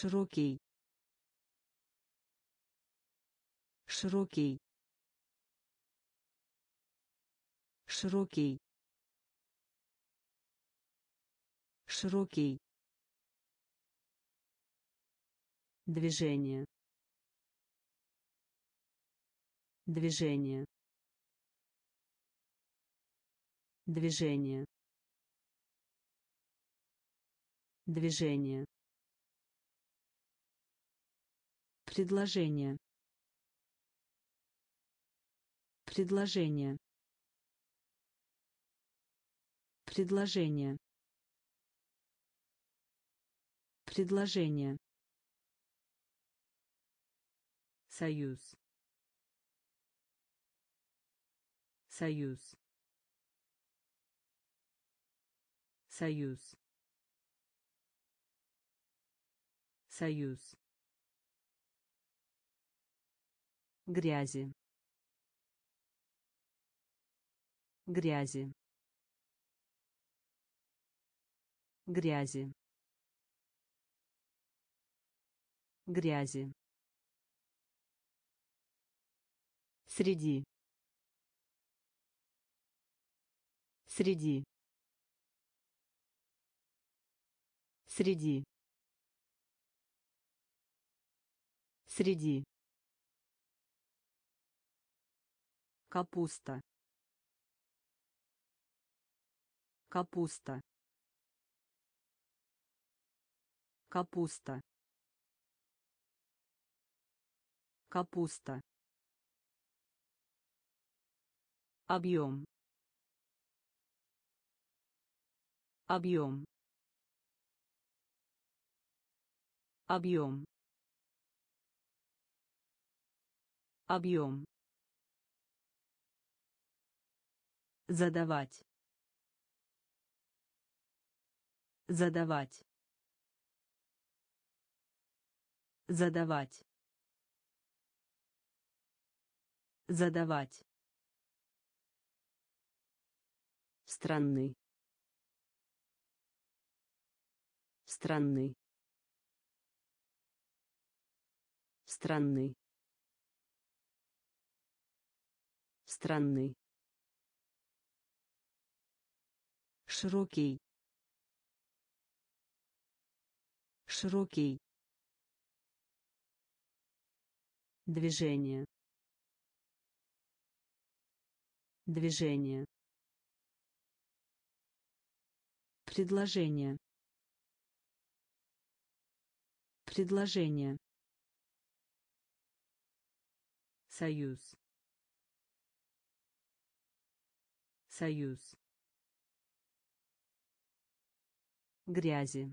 широкий, широкий, широкий, широкий, движение, движение, движение, движение, предложение, предложение, предложение, предложение, союз, союз, союз, союз, грязи, грязи, грязи, грязи, среди, среди, среди, среди, капуста, капуста, капуста, капуста, объем, объем, объем, объем, задавать, задавать, задавать, задавать, странный, странный, странный, странный, широкий, широкий, движение, движение, предложение, предложение, союз, союз, грязи,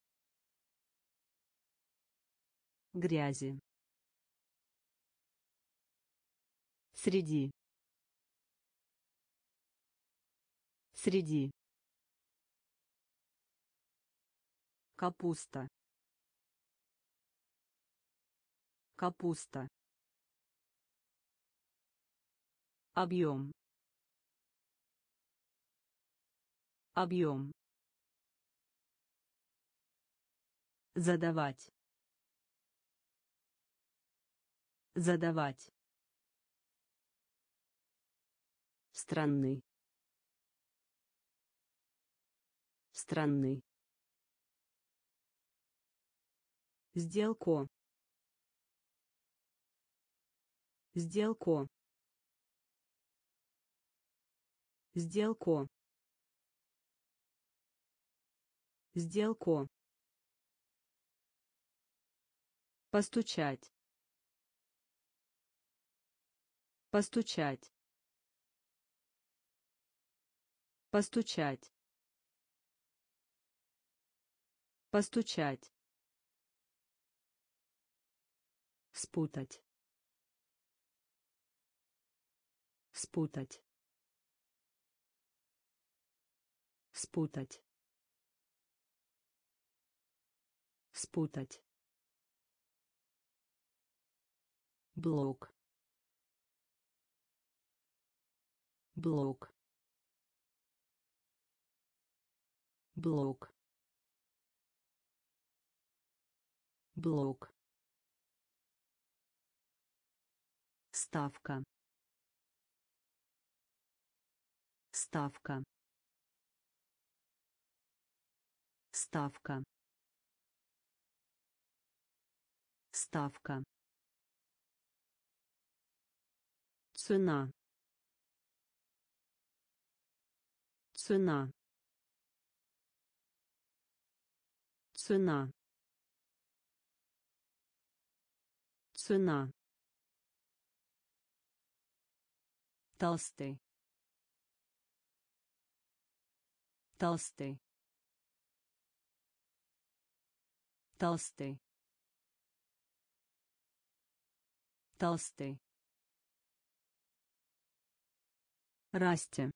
грязи, среди, среди, капуста, капуста, объем, объем, задавать, задавать, странный, странный, сделку, сделку, сделку, сделку, постучать, постучать, постучать, постучать, спутать, спутать, спутать, спутать, блок, блок, блок, блок, ставка, ставка, ставка, ставка, цена, цена, цена, цена, толстый, толстый, толстый, толстый, расти,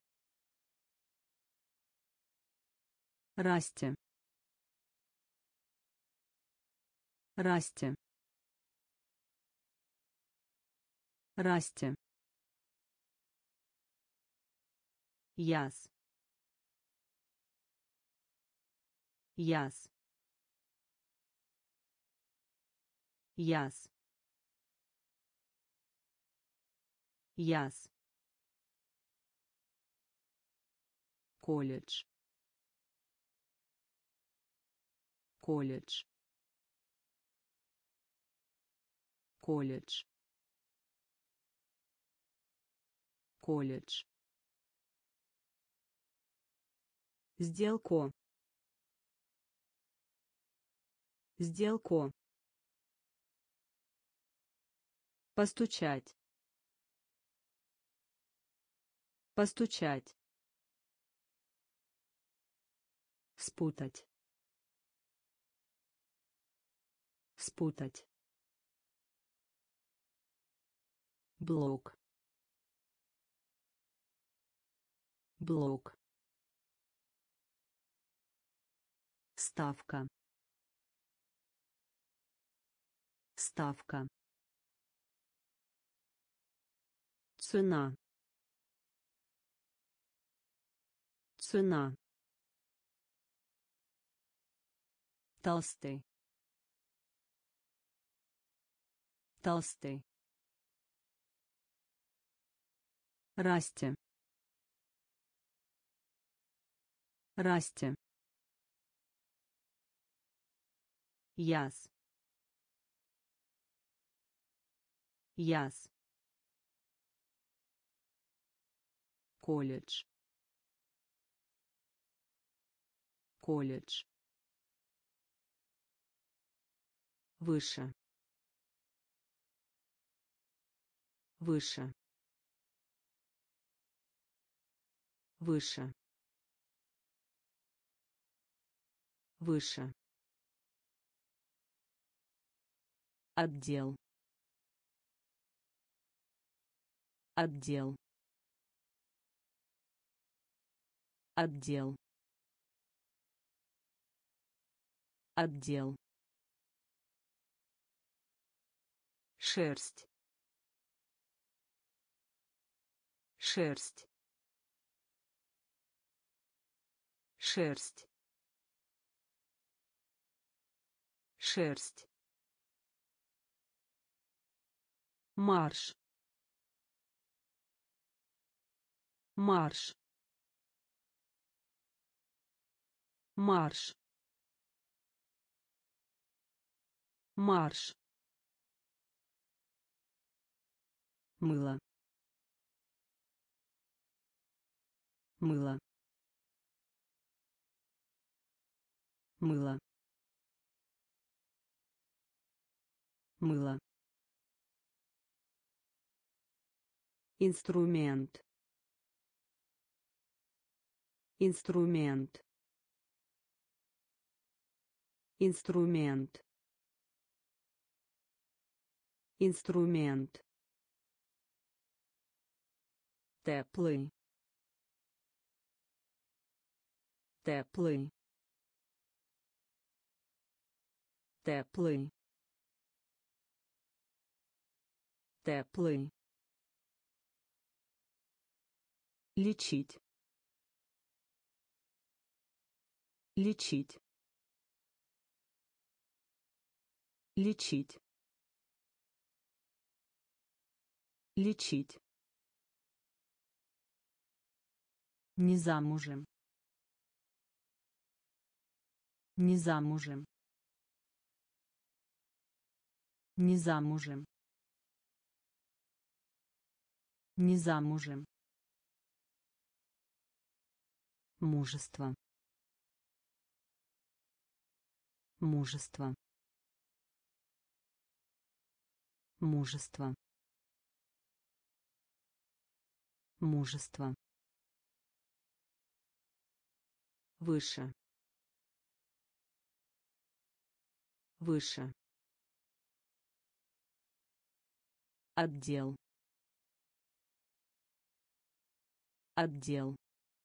расти, расти, расти, яс, яс, яс, яс, колледж, колледж, колледж, колледж, сделку, сделку, постучать, постучать, спутать, спутать, блок, блок, ставка, ставка, цена, цена, толстый, толстый, расти, расти, яс, яс, колледж, колледж, выше, выше, выше, выше, отдел, отдел, отдел, отдел, шерсть, шерсть, шерсть, шерсть, марш, марш, марш, марш, мыло, мыло, мыло, мыло, инструмент, инструмент, инструмент, инструмент, теплый, теплый, теплый, теплый, лечить, лечить, Лечить. Лечить. Не замужем. Не замужем. Не замужем. Не замужем. Мужество. Мужество. Мужество. Мужество. Выше. Выше. Отдел. Отдел.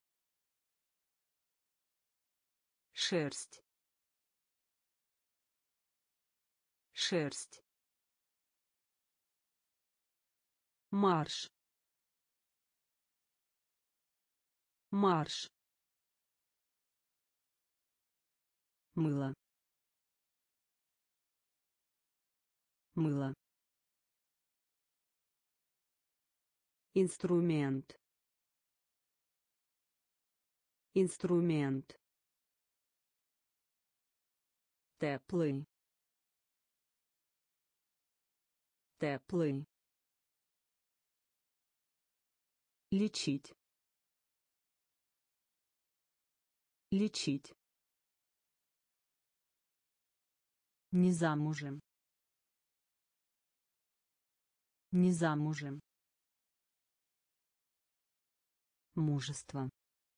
Шерсть. Шерсть. Марш. Марш. Мыло. Мыло. Инструмент. Инструмент. Теплый. Теплый. Лечить. Лечить. Не замужем. Не замужем. Мужество.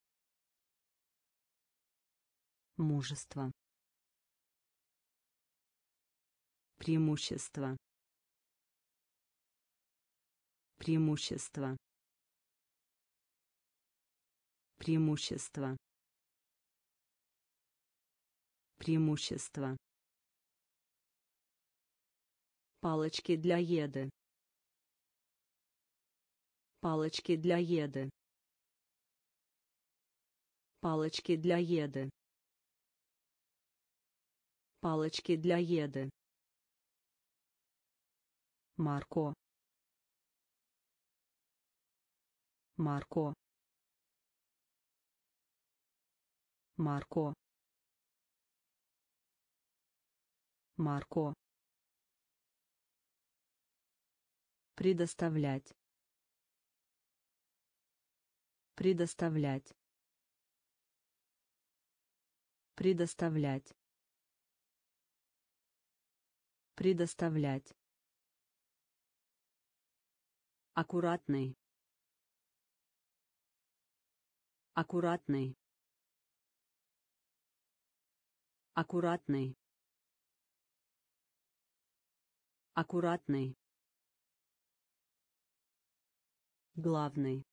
Мужество. Преимущество. Преимущество. Преимущество. Преимущество. Палочки для еды. Палочки для еды. Палочки для еды. Палочки для еды. Марко. Марко. Марко. Марко. Предоставлять. Предоставлять. Предоставлять. Предоставлять. Аккуратный. Аккуратный. Аккуратный. Аккуратный. Главный.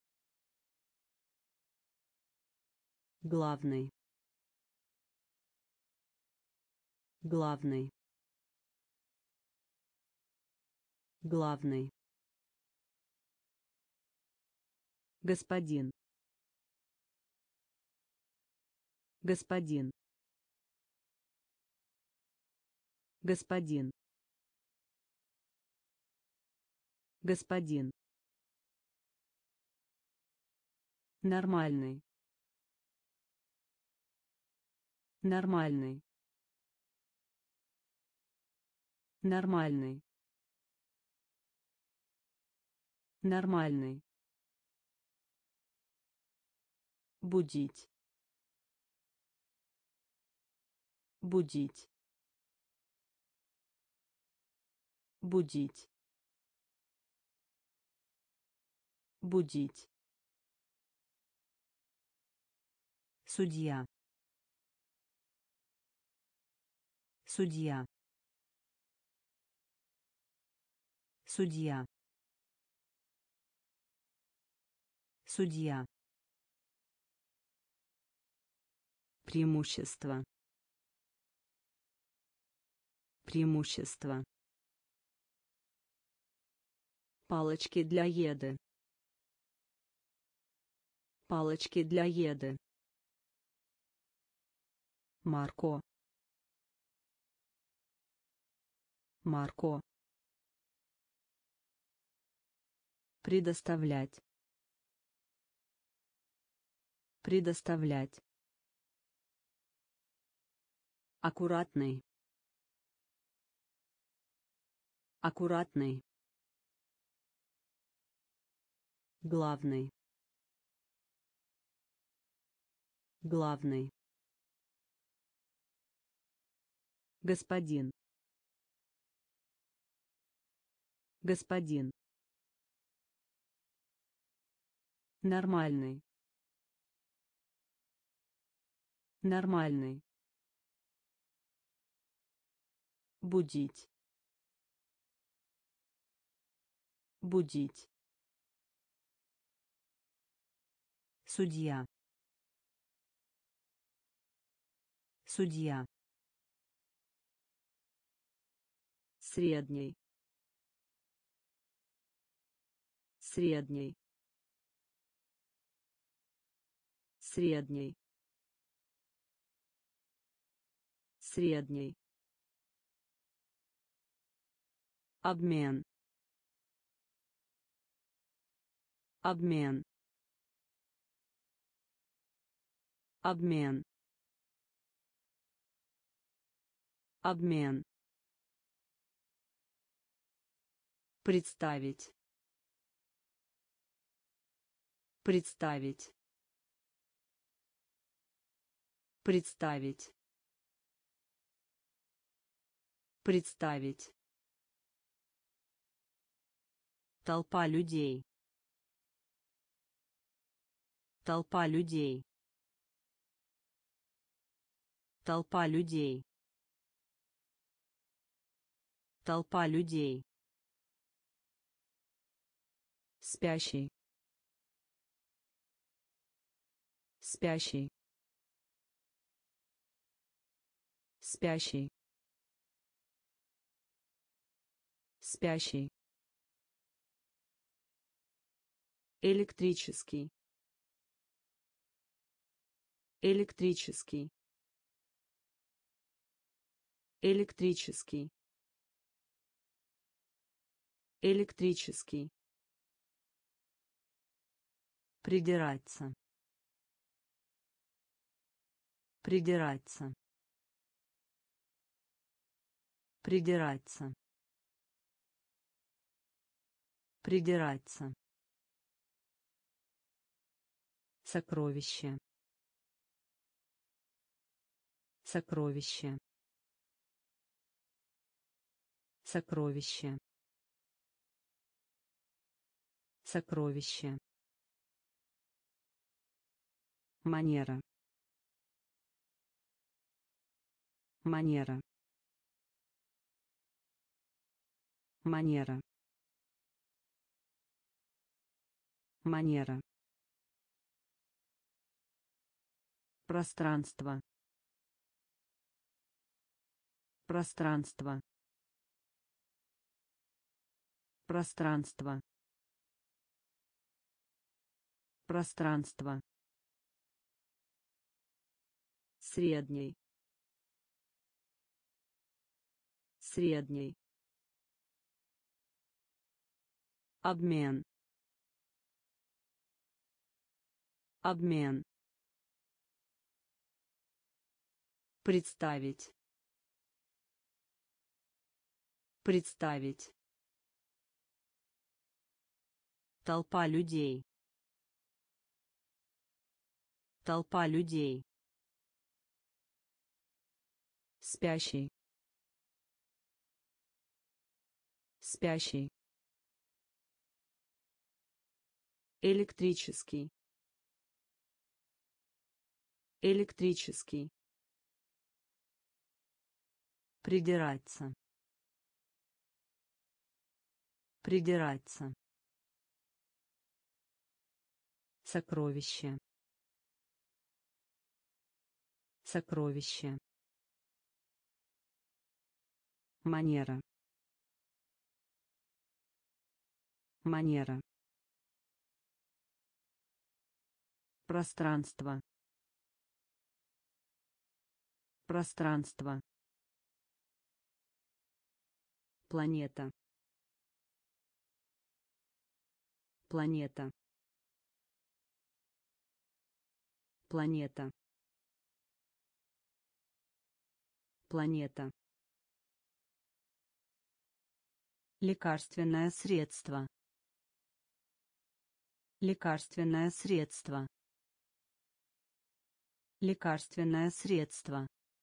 Главный. Главный. Главный. Господин. Господин. Господин. Господин. Нормальный. Нормальный. Нормальный. Нормальный. Будить. Будить. Будить. Будить. Судья. Судья. Судья. Судья. Преимущество. Преимущество. Палочки для еды. Палочки для еды. Марко. Марко. Предоставлять. Предоставлять. Аккуратный. Аккуратный. Главный. Главный. Господин. Господин. Нормальный. Нормальный. Будить. Будить. Судья. Судья. Средний. Средний. Средний. Средний. Обмен. Обмен. Обмен. Обмен. Представить. Представить. Представить. Представить. Толпа людей. Толпа людей. Толпа людей. Толпа людей. Спящий. Спящий. Спящий. Спящий. Электрический. Электрический. Электрический. Электрический. Придираться. Придираться. Придираться. Придираться. Сокровище. Сокровище. Сокровище. Сокровище. Манера. Манера. Манера. Манера. Пространство. Пространство. Пространство. Пространство. Средний. Средний. Обмен. Обмен. Представить. Представить. Толпа людей. Толпа людей. Спящий. Спящий. Электрический. Электрический. Придираться. Придираться. Сокровище. Сокровище. Манера. Манера. Пространство. Пространство. Планета. Планета. Планета. Планета. Лекарственное средство. Лекарственное средство. Лекарственное средство.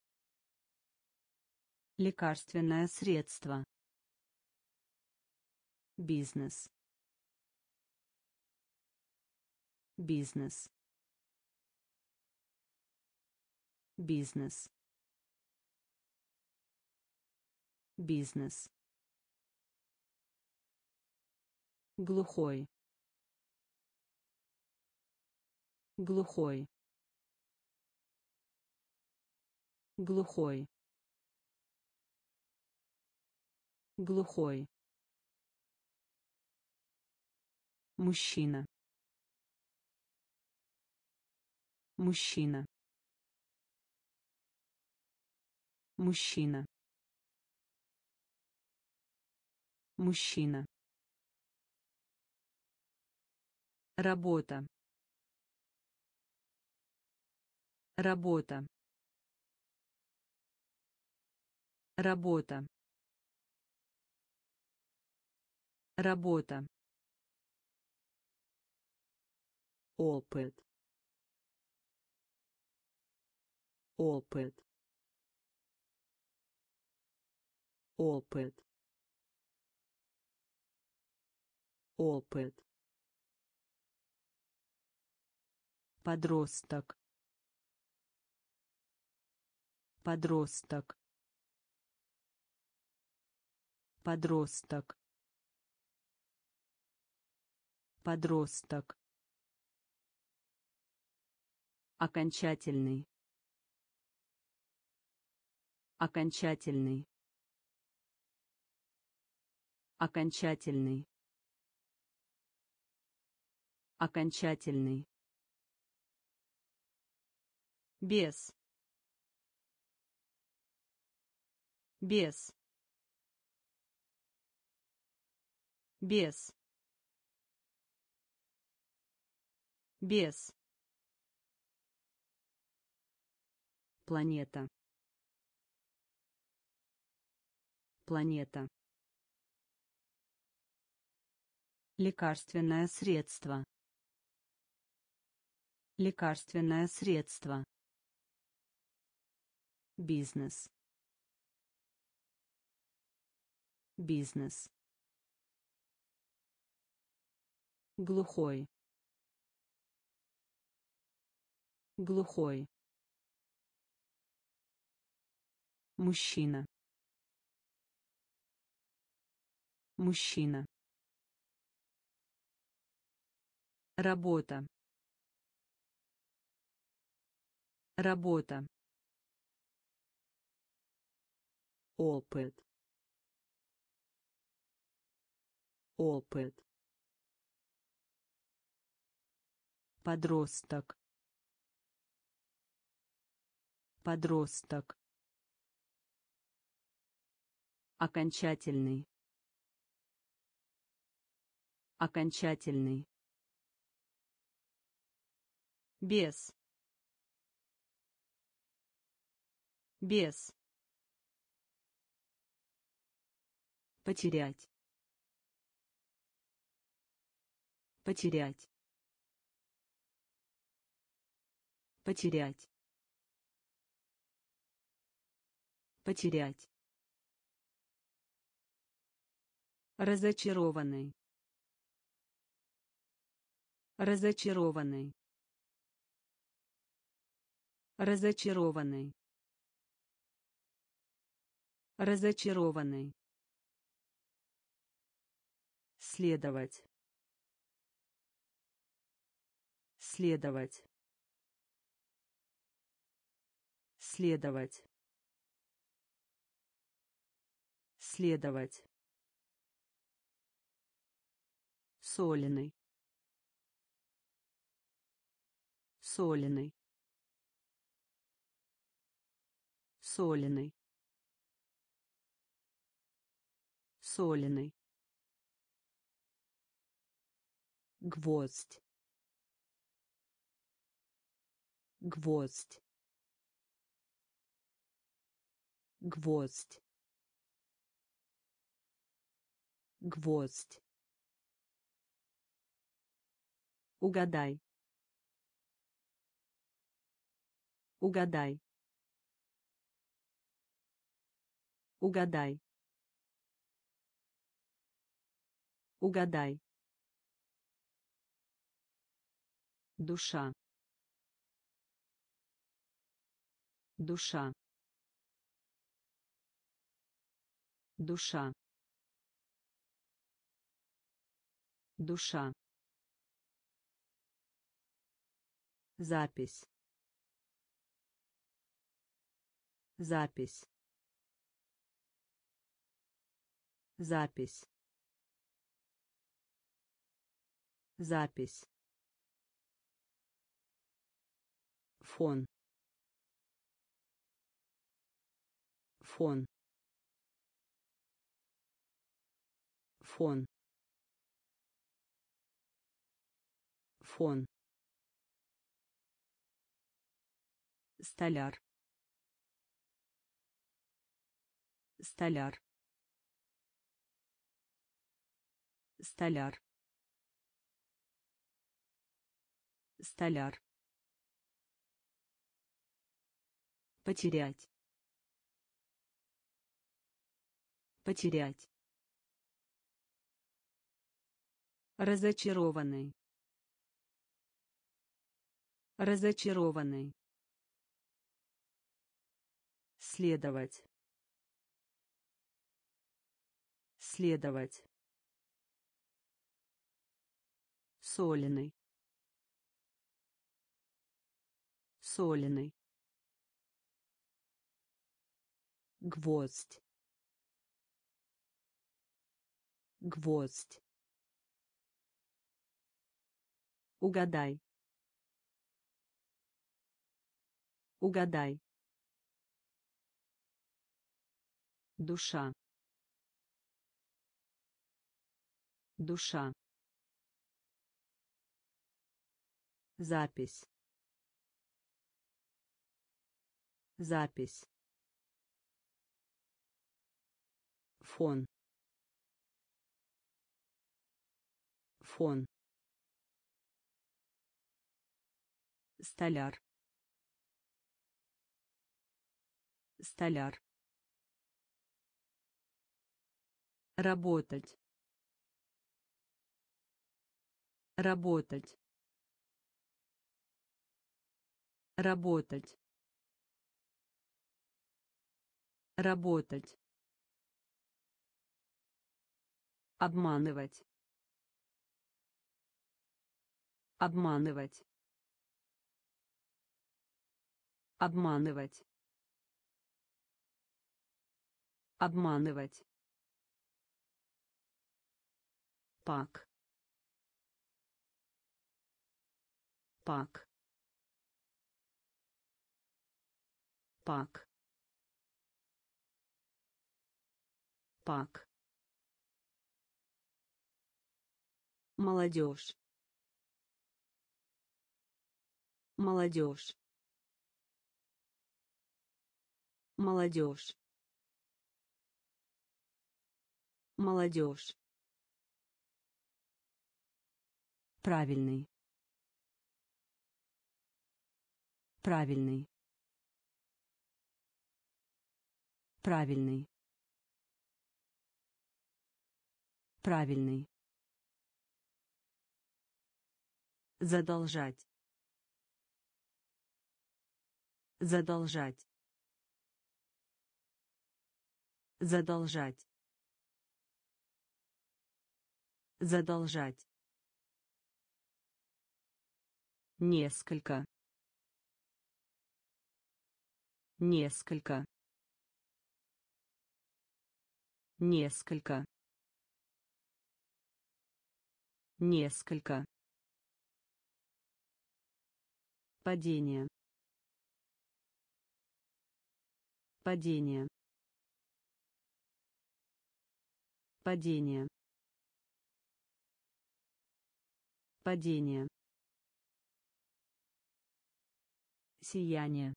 Лекарственное средство. Бизнес. Бизнес. Бизнес. Бизнес. Глухой. Глухой. Глухой. Глухой. Мужчина. Мужчина. Мужчина. Мужчина. Работа. Работа. Работа. Работа. Опыт. Опыт. Опыт. Опыт. Подросток. Подросток. Подросток. Подросток. Окончательный. Окончательный. Окончательный. Окончательный. Без. Без. Без. Без. Планета. Планета. Лекарственное средство. Лекарственное средство. Бизнес. Бизнес. Глухой. Глухой. Мужчина. Мужчина. Работа. Работа. Опыт. Опыт. Подросток. Подросток. Окончательный. Окончательный. Без. Без. Потерять. Потерять. Потерять. Потерять. Разочарованный. Разочарованный. Разочарованный. Разочарованный. Следовать. Следовать. Следовать. Следовать. Соленый. Соленый. Соленый. Соленый. Гвоздь. Гвоздь. Гвоздь. Гвоздь. Угадай. Угадай. Угадай. Угадай. Душа. Душа. Душа. Душа. Запись. Запись. Запись. Запись. Фон. Фон. Фон. Фон. Столяр. Столяр. Столяр. Столяр. Потерять. Потерять. Разочарованный. Разочарованный. Следовать. Следовать. Соленый. Соленый. Гвоздь. Гвоздь. Угадай. Угадай. Душа. Душа. Запись. Запись. Фон. Фон. Столяр. Столяр. Работать. Работать. Работать. Работать. Обманывать. Обманывать. Обманывать. Обманывать. Пак. Пак. Пак. Пак. Молодежь. Молодежь. Молодежь. Молодежь. Правильный. Правильный. Правильный. Правильный. Задолжать. Задолжать. Задолжать. Задолжать. Несколько. Несколько. Несколько. Несколько. Падение. Падение. Падение. Падение. Сияние.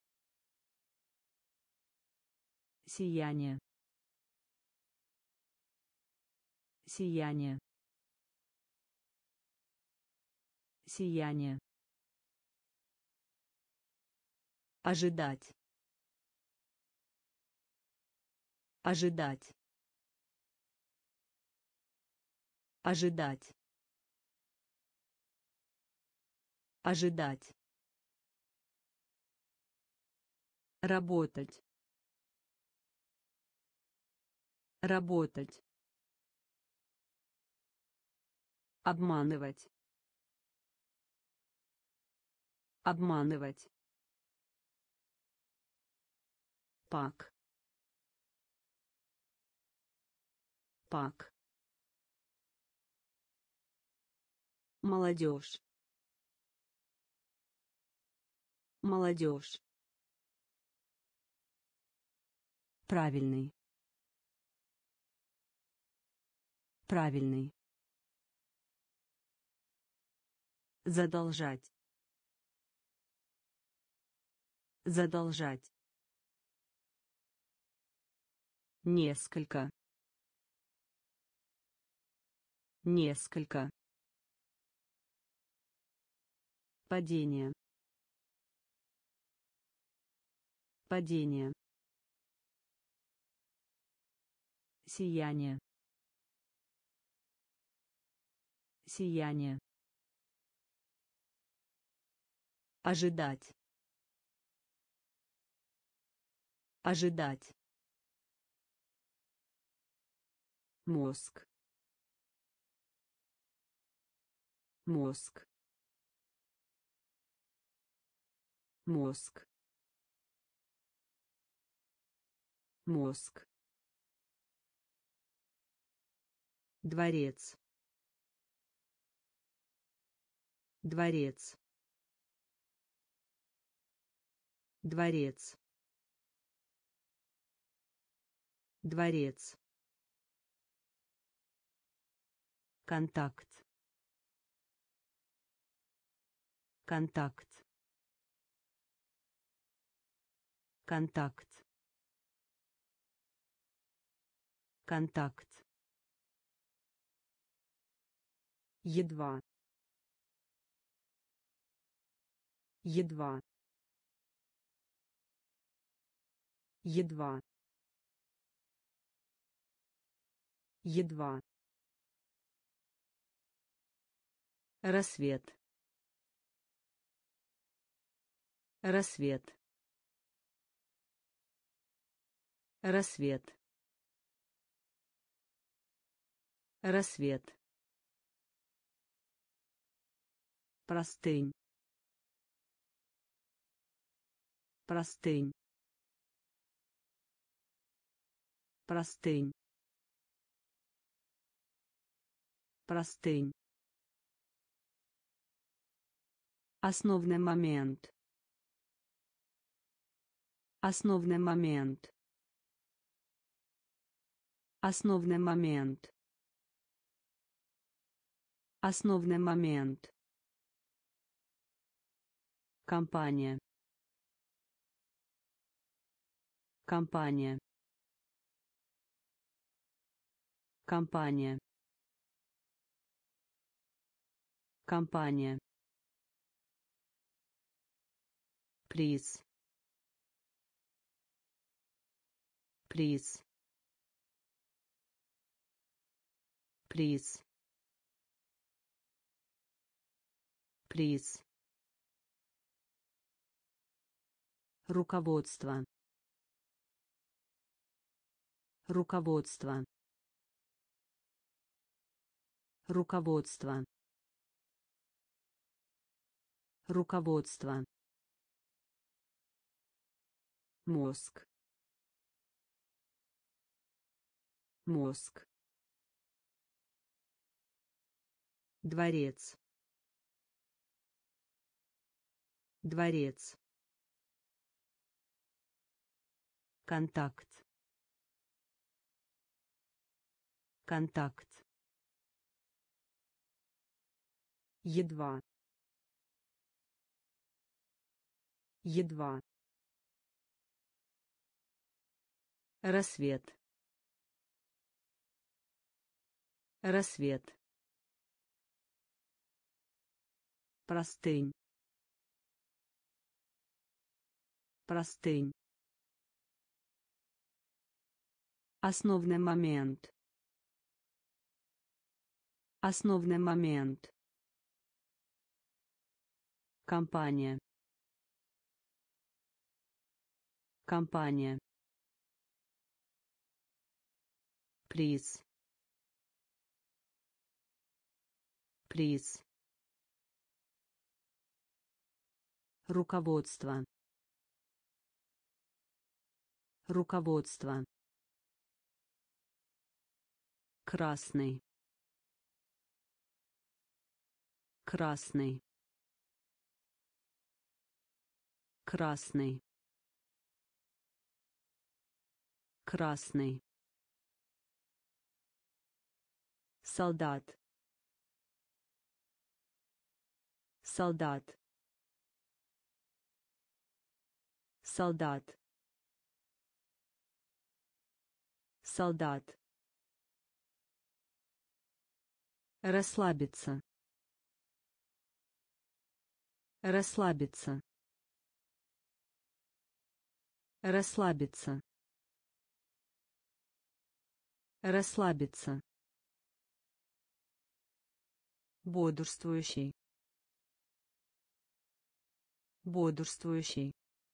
Сияние. Сияние. Сияние. Ожидать. Ожидать. Ожидать. Ожидать. Работать. Работать. Обманывать. Обманывать. Пак. Пак. Молодежь. Молодежь. Правильный. Правильный. Задолжать. Задолжать. Несколько. Несколько. Падение. Падение. Сияние. Сияние. Ожидать. Ожидать. Мозг. Мозг. Мозг. Мозг. Дворец. Дворец. Дворец. Дворец. Контакт. Контакт. Контакт. Контакт. Едва. Едва. Едва. Едва. Рассвет. Рассвет. Рассвет. Рассвет. Простынь. Простынь. Простынь. Простынь. Основной момент. Основной момент. Основной момент. Основной момент. Компания. Компания. Компания. Компания. Приз. Приз. Приз. Приз. Руководство. Руководство. Руководство. Руководство. Мозг. Мозг. Дворец. Дворец. Контакт. контакт, едва, едва, рассвет, рассвет, простынь, простынь, основной момент, основной момент, компания, компания, приз, приз, руководство, руководство, красный, красный, красный, красный, солдат, солдат, солдат, солдат, расслабиться, расслабиться, расслабиться, расслабиться, бодрствующий, бодрствующий,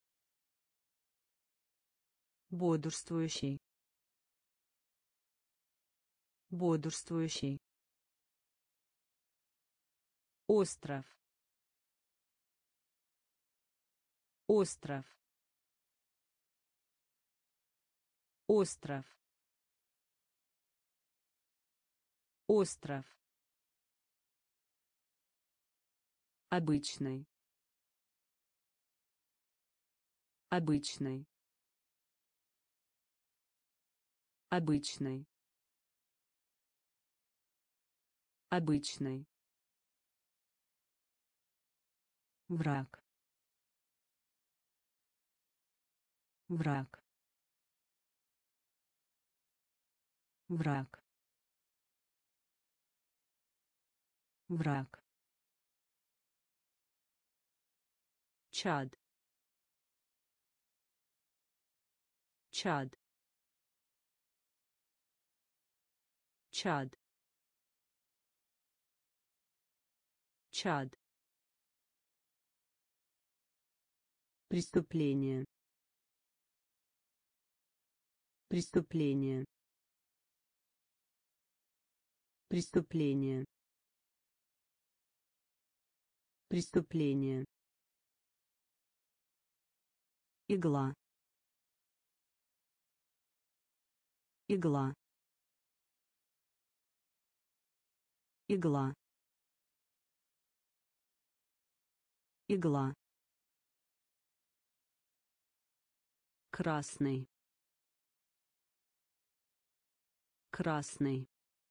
бодрствующий, бодрствующий, остров, остров, остров, остров, обычный, обычный, обычный, обычный, враг, враг, враг, враг, чад, чад, чад, чад, преступление, преступление, преступление, преступление, игла, игла, игла, игла, красный, красный,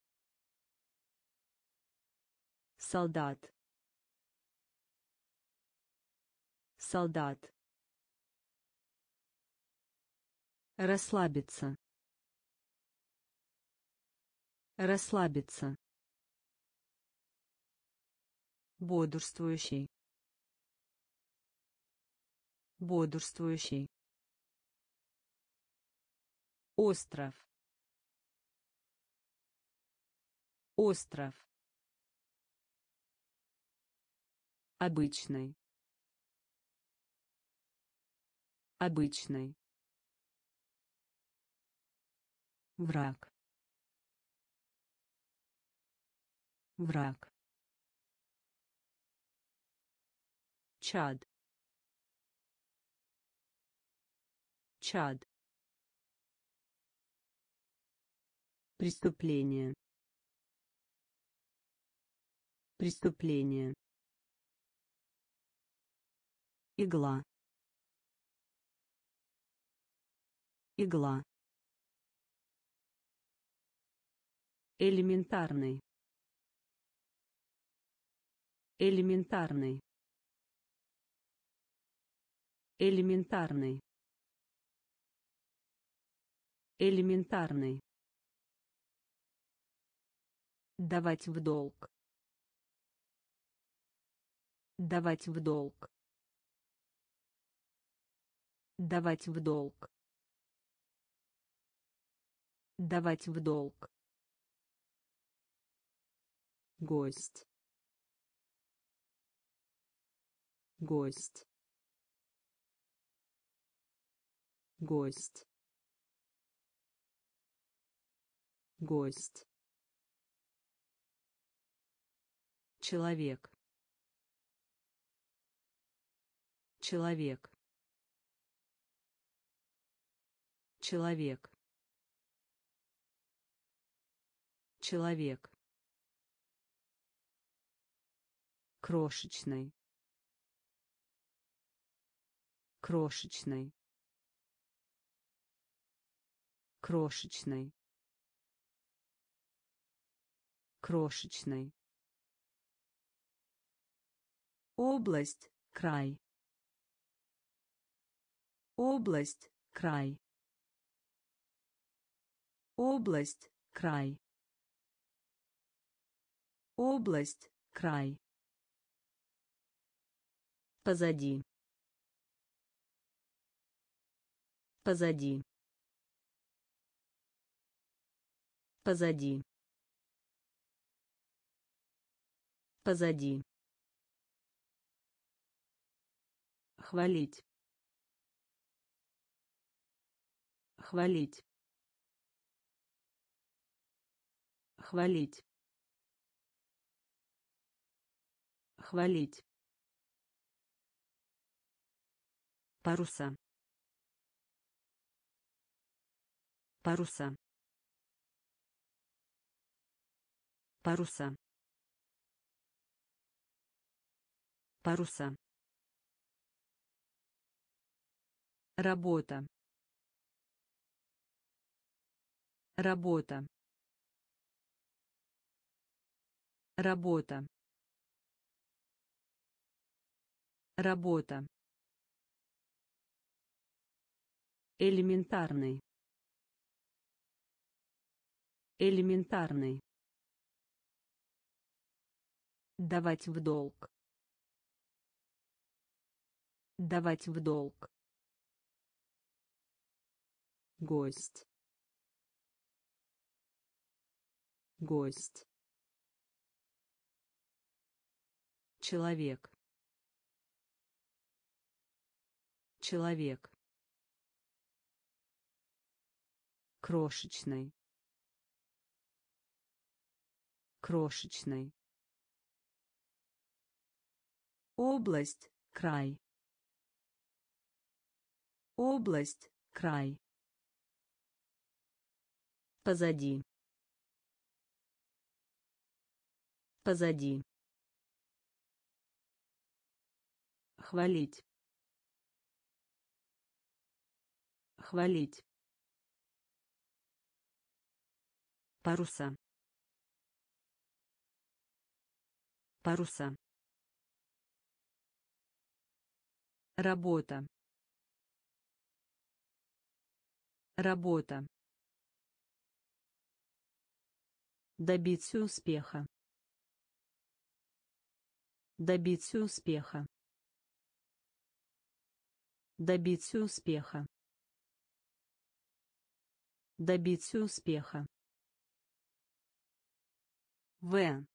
солдат, солдат, расслабиться, расслабиться, бодрствующий, бодрствующий, остров, остров, обычный, обычный, враг, враг, чад, чад, преступление, преступление, игла, игла, Элементарный. Элементарный. Элементарный. Элементарный. Давать в долг. Давать в долг. Давать в долг. Давать в долг. Гость. Гость. Гость. Гость. Человек. Человек. Человек. Человек. Крошечный. Крошечный. Крошечный. Крошечный. Область, край. Область, край. Область, край. Область, край. Позади. Позади. Позади. Позади. Хвалить. Хвалить. Хвалить. Хвалить. Паруса. Паруса. Паруса. Паруса. Работа. Работа. Работа. Работа. Элементарный. Элементарный. Давать в долг. Давать в долг. Гость. Гость. Человек. Человек. Крошечный. Крошечный. Область, край. Область, край. Позади. Позади. Хвалить. Хвалить. Паруса. Паруса. Работа. Работа. Добиться успеха. Добиться успеха. Добиться успеха. Добиться успеха. В.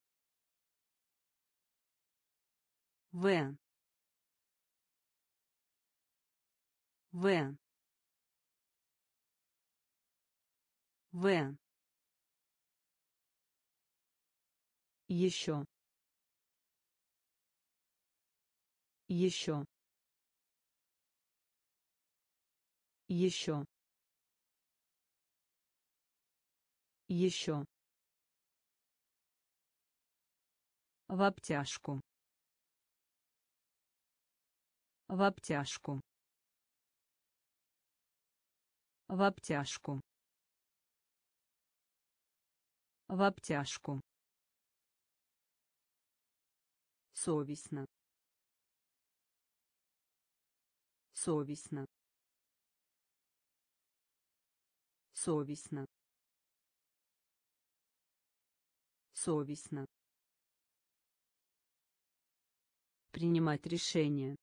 В. В. В. Еще. Еще. Еще. Еще. В обтяжку. В обтяжку. В обтяжку. В обтяжку. Совестно. Совестно. Совестно. Совестно. Принимать решение.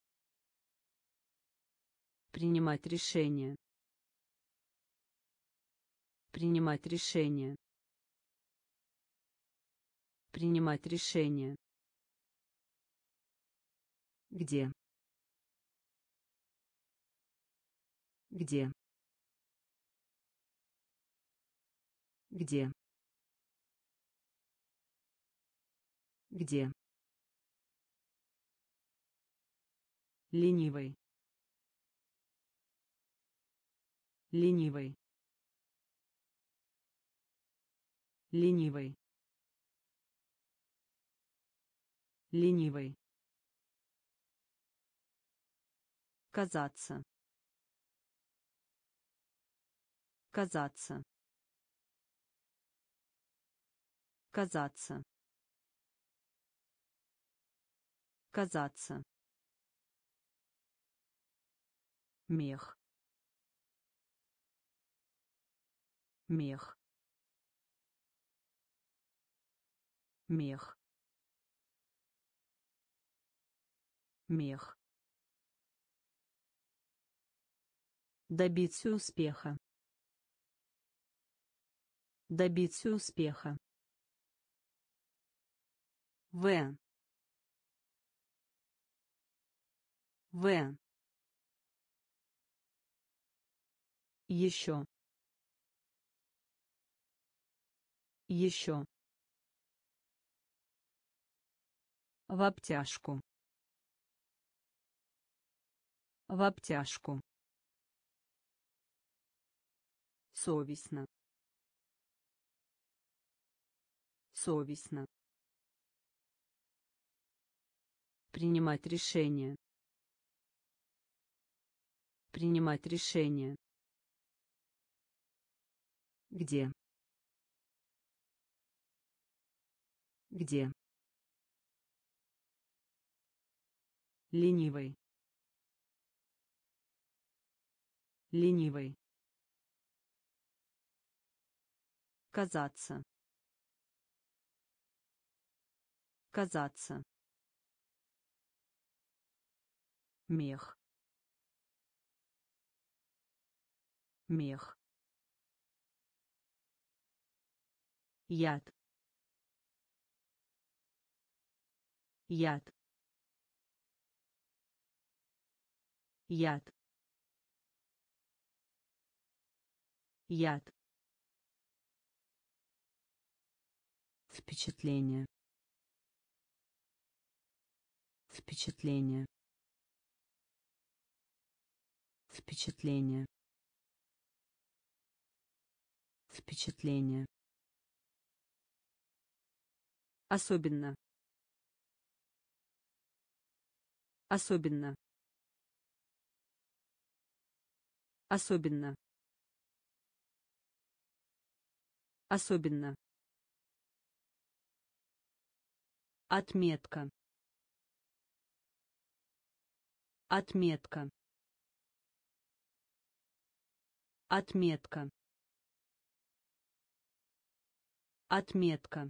Принимать решение. Принимать решение. Принимать решение. Где? Где? Где? Где? Ленивый. Ленивый. Ленивый. Ленивый. Казаться. Казаться. Казаться. Казаться. Мех. Мех. Мех. Мех. Добиться успеха. Добиться успеха. В. В. Еще. Еще. В обтяжку. В обтяжку. Совестно. Совестно. Принимать решение. Принимать решение. Где? Где? Ленивый. Ленивый. Казаться. Казаться. Мех. Мех. Яд. Яд. Яд. Яд. Впечатление. Впечатление. Впечатление. Впечатление. Особенно. Особенно. Особенно. Особенно. Отметка. Отметка. Отметка. Отметка.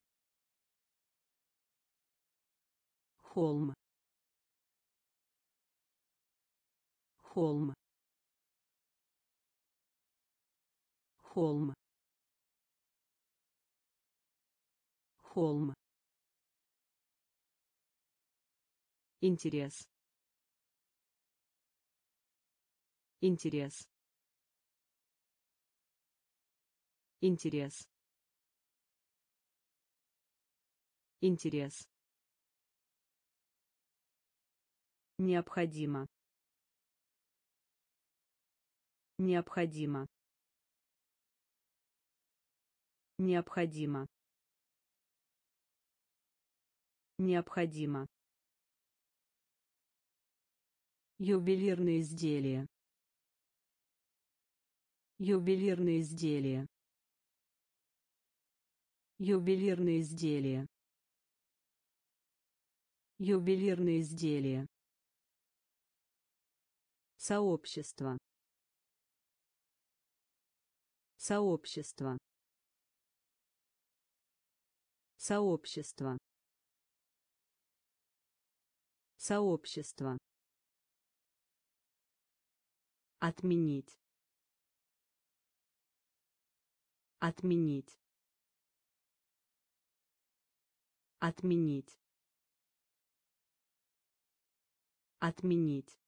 Холм. Холм. Холм. Холм. Интерес. Интерес. Интерес. Интерес. Необходимо. Необходимо. Необходимо. Необходимо. Ювелирные изделия. Ювелирные изделия. Ювелирные изделия. Ювелирные изделия. Сообщество. Сообщество. Сообщество. Сообщество. Отменить. Отменить. Отменить. Отменить.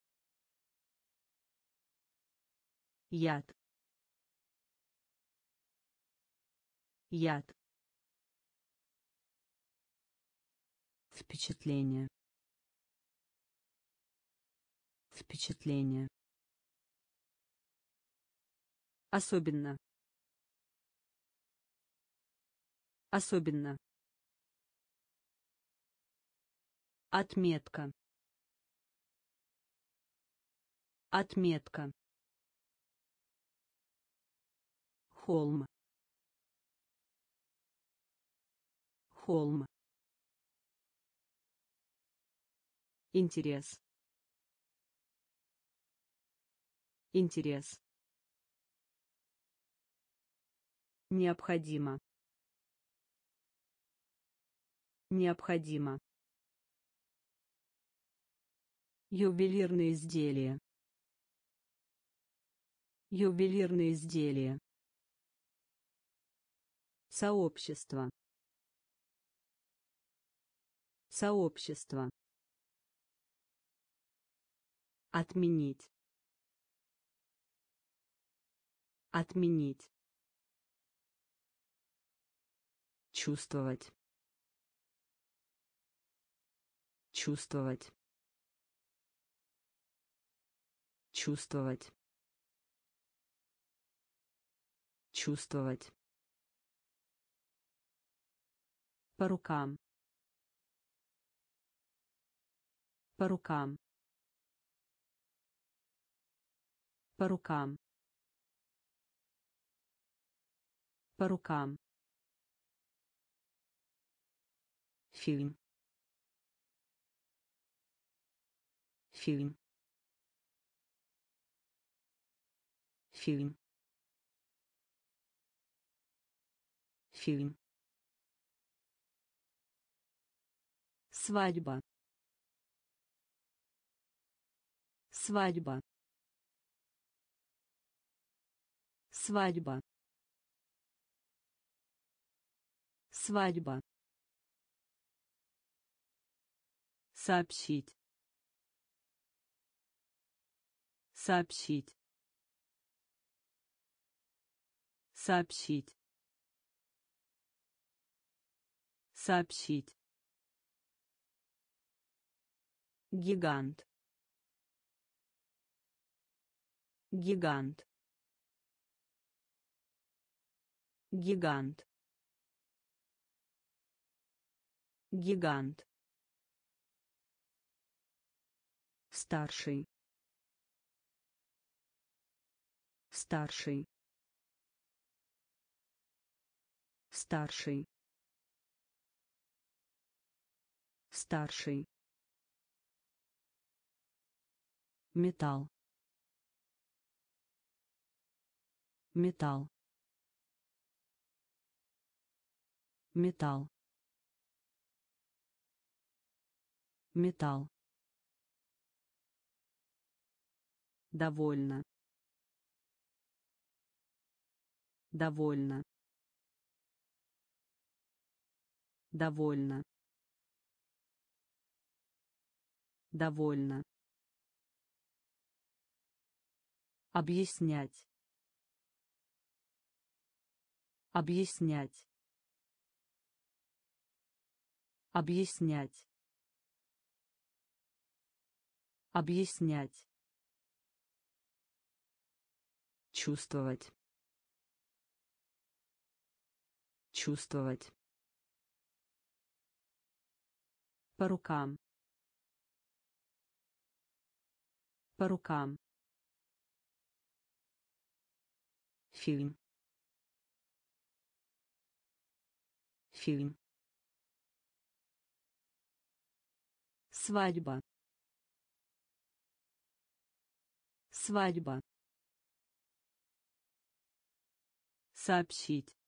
Яд. Яд. Впечатление. Впечатление. Особенно. Особенно. Отметка. Отметка. Холм. Холм. Интерес. Интерес. Необходимо. Необходимо. Ювелирные изделия. Ювелирные изделия. Сообщество. Сообщество. Отменить. Отменить. Чувствовать. Чувствовать. Чувствовать. Чувствовать. По рукам. По рукам. По рукам. По рукам. Фильм. Фильм. Фильм. Фильм. Свадьба. Свадьба. Свадьба. Свадьба. Сообщить. Сообщить. Сообщить. Сообщить. Гигант. Гигант. Гигант. Гигант. Старший. Старший. Старший. Старший. Металл. Металл. Металл. Металл. Довольно. Довольно. Довольно. Довольно. Объяснять. Объяснять. Объяснять. Объяснять. Чувствовать. Чувствовать. По рукам. По рукам. Фильм. фильм, свадьба, свадьба, сообщить,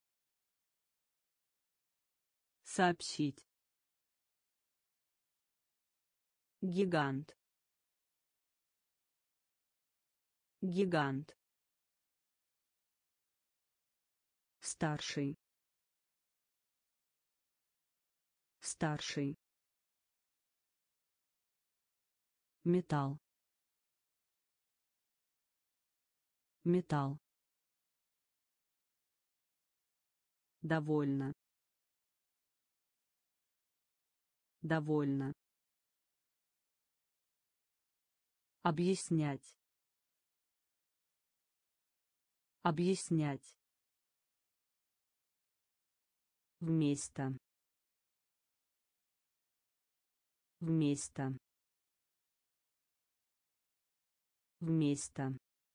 сообщить, гигант, гигант, старший, старший, металл, металл, довольно, довольно, объяснять, объяснять, вместо, вместо, вместо,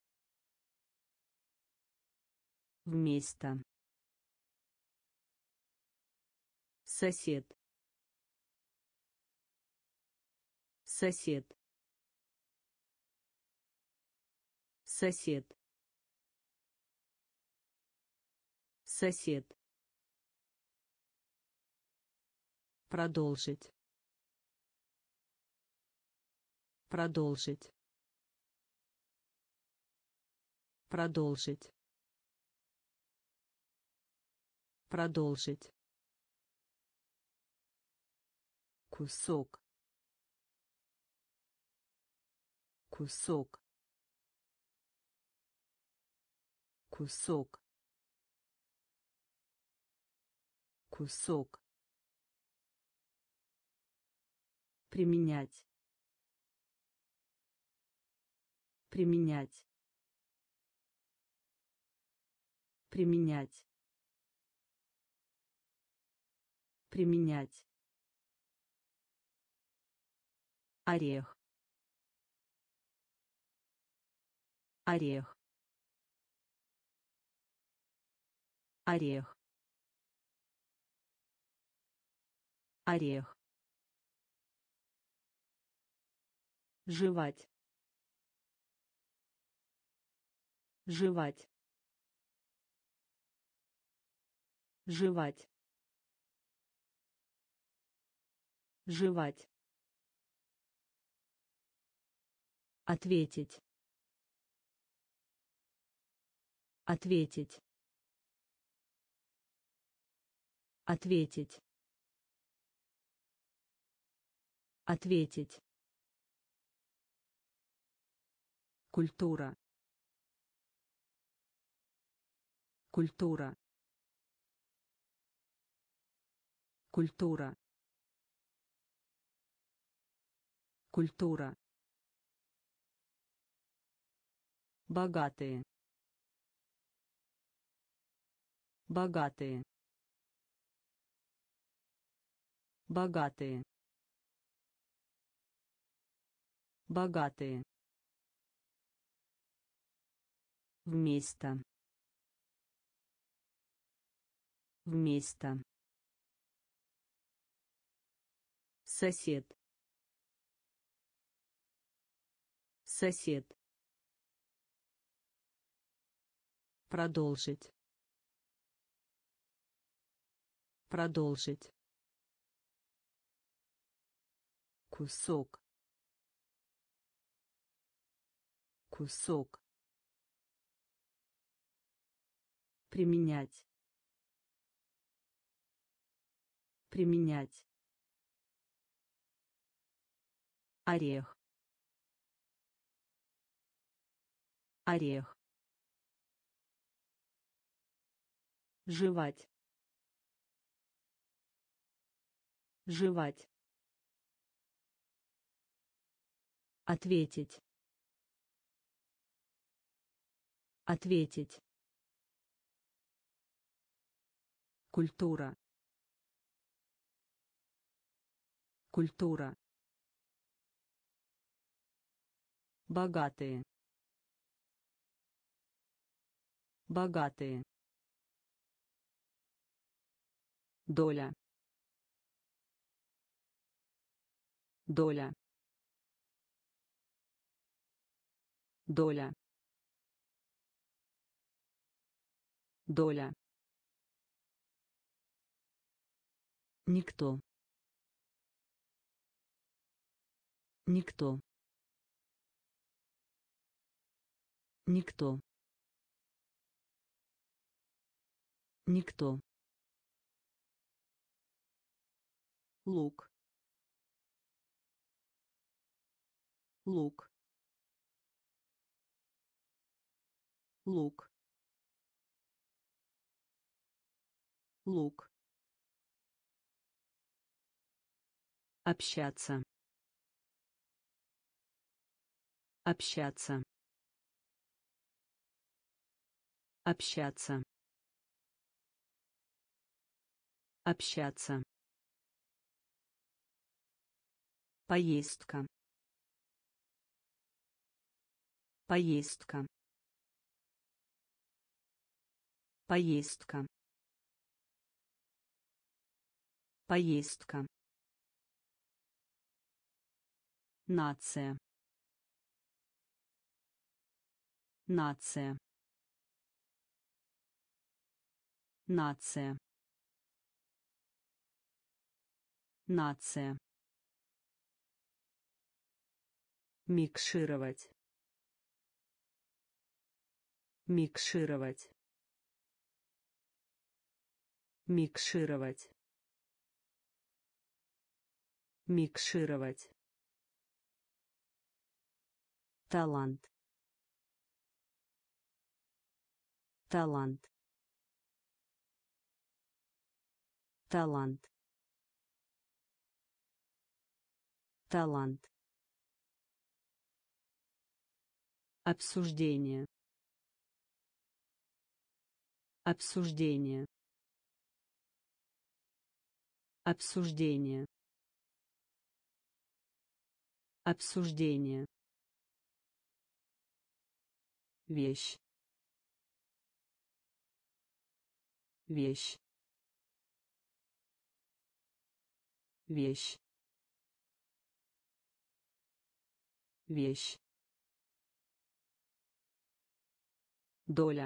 вместо, сосед, сосед, сосед, сосед, продолжить, продолжить, продолжить, продолжить, кусок, кусок, кусок, кусок, применять, применять, применять, применять, орех, орех, орех, орех, жевать, жевать, жевать, жевать, ответить, ответить, ответить, ответить, культура, культура, культура, культура, богатые, богатые, богатые, богатые, вместо, вместо, сосед, сосед, продолжить, продолжить, кусок, кусок, применять, применять, орех, орех, жевать, жевать, ответить, ответить, культура, культура, богатые, богатые, доля, доля, доля, доля. Никто. Никто. Никто. Никто. Лук. Лук. Лук. Лук. Общаться. Общаться. Общаться. Общаться. Поездка. Поездка. Поездка. Поездка. Нация. Нация. Нация. Нация. Микшировать. Микшировать. Микшировать. Микшировать. Талант. Талант. Талант. Талант. Обсуждение. Обсуждение. Обсуждение. Обсуждение. Вещь. Вещь. Вещь. Вещь. Доля.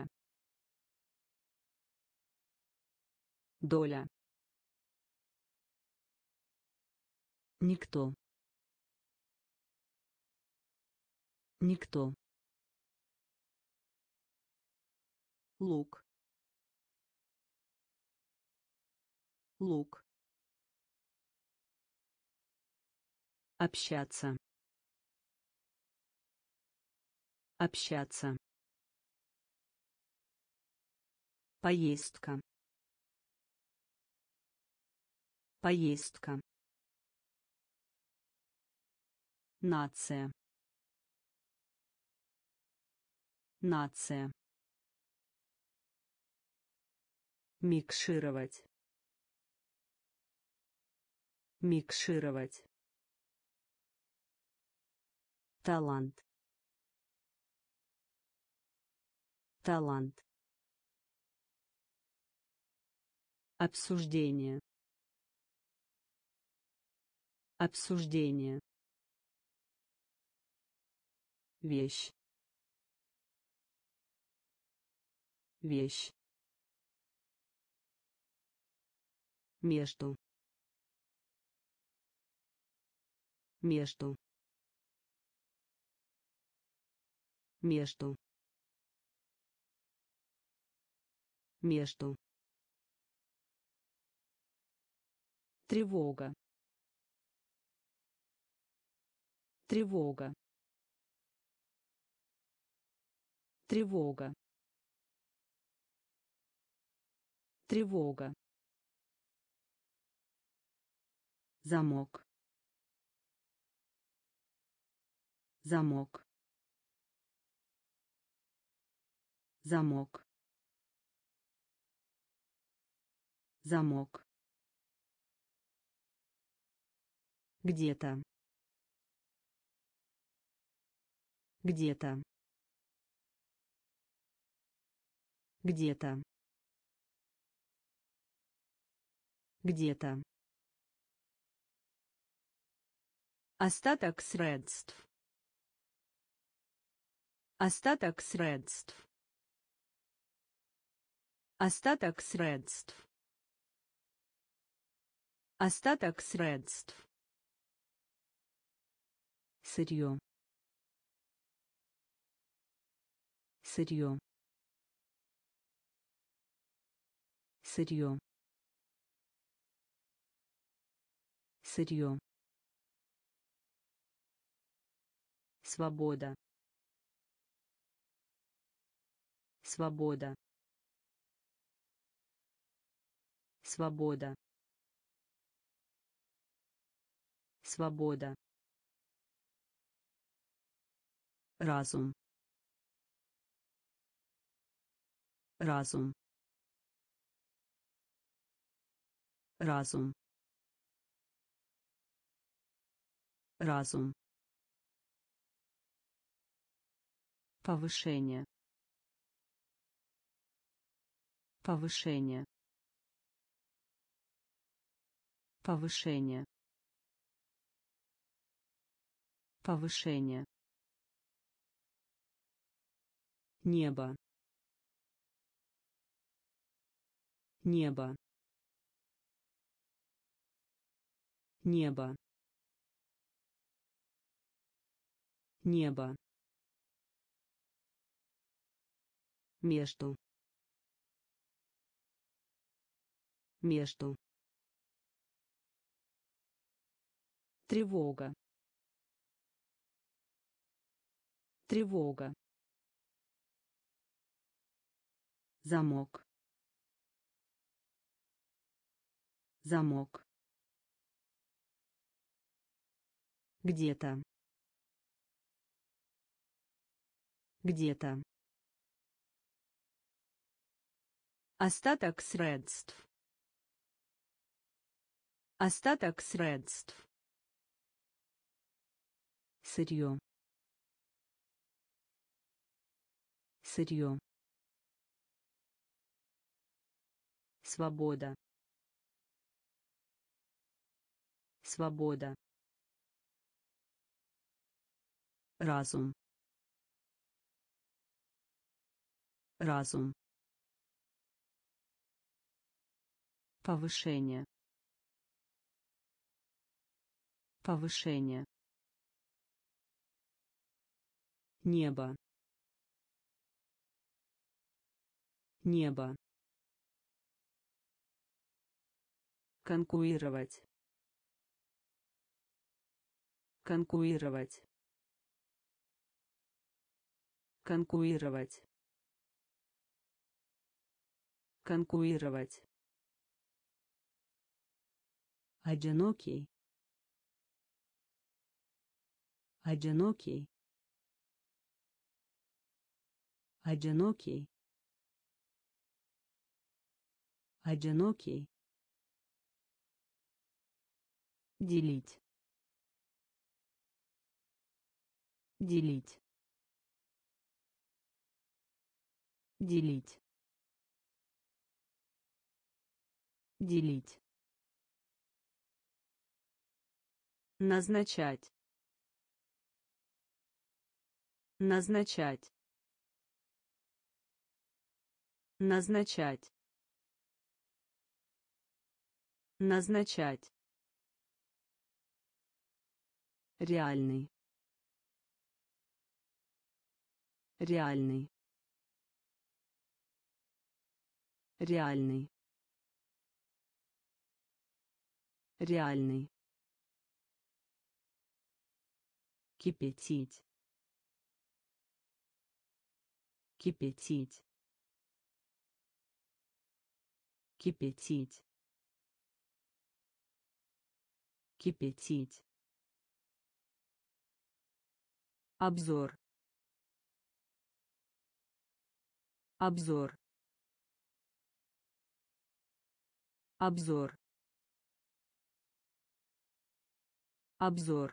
Доля. Никто. Никто. Лук. Лук. Общаться. Общаться. Поездка. Поездка. Нация. Нация. Микшировать. Микшировать. Талант. Талант. Обсуждение. Обсуждение. Вещь. Вещь. Между. Между. Между. Между. Тревога. Тревога. Тревога. Тревога. Замок. Замок. Замок. Замок. Где-то. Где-то. Где-то. Где-то. Остаток средств. Остаток средств. Остаток средств. Остаток средств. Сырье. Сырье. Сырье. Сырье. Свобода. Свобода. Свобода. Свобода. Разум. Разум. Разум. Разум. Повышение. Повышение. Повышение. Повышение. Небо. Небо. Небо. Небо. Между. Между. Тревога. Тревога. Замок. Замок. Где-то. Где-то. Остаток средств. Остаток средств. Сырье. Сырье. Свобода. Свобода. Разум. Разум. Повышение. Повышение. Небо. Небо. Конкурировать. Конкурировать. Конкурировать. Конкурировать. Одинокий. Одинокий. Одинокий. Одинокий. Делить. Делить. Делить. Делить. Назначать. Назначать. Назначать. Назначать. Реальный. Реальный. Реальный. Реальный. Кипятить. Кипятить. Кипятить. Кипятить. Обзор. Обзор. Обзор. Обзор.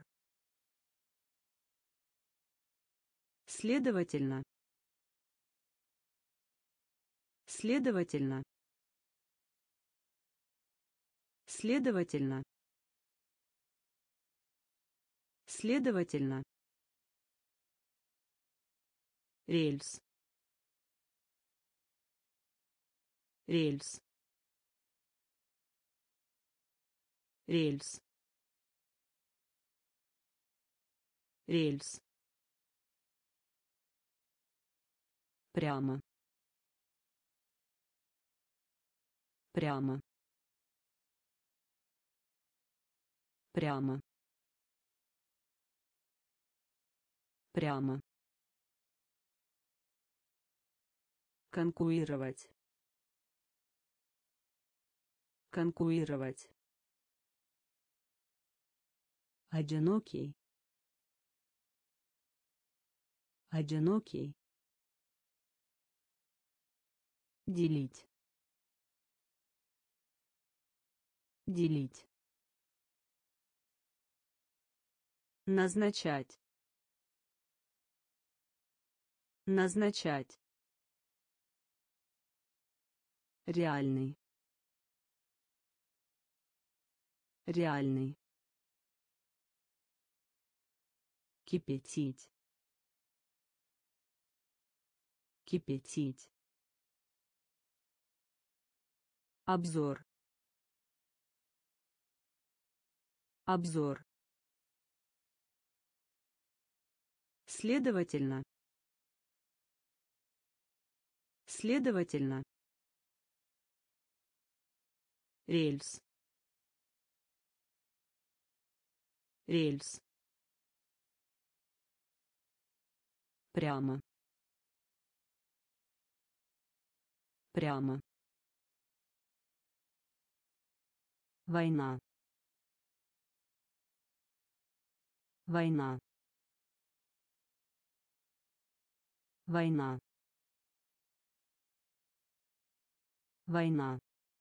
Следовательно. Следовательно. Следовательно. Следовательно. Рельс. Рельс. Рельс. Рельс. Прямо. Прямо. Прямо. Прямо. Конкурировать. Конкурировать. Одинокий. Одинокий. Делить. Делить. Назначать. Назначать. Реальный. Реальный. Кипятить. Кипятить. Обзор. Обзор. Следовательно. Следовательно. Рельс. Рельс. Прямо. Прямо. Война. Война. Война. Война.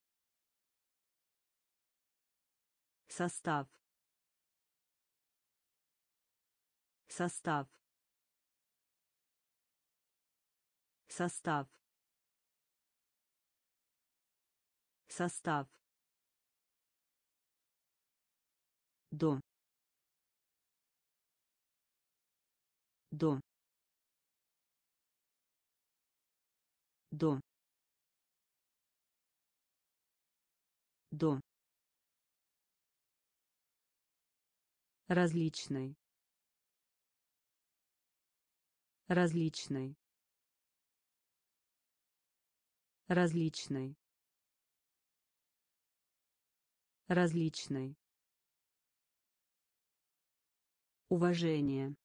Состав. Состав. Состав. Состав. До. До. До. До. Различный. Различный. Различный. Различный. Уважение.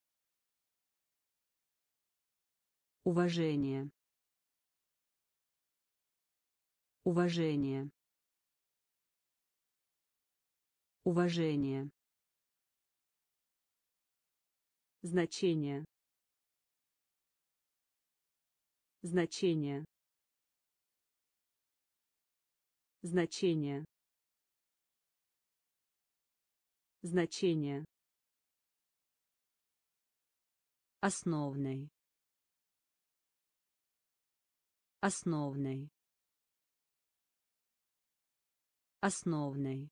Уважение. Уважение. Уважение. Значение. Значение. Значение. Значение. Основный. Основный. Основный.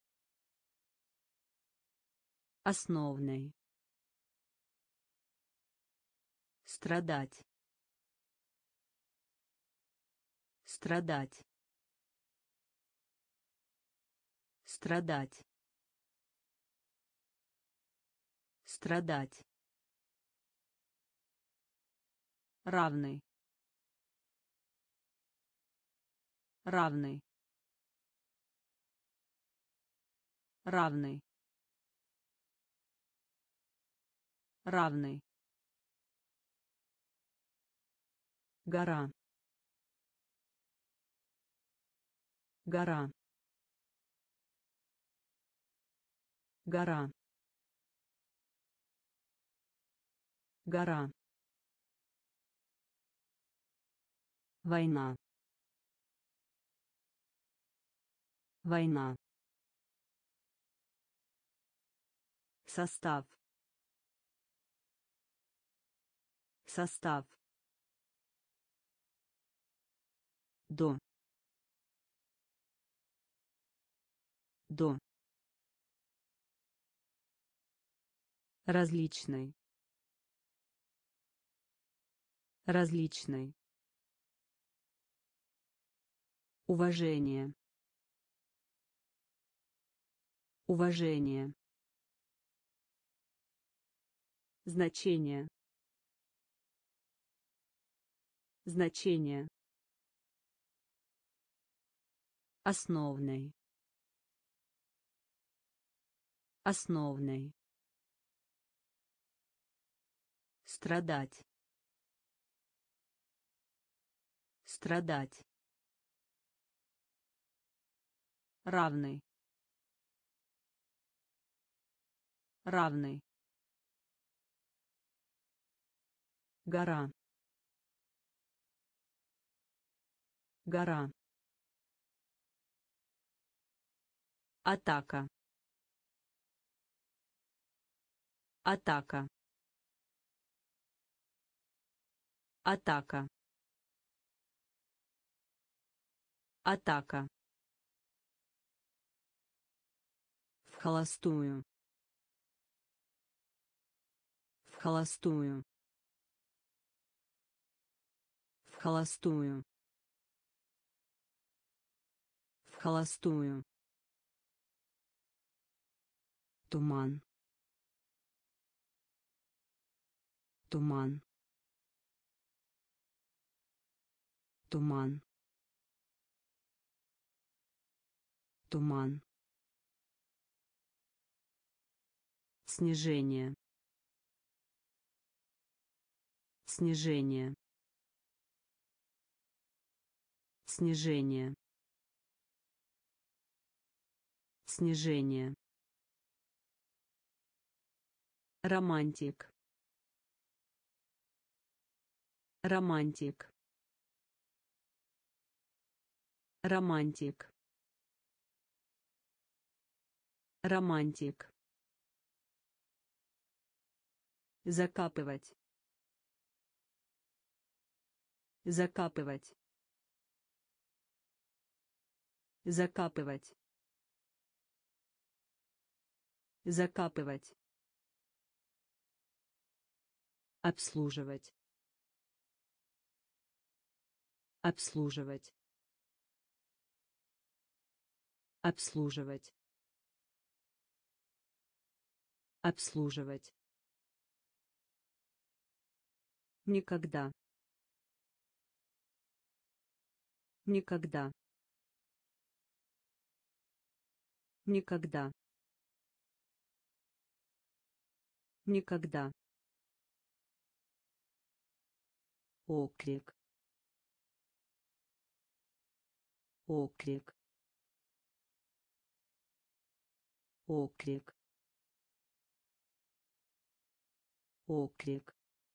Основный. Страдать. Страдать. Страдать. Страдать. Равный. Равный. Равный. Равный. Гора. Гора. Гора. Гора. Война. Война. Состав. Состав. До. До. Различный. Различный. Уважение. Уважение. Значение. Значение. Основный. Основный. Страдать. Страдать. Равный. Равный. Гора. Гора. Атака. Атака. Атака. Атака. В холостую. В холостую. В холостую. В холостую. Туман. Туман. Туман. Туман. Снижение. Снижение. Снижение. Снижение. Романтик. Романтик. Романтик. Романтик. Закапывать. Закапывать. Закапывать. Закапывать. Обслуживать. Обслуживать. Обслуживать. Обслуживать. Никогда. Никогда. Никогда. Никогда. Оклик. Оклик. Оклик. Оклик.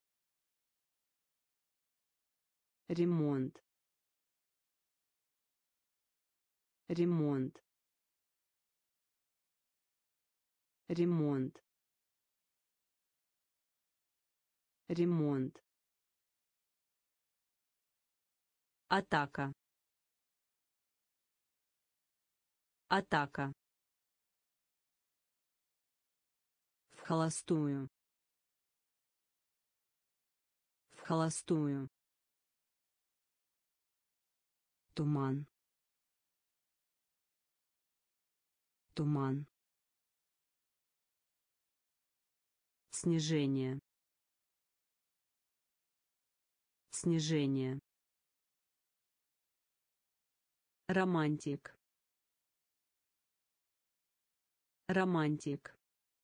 Ремонт. Ремонт. Ремонт. Ремонт. Атака. Атака. В холостую. В холостую. Туман. Туман. Снижение. Снижение. Романтик. Романтик.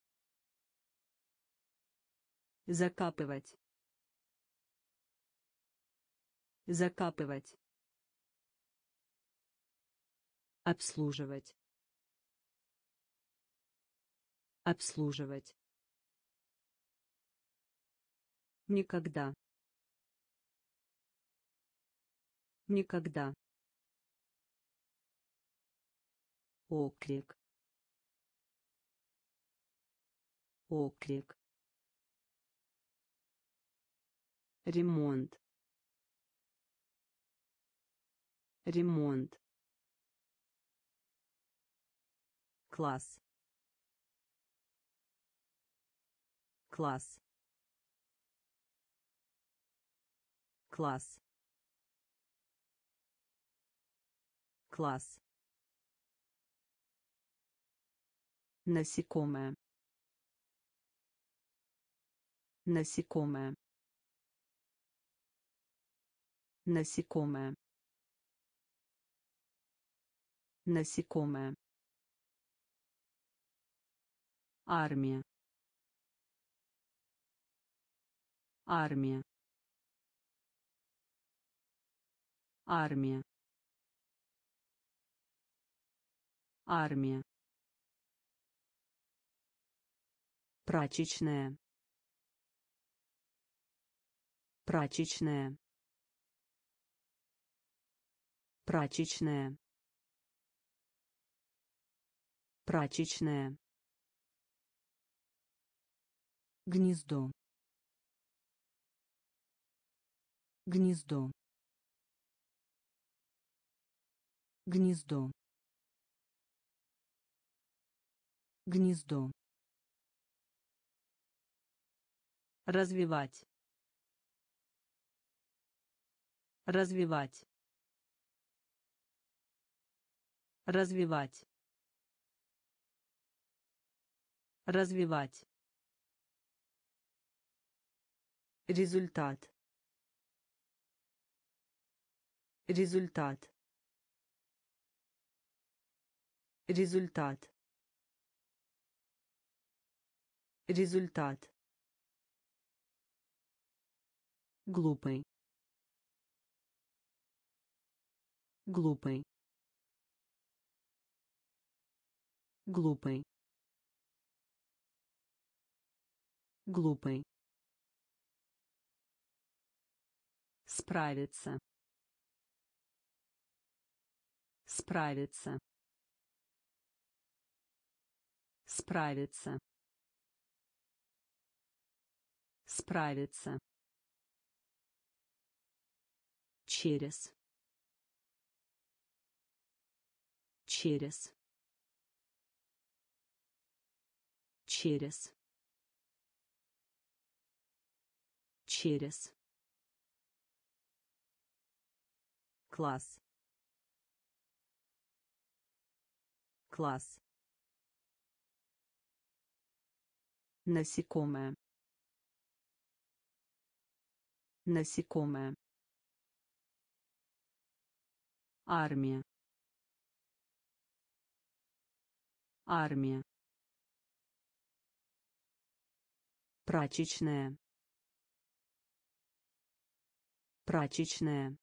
Закапывать. Закапывать. Обслуживать. Обслуживать. Никогда. Никогда. Оклик. Оклик. Ремонт. Ремонт. класс, класс, класс, класс, насекомое, насекомое, насекомое, насекомое, армия, армия, армия, армия, прачечная, прачечная, прачечная, прачечная, гнездо, гнездо, гнездо, гнездо, развивать, развивать, развивать, развивать, результат, результат, результат, результат, глупый, глупый, глупый, глупый, справиться, справиться, справиться, справиться, через, через, через, через, класс, класс, насекомое, насекомое, армия, армия, прачечная, прачечная,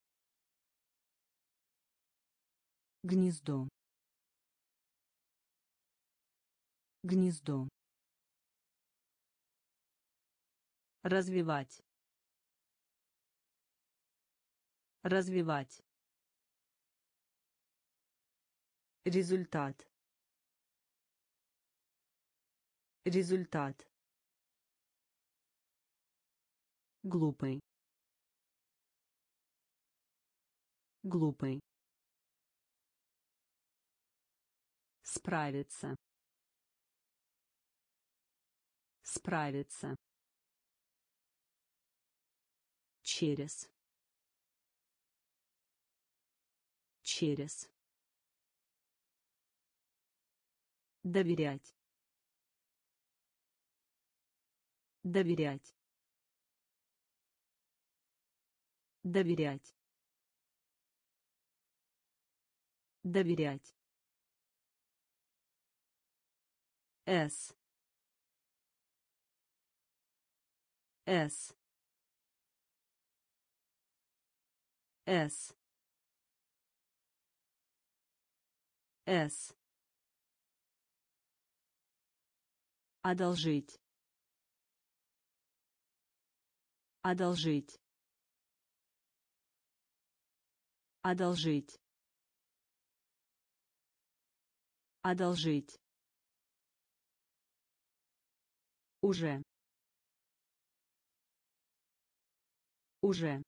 гнездо, гнездо, развивать, развивать, результат, результат, глупый, глупый, справиться, справиться, через, через, доверять, доверять, доверять, доверять, с, с, с, с, одолжить, одолжить, одолжить, одолжить, уже, уже,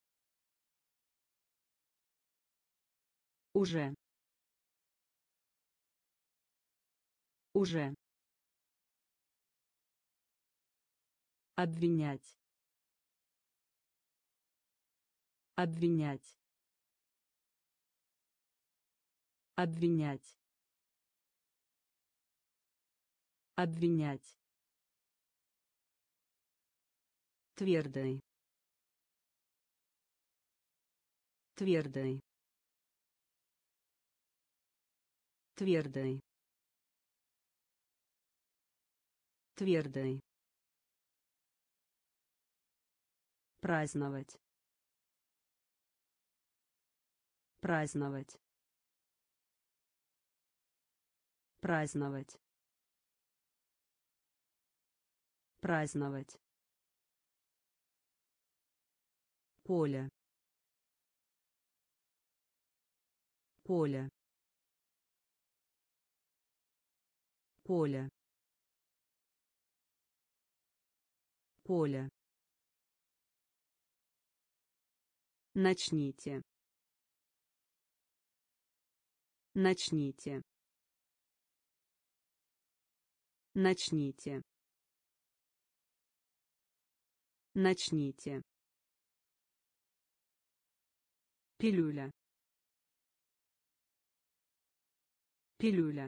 уже, Уже. Обвинять. Обвинять. Обвинять. Обвинять. Твердый. Твердый. Твердый. Твердый. Праздновать. Праздновать. Праздновать. Праздновать. Поле. Поле. Поле. Поле. Начните. Начните. Начните. Начните. Пилюля. Пилюля.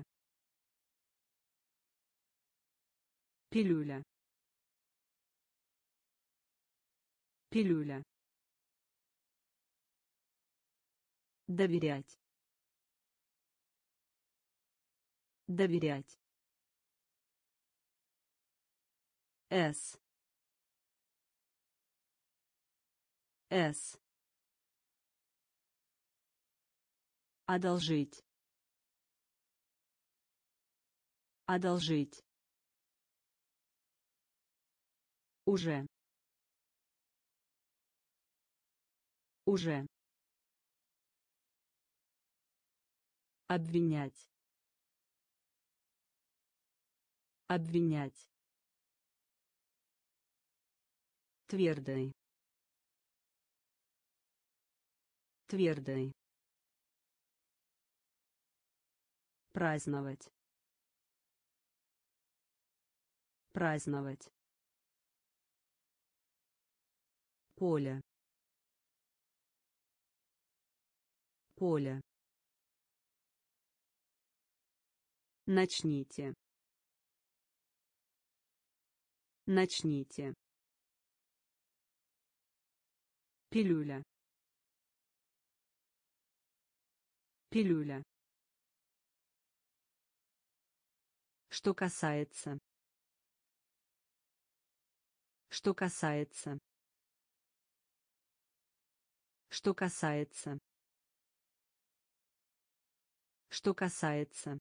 Пилюля. Пилюля. Доверять. Доверять. С. С. Одолжить. Одолжить. Уже. Уже. Обвинять. Обвинять. Твердый. Твердый. Праздновать. Праздновать. Поле. Поле. Начните. Начните. Пилюля. Пилюля. Что касается. Что касается. Что касается. Что касается.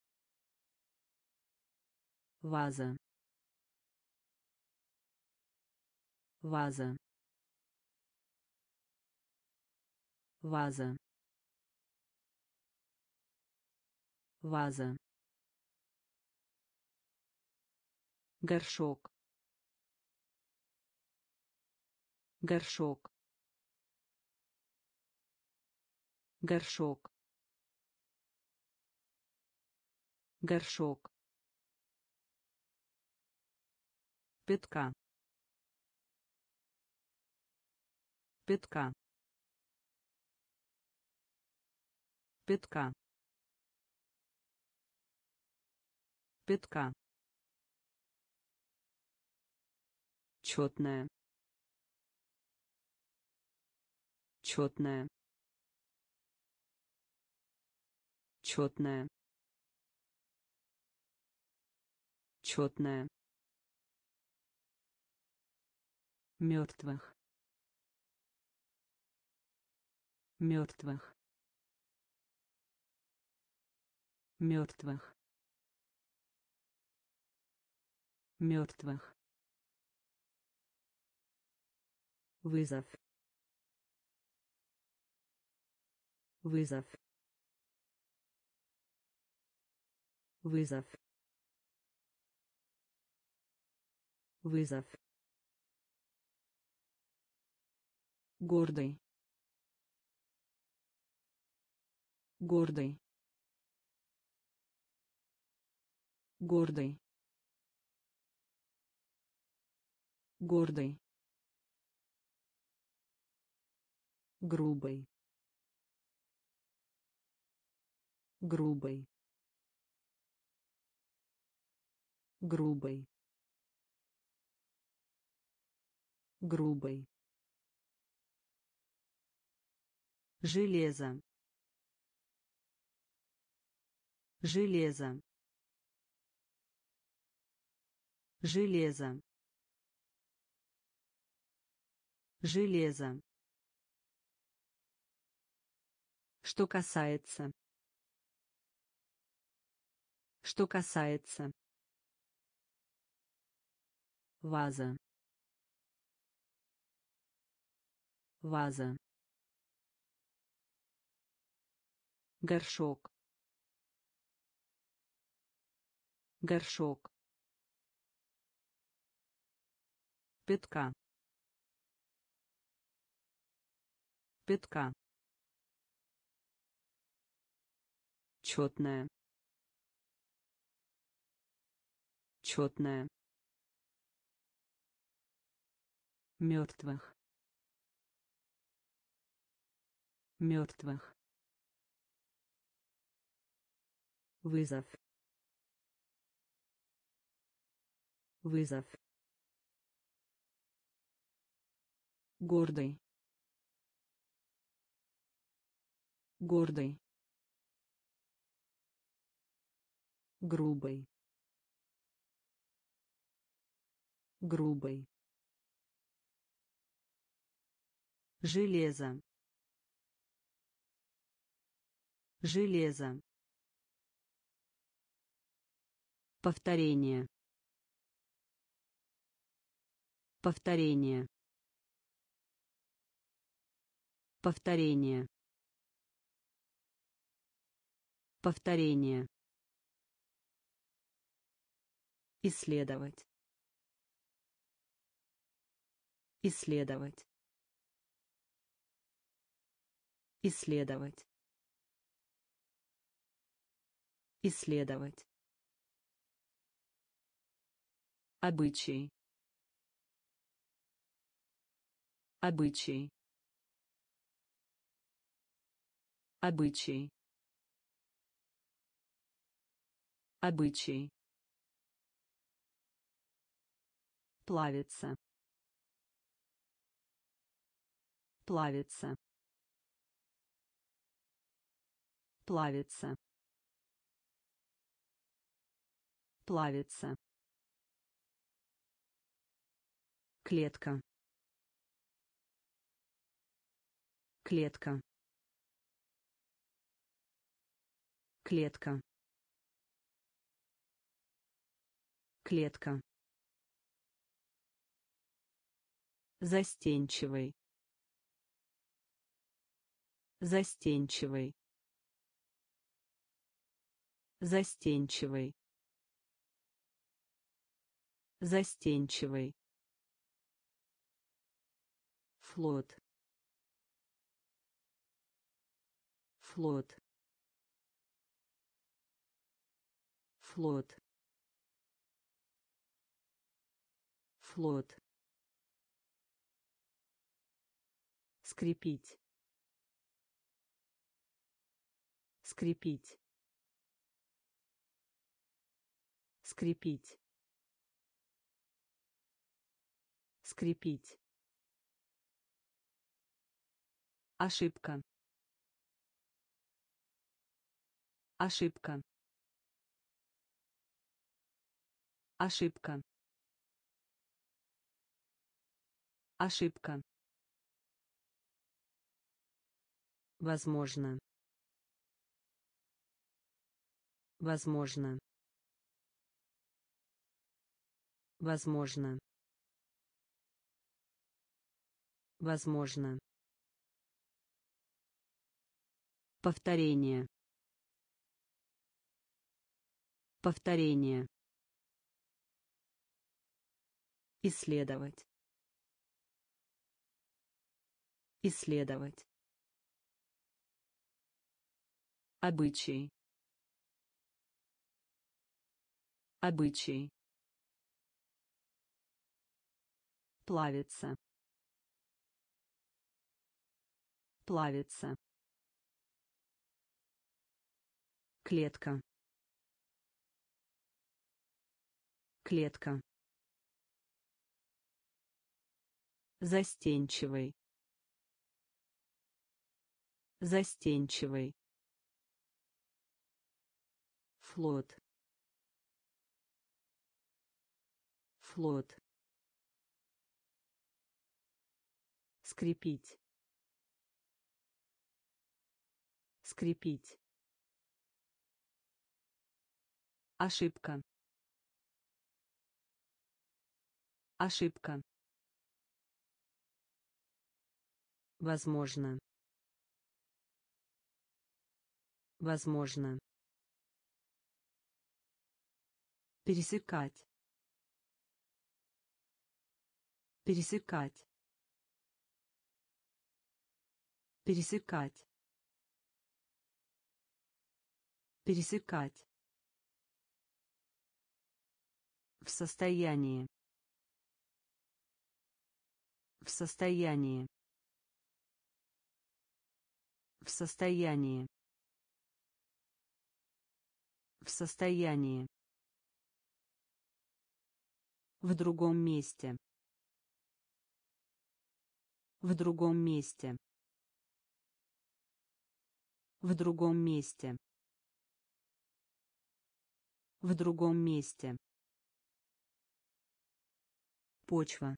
Ваза. Ваза. Ваза. Ваза. Горшок. Горшок. Горшок. Горшок. Пятка. Пятка. Пятка. Пятка. Четная. Четная. Четная. Четная. Мертвых. Мертвых. Мертвых. Мертвых. Вызов. Вызов. Вызов. Вызов. Гордый. Гордый. гордый, гордый, грубый, грубый, грубый, грубый, железо, железо, железо, железо. Что касается. Что касается. Ваза. Ваза. Горшок. Горшок. Пятка. Пятка. Четная. Четная. Мертвых. Мертвых. Вызов. Вызов. Гордый. Гордый. Грубый. Грубый. Железо. Железо. Повторение. Повторение. Повторение. Повторение. Исследовать. Исследовать. Исследовать. Исследовать. Обычай. Обычай. Обычай. Обычай. Плавится. Плавится. Плавится. Плавится. Клетка. Клетка. Клетка. Клетка. Застенчивый. Застенчивый. Застенчивый. Застенчивый. Флот. Флот. Флот. Флот. Скрепить. Скрепить. Скрепить. Скрепить. Ошибка. Ошибка. Ошибка. Ошибка. Возможно. Возможно. Возможно. Возможно. Повторение. Повторение. Исследовать. Исследовать. Обычай. Обычай. Плавится. Плавится. Клетка. Клетка. Застенчивый. Застенчивый. Флот. Флот. Скрепить. Скрепить. Ошибка. Ошибка. Возможно. Возможно. Пересекать. Пересекать. Пересекать. Пересекать. В состоянии. В состоянии. В состоянии. В состоянии. В другом месте. В другом месте. В другом месте. В другом месте. Почва.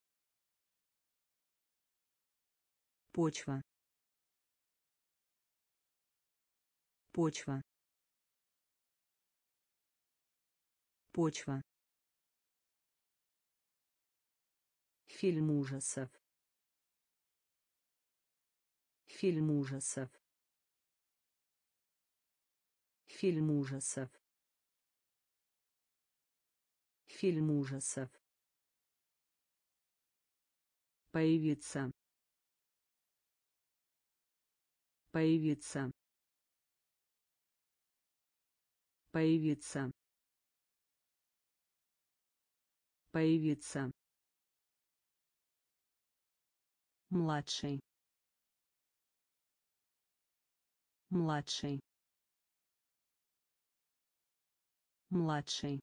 Почва. Почва. Почва. Фильм ужасов. Фильм ужасов. Фильм ужасов. Фильм ужасов. Появиться. Появиться. Появиться. Появиться. Младший. Младший. Младший.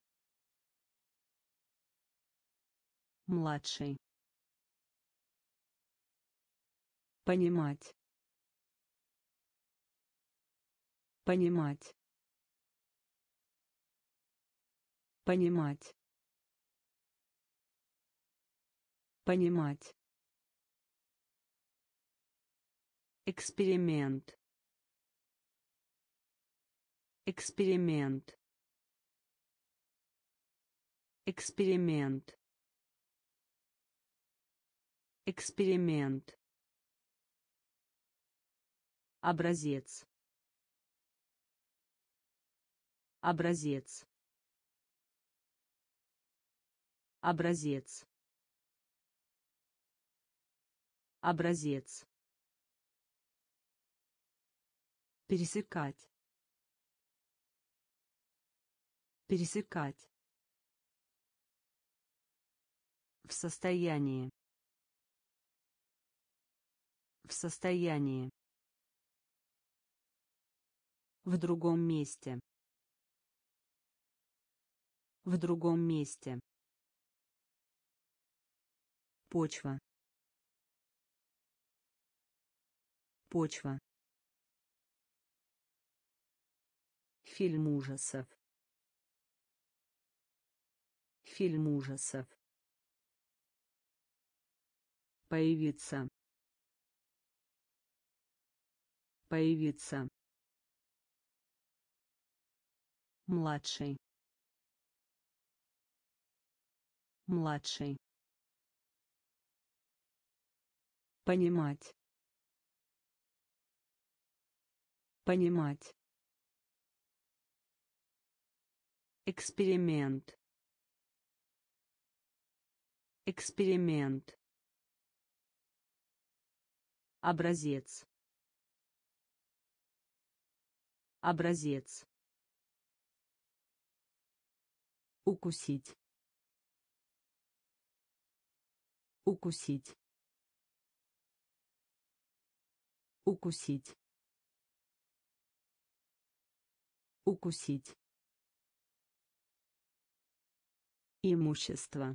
Младший. Понимать. Понимать. Понимать. Понимать. Эксперимент. Эксперимент. Эксперимент. Эксперимент. Образец. Образец. Образец. Образец. Пересекать. Пересекать. В состоянии. В состоянии. В другом месте. В другом месте. Почва. Почва. Фильм ужасов. Фильм ужасов. Появиться. Появиться. Младший. Младший. Понимать. Понимать. Эксперимент. Эксперимент. Образец. Образец. укусить, укусить, укусить, укусить, имущество,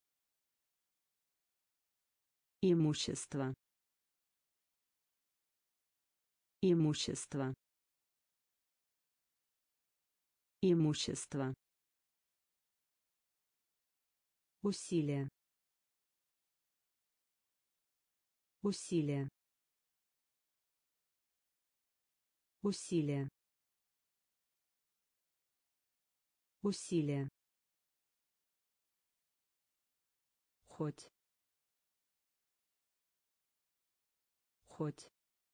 имущество, имущество, имущество, усилие, усилие, усилие, усилие, хоть, хоть,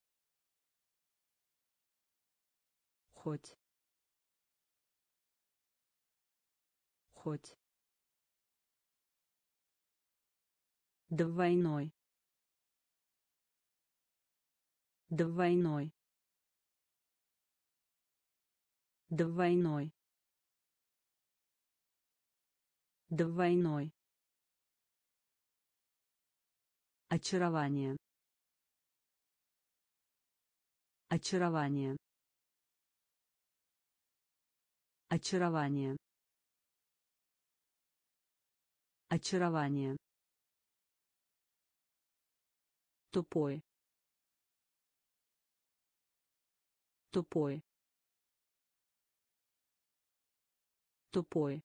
хоть, хоть, двойной, двойной, двойной, двойной, очарование, очарование, очарование, очарование, тупой, тупой, тупой,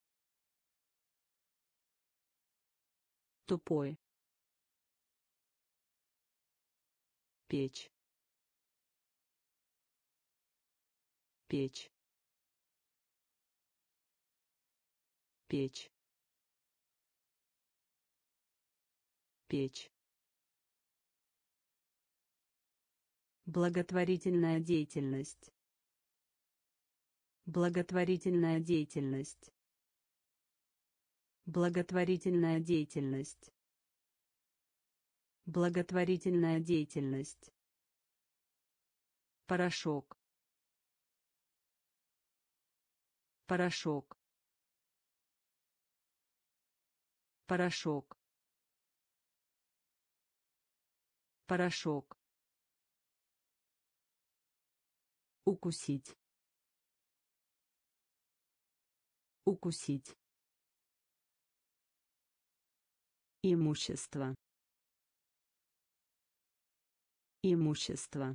тупой, печь, печь, печь, печь, благотворительная деятельность, благотворительная деятельность, благотворительная деятельность, благотворительная деятельность, порошок, порошок, порошок, порошок, укусить, укусить, имущество, имущество,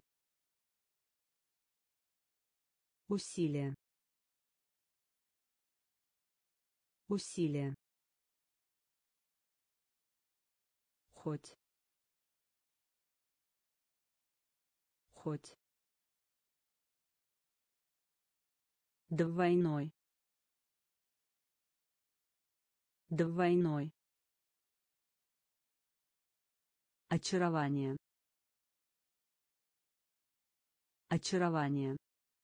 усилие, усилие, хоть, хоть, двойной, двойной, очарование, очарование,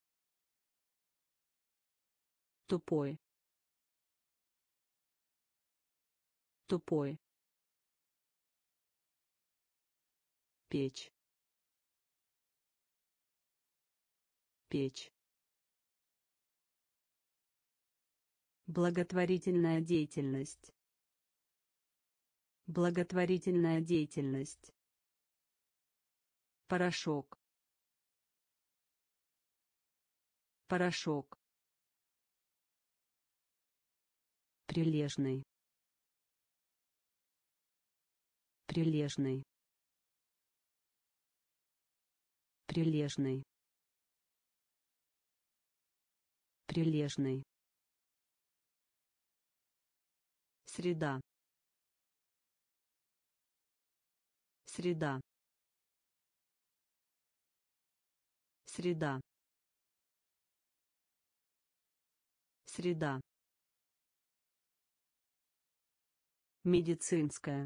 тупой, тупой, печь, печь, благотворительная деятельность, благотворительная деятельность, порошок, порошок, прилежный, прилежный, прилежный, прилежный, среда, среда, среда, среда, медицинская,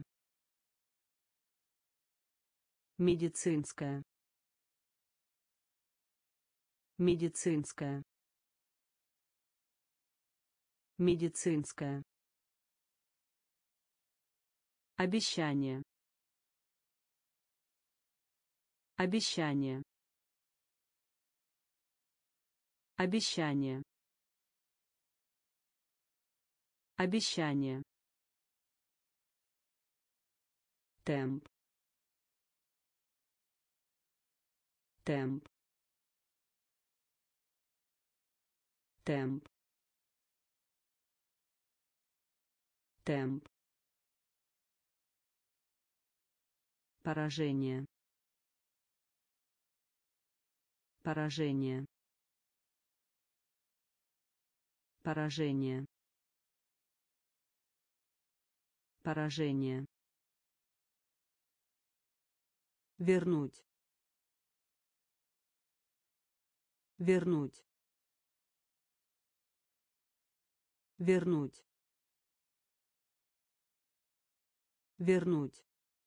медицинская, медицинская, медицинская, обещание, обещание, обещание, Обещание. Темп. Темп. Темп. Темп. Поражение. Поражение. Поражение. Поражение. Вернуть. Вернуть. Вернуть. Вернуть.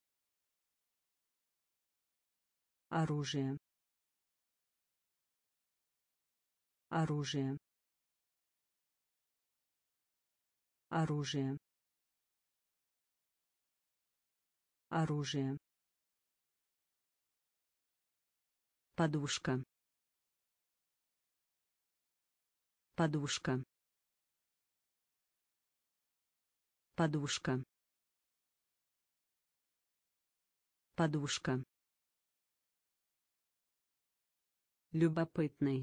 Оружие. Оружие. Оружие. Оружие. Подушка. Подушка. Подушка. Подушка. Любопытный.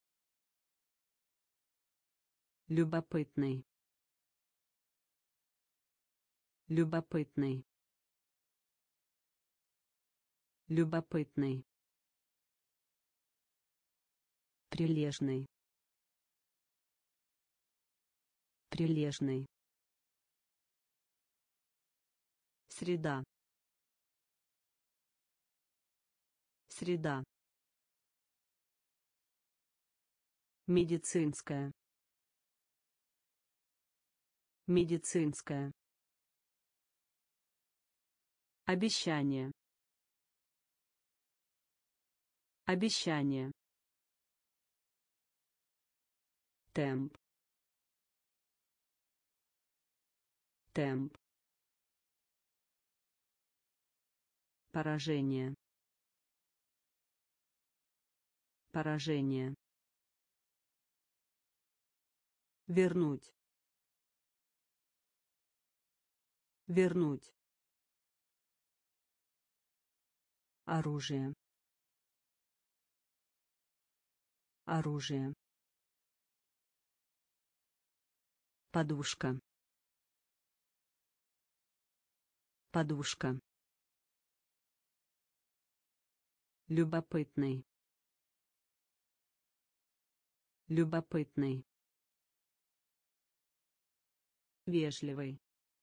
Любопытный. Любопытный. Любопытный. Прилежный. Прилежный. Среда. Среда. Медицинская. Медицинская. Обещание. Обещание. Темп. Темп. Поражение. Поражение. Вернуть. Вернуть. Оружие. Оружие. Подушка. Подушка. Любопытный. Любопытный. Вежливый.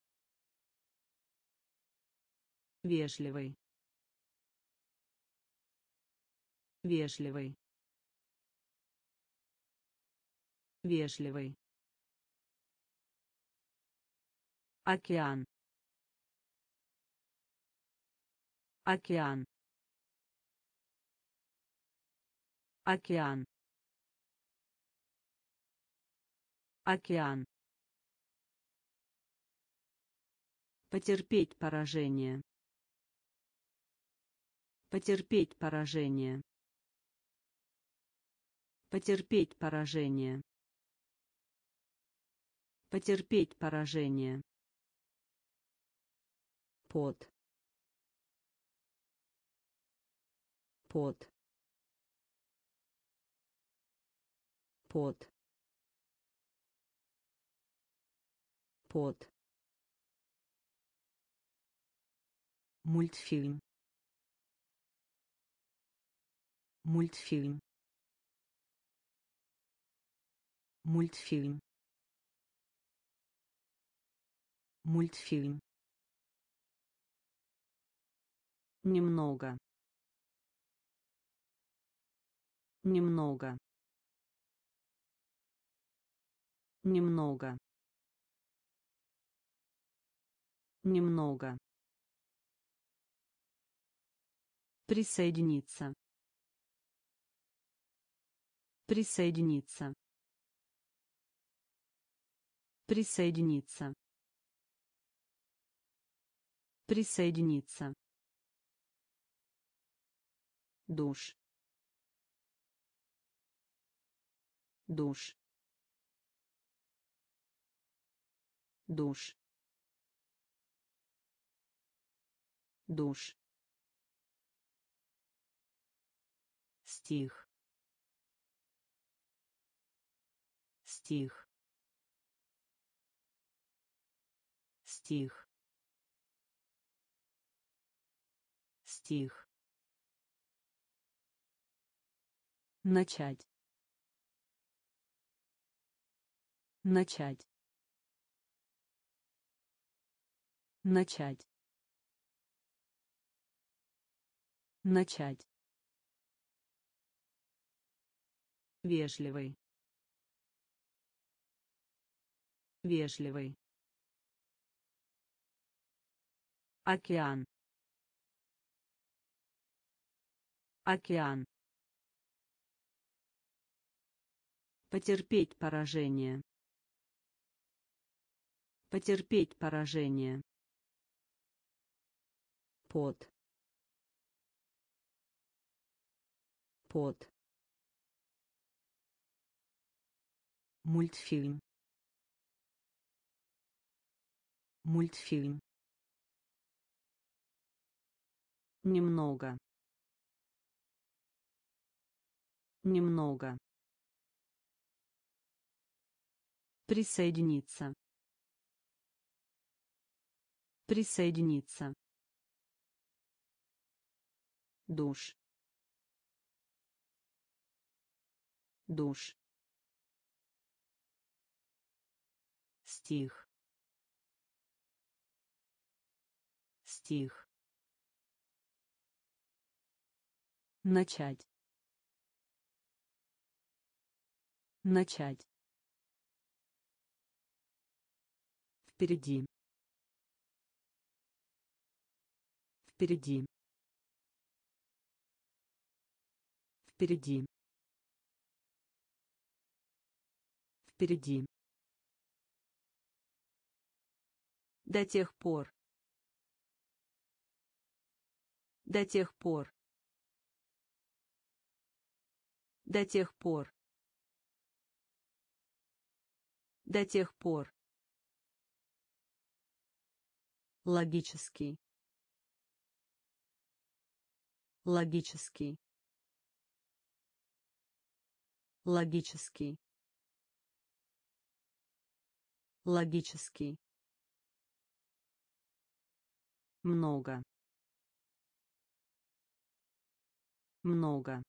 Вежливый. Вежливый. Вежливый. Океан. Океан. Океан. Океан. Потерпеть поражение. Потерпеть поражение. Потерпеть поражение. Потерпеть поражение. Пот. Пот. Пот. Пот. Мультфильм. Мультфильм. Мультфильм. Мультфильм. Немного. Немного. Немного. Немного. Присоединиться. Присоединиться. Присоединиться. Присоединиться. Душ. Душ. душ, душ, стих, стих, стих, стих, начать, начать, начать, начать, вежливый, вежливый, океан, океан, потерпеть поражение, потерпеть поражение, пот, пот, мультфильм, мультфильм, немного, немного, присоединиться, присоединиться, душ, душ, стих, стих, начать, начать, впереди, впереди, впереди, впереди, до тех пор, до тех пор, до тех пор, до тех пор, логический, логический, логический, логический, много, много,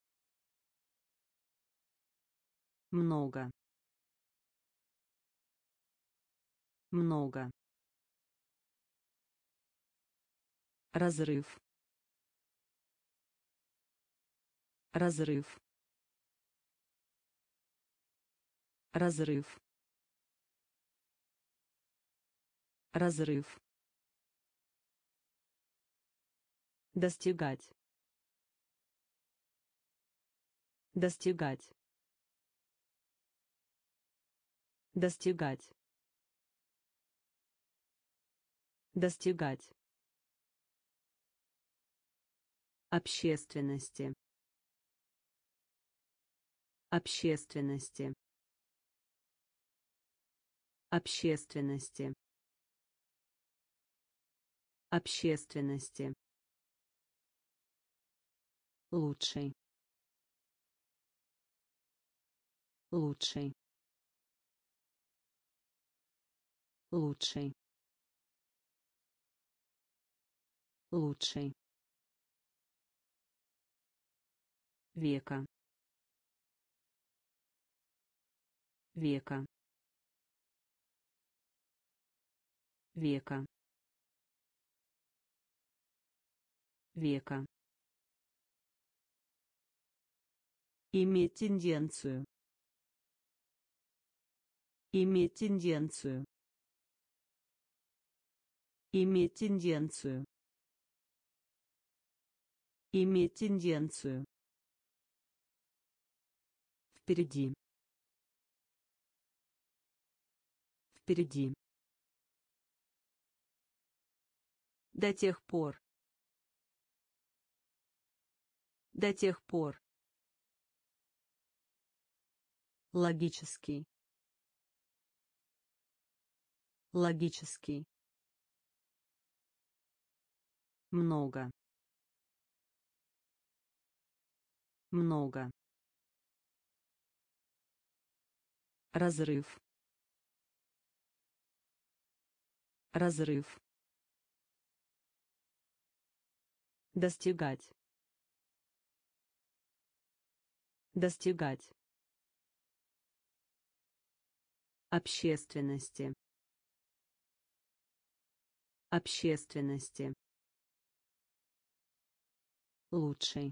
много, много, разрыв, разрыв, разрыв, разрыв, достигать, достигать, достигать, достигать, общественности, общественности, общественности, общественности, лучший, лучший, лучший, лучший, века, века, века, века, иметь тенденцию, иметь тенденцию, иметь тенденцию, иметь тенденцию, впереди, впереди, до тех пор, до тех пор, логический, Логический. Много. Много. Разрыв. Разрыв. Достигать. Достигать. Общественности. Общественности. Лучший.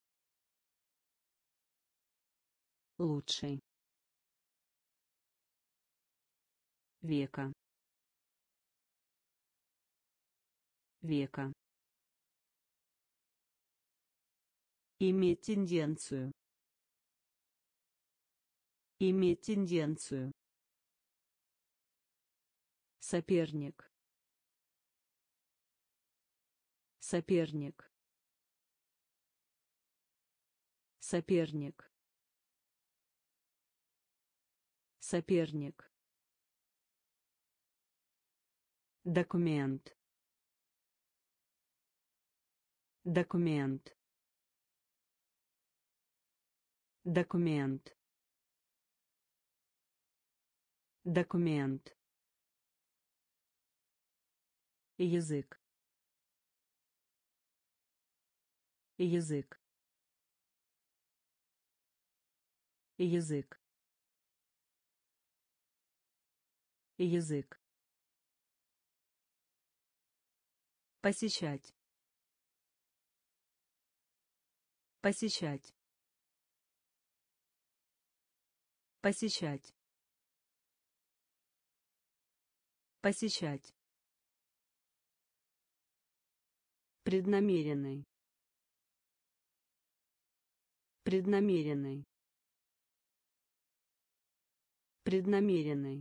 Лучший. Века. Века. Иметь тенденцию. Иметь тенденцию. Соперник. Соперник. Соперник. Соперник. Документ. Документ. Документ. Документ. Язык. Язык. Язык. Язык. Посещать. Посещать. Посещать. Посещать. Преднамеренный. Преднамеренный. Преднамеренный.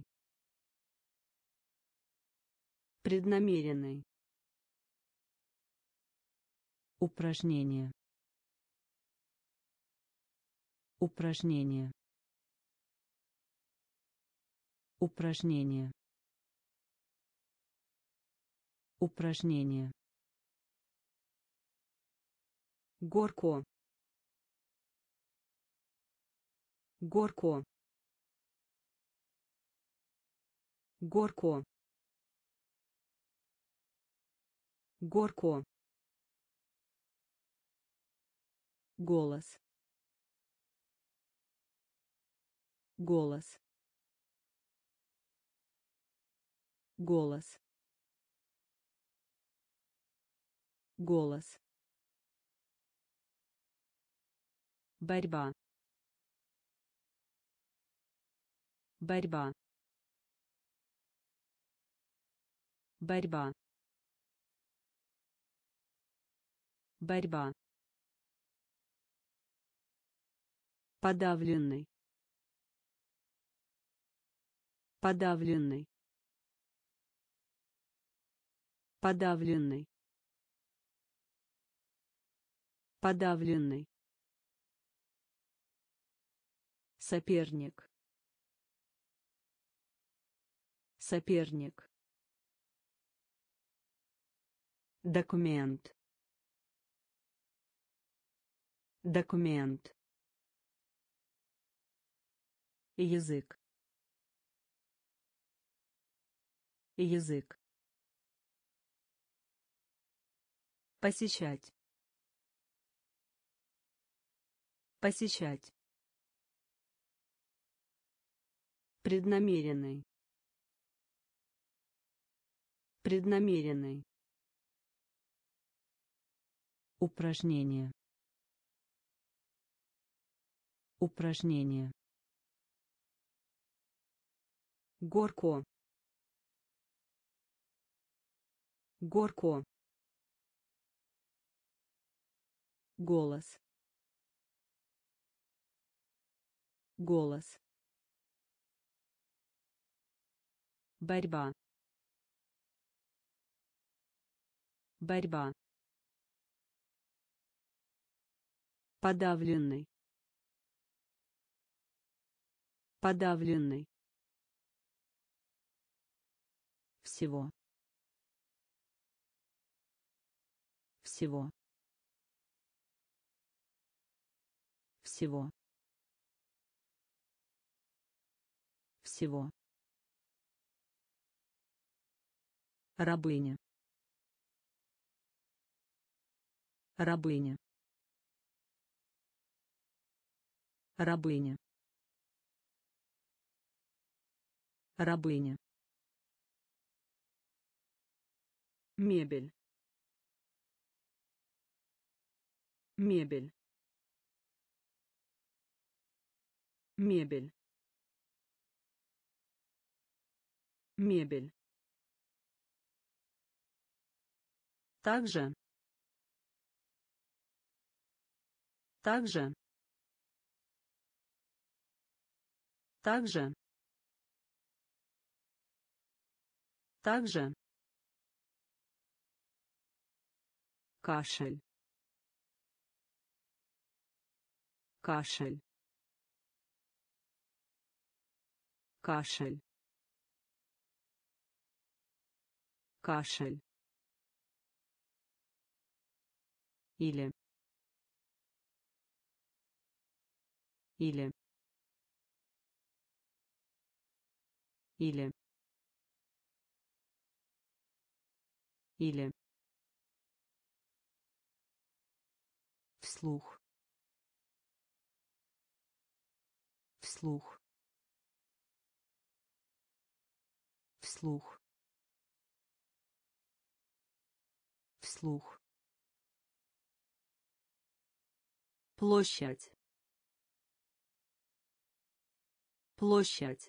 Преднамеренный. Упражнение. Упражнение. Упражнение. Упражнение. Горко. Горко. Горко. Горко. Голос. Голос. Голос. Голос. Борьба. Борьба. Борьба. Борьба. Подавленный. Подавленный. Подавленный. Подавленный. Соперник. Соперник. Документ. Документ. Язык. Язык. Посещать. Посещать. Преднамеренный. Преднамеренный. Упражнение. Упражнение. Горко. Горко. Голос. Голос. Борьба. Борьба. Подавленный. Подавленный. всего, всего, всего, всего, рабыня, рабыня, рабыня, рабыня, мебель, мебель, мебель, мебель, также, также, также, также, кашель, кашель, кашель, кашель, или, или, или, или, вслух, вслух, вслух, вслух, площадь, площадь,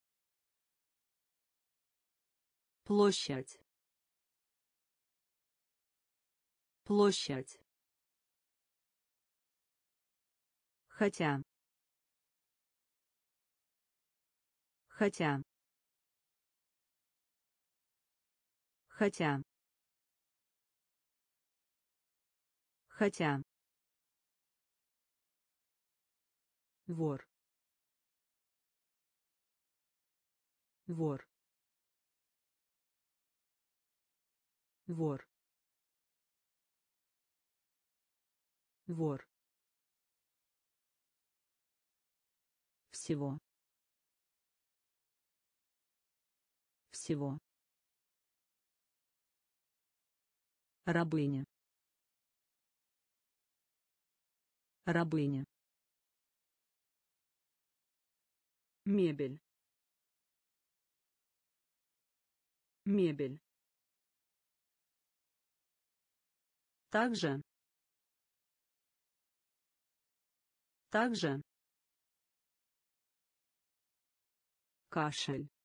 площадь, площадь, хотя, хотя, хотя, хотя, вор, вор, вор, вор, всего, всего, рабыня, рабыня, мебель, мебель, также, также, кашель,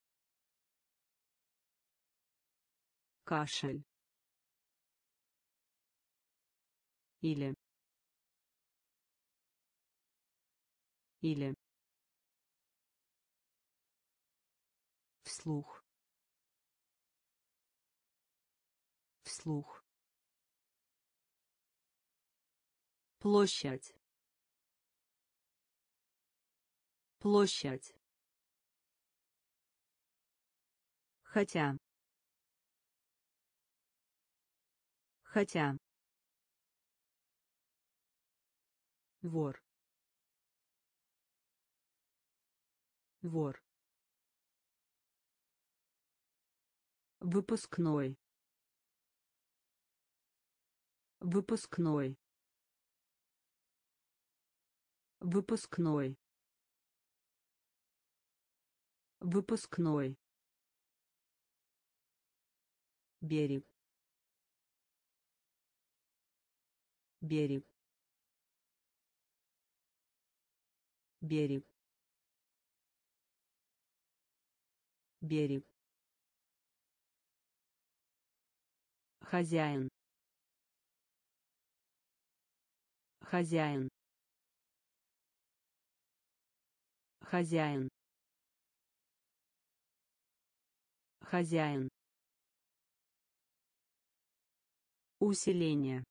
кашель, или, или, вслух, вслух, площадь, площадь, хотя, хотя, вор, вор, выпускной, выпускной, выпускной, выпускной, берег, берег, берег, берег, хозяин, хозяин, хозяин, хозяин, усиление,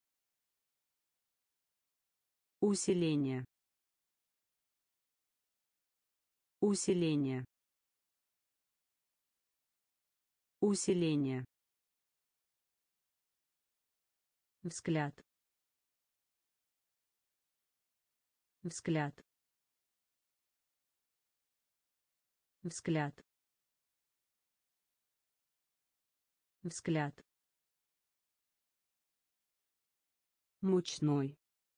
усиление, усиление, Усиление. Взгляд. Взгляд. Взгляд. Взгляд. Мучной.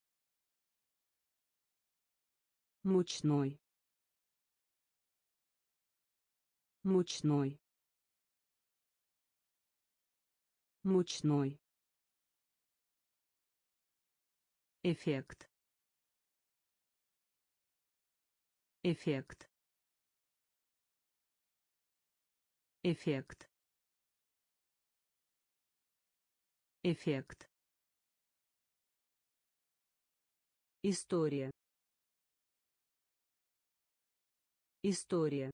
Мучной. Мучной. Мучной. Эффект. Эффект. Эффект. Эффект. История. История.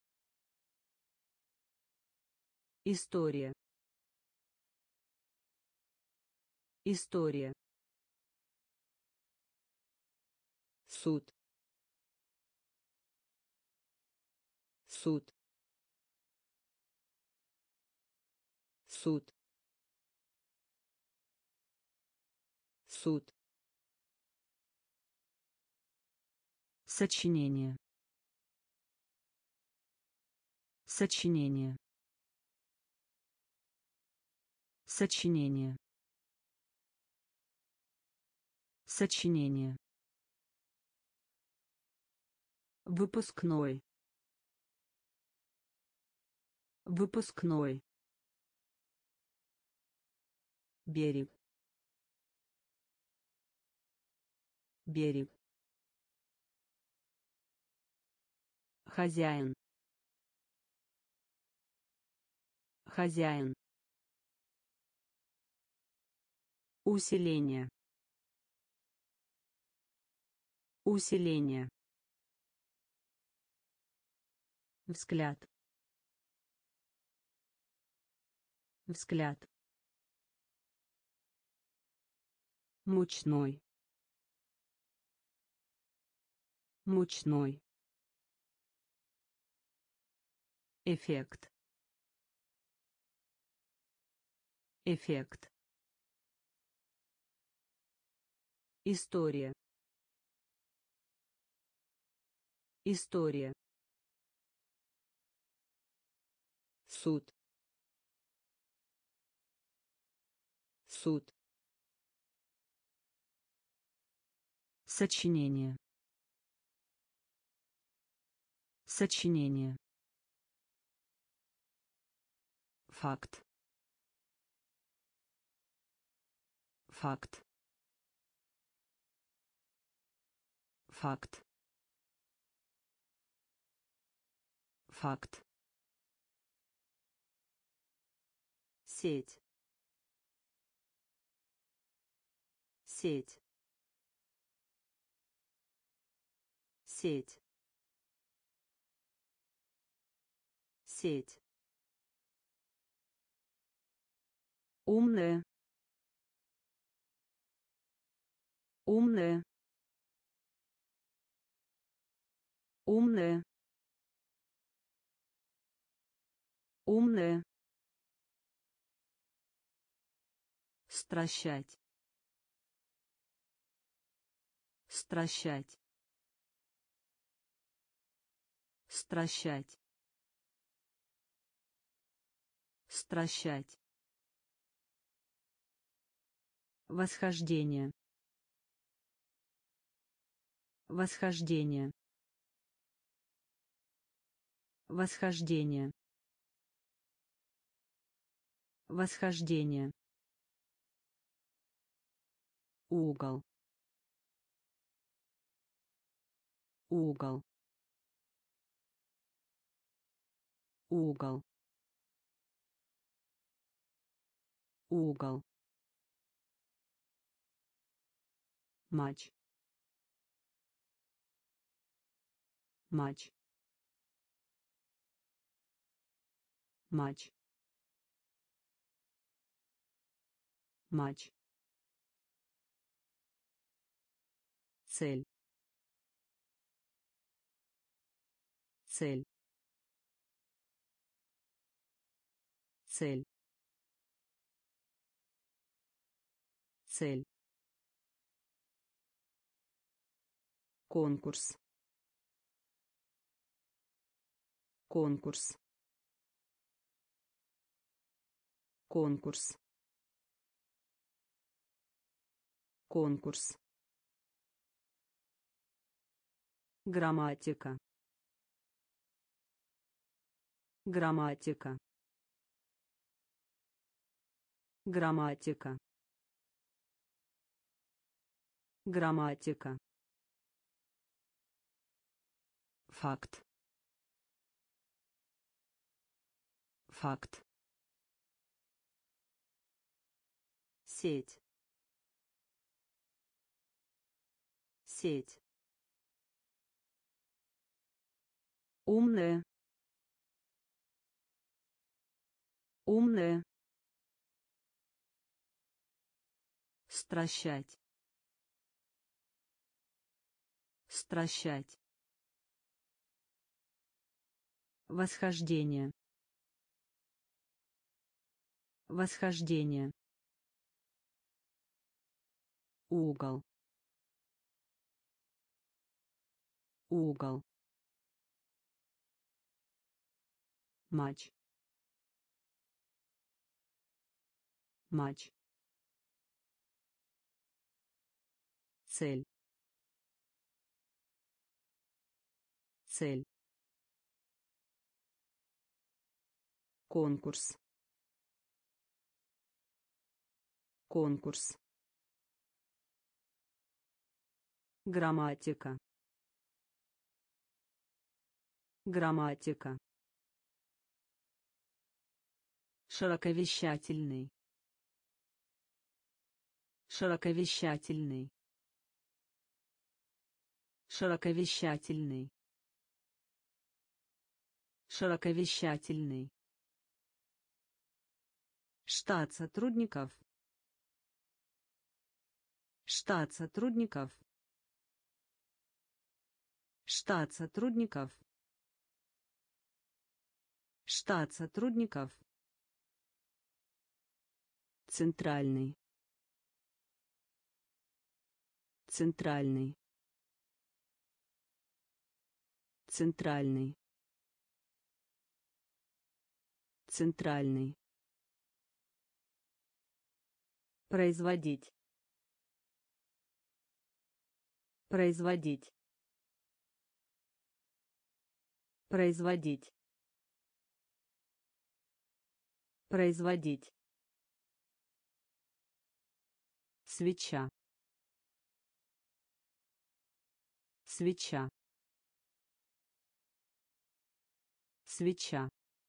История. История. Суд. Суд. Суд. Суд. Сочинение. Сочинение. Сочинение. Сочинение. Выпускной. Выпускной. Берег. Берег. Хозяин. Хозяин. Усиление. Усиление. Взгляд. Взгляд. Мучной. Мучной. Эффект. Эффект. История. История. Суд. Суд. Сочинение. Сочинение. Факт. Факт. Факт. Факт. Сеть. Сеть. Сеть. Сеть. Умная. Умная. Умная. Умная. Стращать. Стращать. Стращать. Стращать. Восхождение. Восхождение. Восхождение. Восхождение. Угол. Угол. Угол. Угол. Матч. Матч. Матч. Матч. Цель. Цель. цель, цель, конкурс, конкурс, конкурс, конкурс, грамматика, грамматика, грамматика, грамматика, факт, факт, сеть, сеть, умная, умная, стращать, стращать, восхождение, восхождение, угол, угол, матч, матч, цель, цель, конкурс, конкурс, грамматика, грамматика, широковещательный, широковещательный, широковещательный, широковещательный, штат сотрудников, штат сотрудников, штат сотрудников, штат сотрудников, центральный, центральный, центральный, центральный, производить, производить, производить, производить, свеча, свеча, свеча,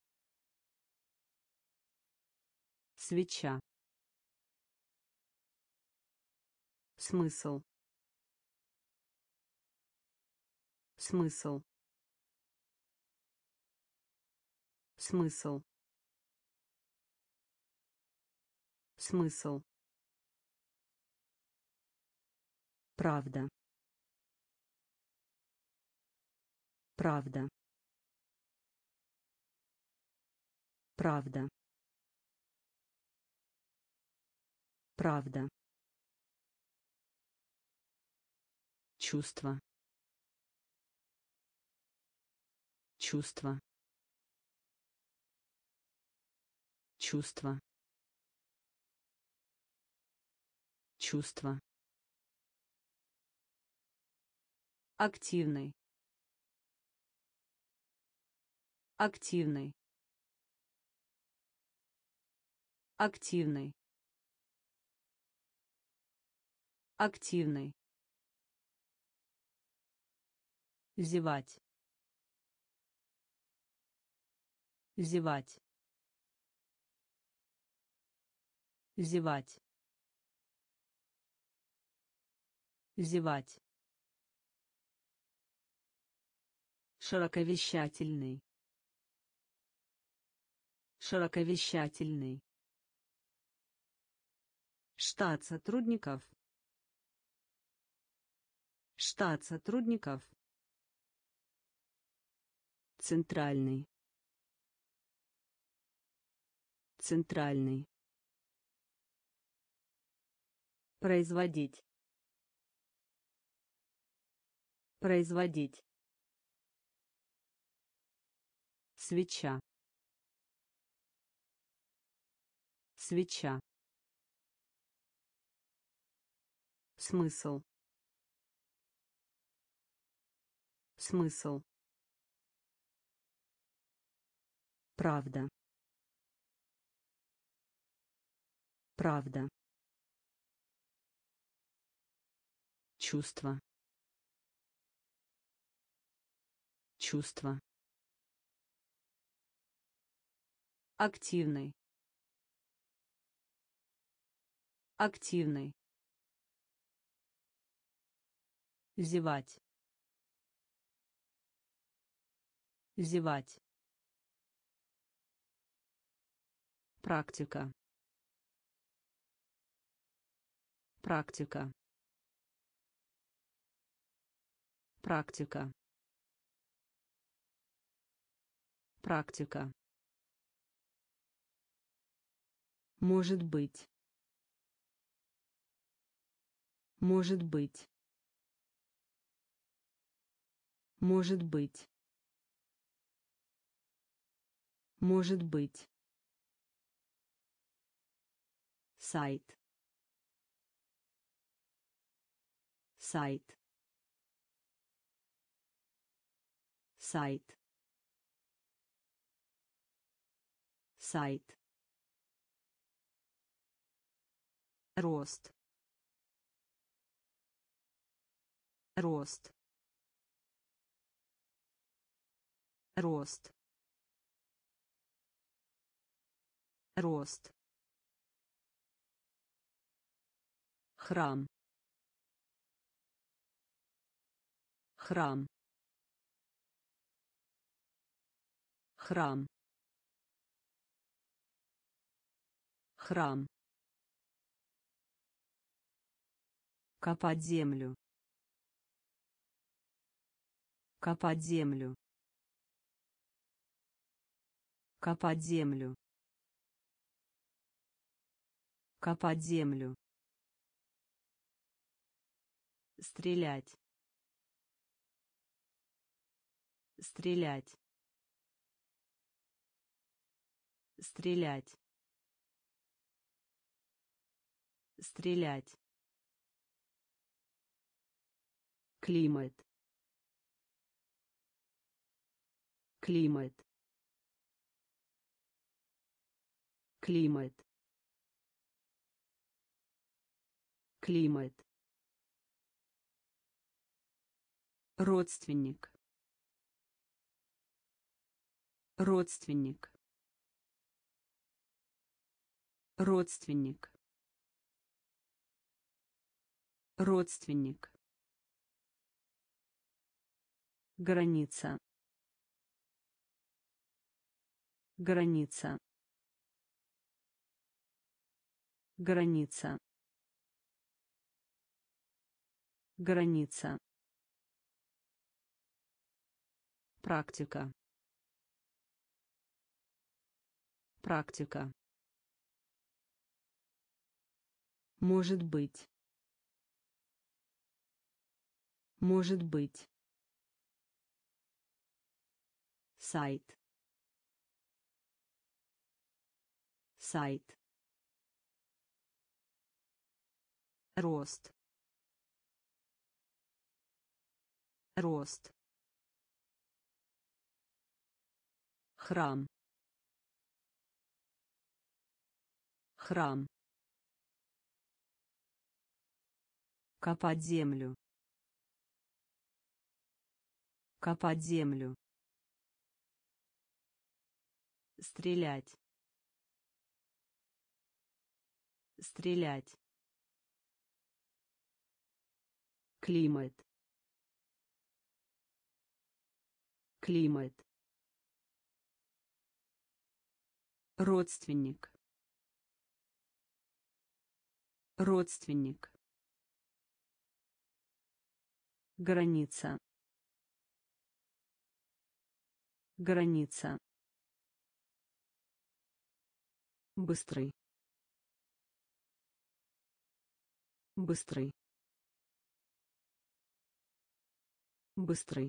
свеча, смысл, смысл, смысл, смысл, правда, правда, правда, правда, чувство, чувство, чувство, чувство, активный, активный, активный, активный, зевать, зевать, зевать, зевать, широковещательный, широковещательный, штат сотрудников, штат сотрудников, центральный, Центральный. Производить. Производить. Свеча. Свеча. Смысл. Смысл. Правда. Правда. Чувство. Чувство. Активный. Активный. Зевать. Зевать. Практика. Практика. Практика. Практика. Может быть. Может быть. Может быть. Может быть. Сайт. Сайт. Сайт. Сайт. Рост. Рост. Рост. Рост. Храм. Храм. Храм. Храм. Копать землю. Копать землю. Копать землю. Копать землю. Стрелять. Стрелять. Стрелять. Стрелять. Климат. Климат. Климат. Климат. Родственник. Родственник. Родственник. Родственник. Граница. Граница. Граница. Граница. Практика. Практика. Может быть. Может быть. Сайт. Сайт. Рост. Рост. Храм. Храм. Копать землю. Копать землю. Стрелять. Стрелять. Климат. Климат. Родственник. Родственник. Граница. Граница. Быстрый. Быстрый. Быстрый.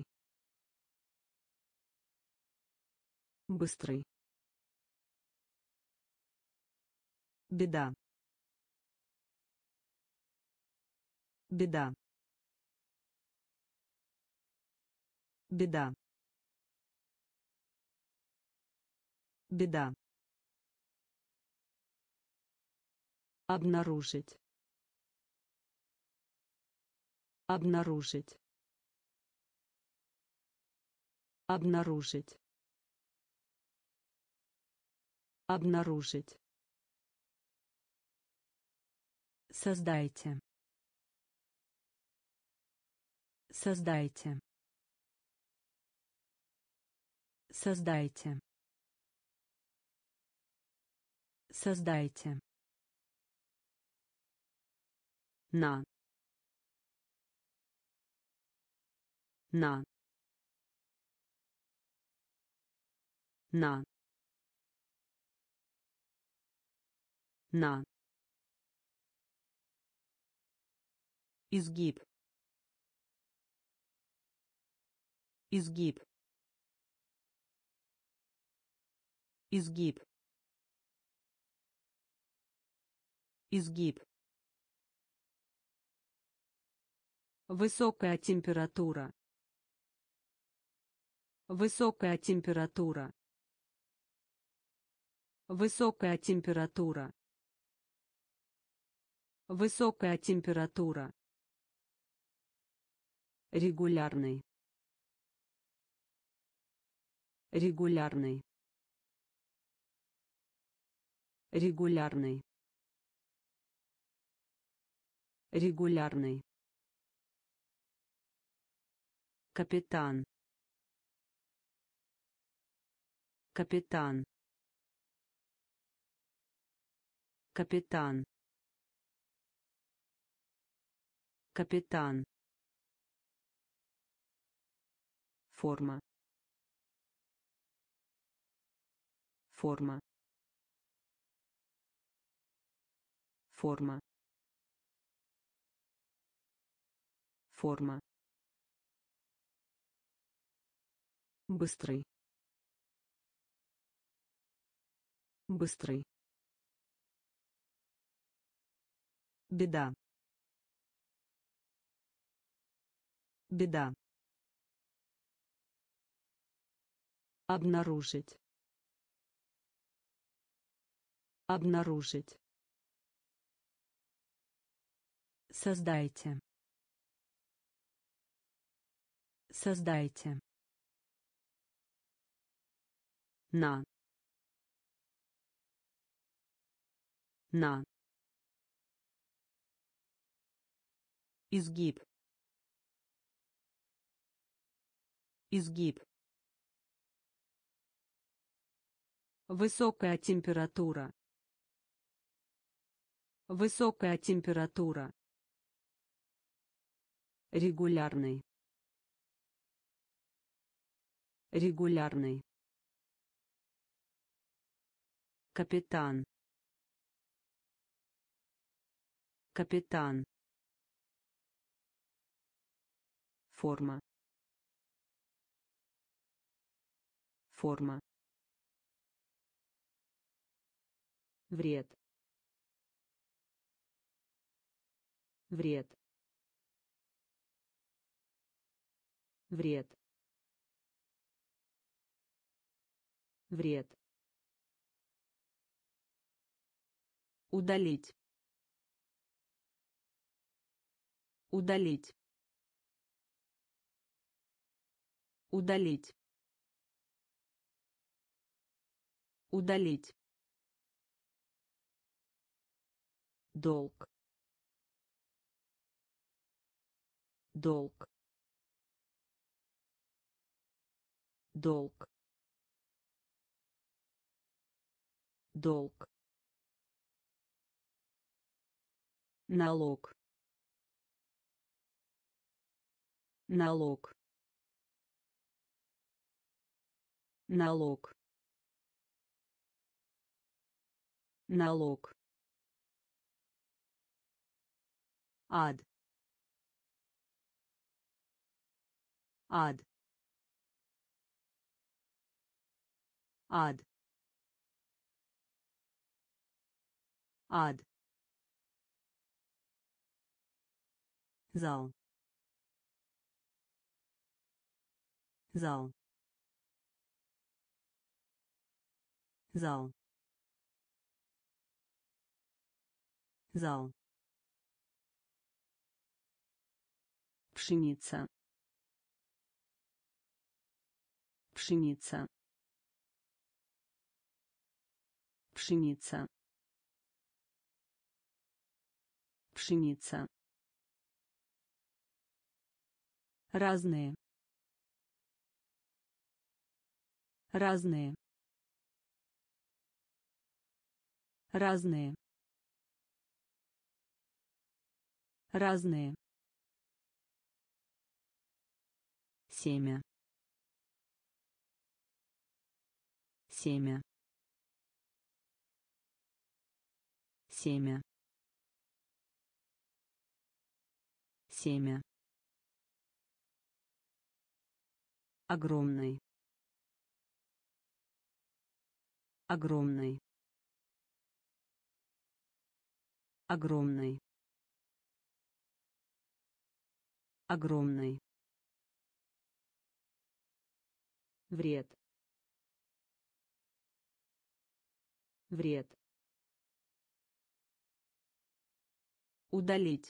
Быстрый. Беда. Беда. Беда. Беда. Обнаружить. Обнаружить. Обнаружить. Обнаружить. Создайте. Создайте. Создайте. Создайте. На. На. На. На. Изгиб. Изгиб. Изгиб. Изгиб. Высокая температура. Высокая температура. Высокая температура. Высокая температура. Регулярный. Регулярный. Регулярный. Регулярный. Капитан. Капитан. Капитан. Капитан. Форма. Форма. Форма. Форма. Быстрый. Быстрый. Беда. Беда. Обнаружить. Обнаружить. Создайте. Создайте. На. На. Изгиб. Изгиб. Высокая температура. Высокая температура. Регулярный. Регулярный. Капитан. Капитан. Форма. Форма. Вред. Вред. Вред. Вред. Удалить. Удалить. Удалить. Удалить. Долг. Долг. Долг. Долг. Налог. Налог. Налог. налог, ад, ад, ад, ад, зал, зал, зал, зал, пшеница, пшеница, пшеница, пшеница, разные, разные, разные, разные, семя, семя, семя, семя, огромный, огромный, огромный, огромный, вред, вред, удалить,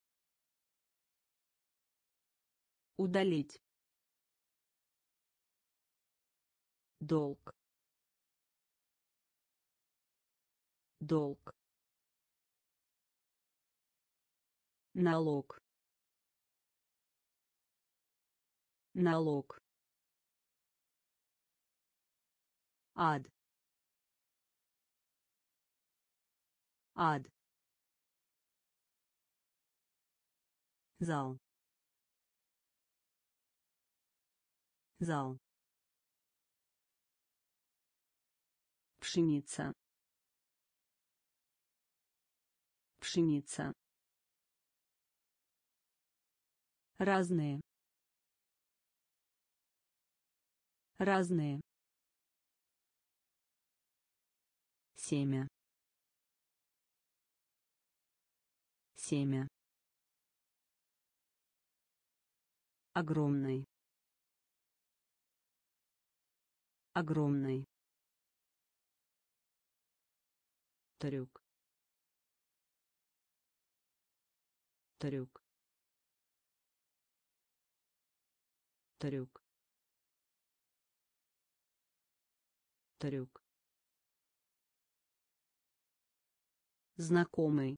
удалить, долг, долг, налог, налог, ад, ад, зал, зал, пшеница, пшеница, разные, разные, семя, семя, огромный, огромный, трюк, трюк, трюк, трюк, знакомый,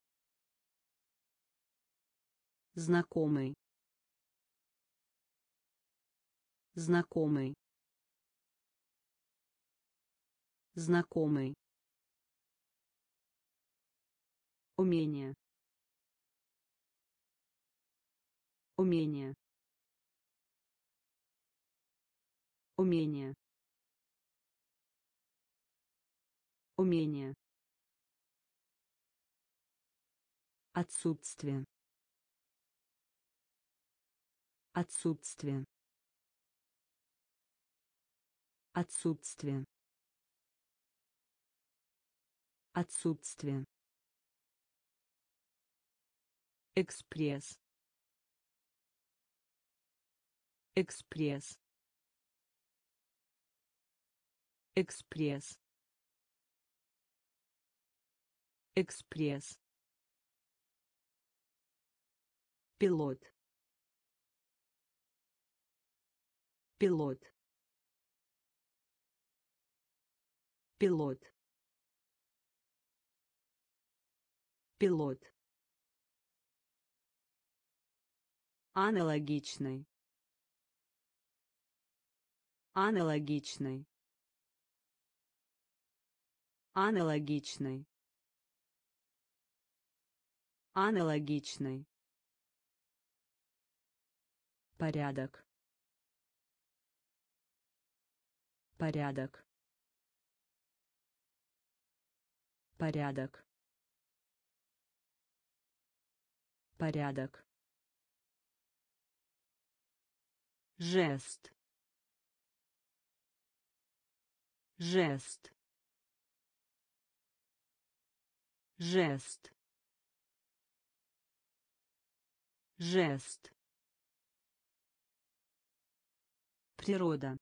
знакомый, знакомый, знакомый, умение, умение, умение, умение, отсутствие, отсутствие, отсутствие, отсутствие, экспресс, экспресс, экспресс, экспресс, пилот, пилот, пилот, пилот, аналогичный, аналогичный, аналогичный, аналогичный, порядок, порядок, порядок, порядок, жест, жест, жест, жест, природа,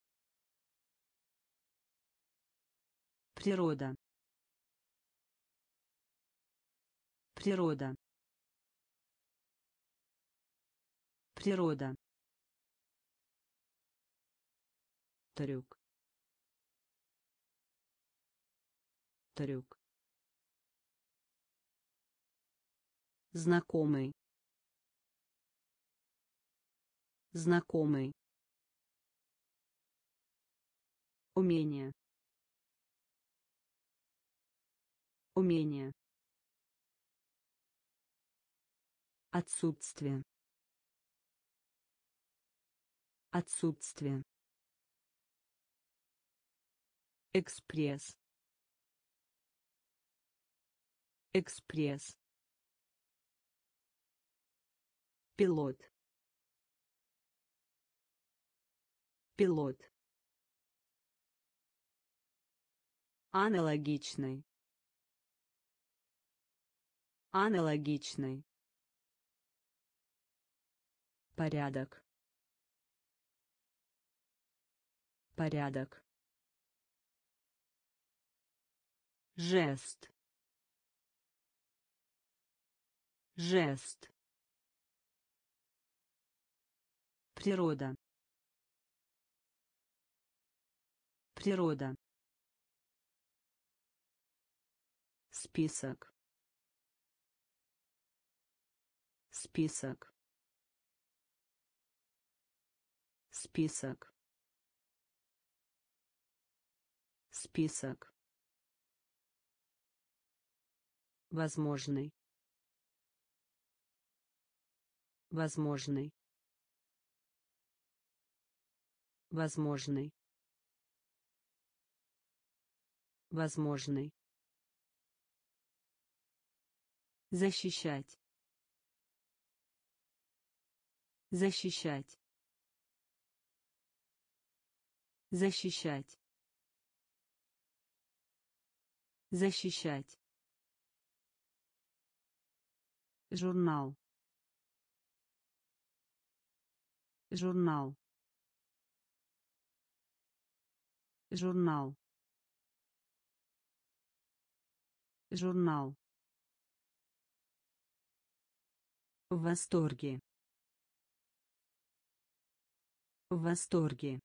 природа, природа, природа, трюк, трюк, знакомый, знакомый, умение, умение, отсутствие, отсутствие, экспресс, экспресс, пилот, пилот, аналогичный, аналогичный, порядок, порядок, жест, жест, природа, природа, список, список, список, список, возможный, возможный, возможный, возможный, защищать, защищать, защищать, защищать, журнал, журнал, журнал, журнал, в восторге, в восторге,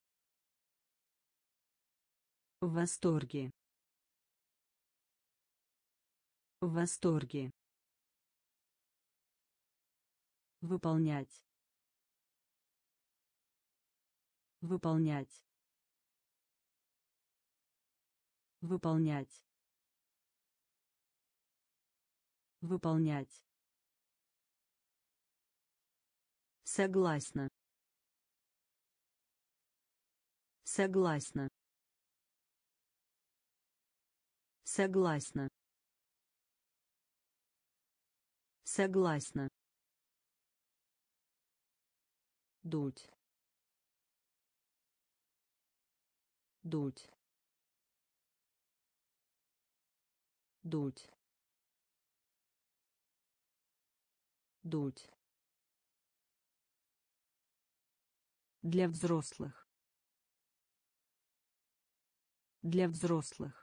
в восторге, в восторге, выполнять, выполнять, выполнять, выполнять, согласна, согласна, согласна, согласна, дуть, дуть, дуть, дуть, для взрослых, для взрослых,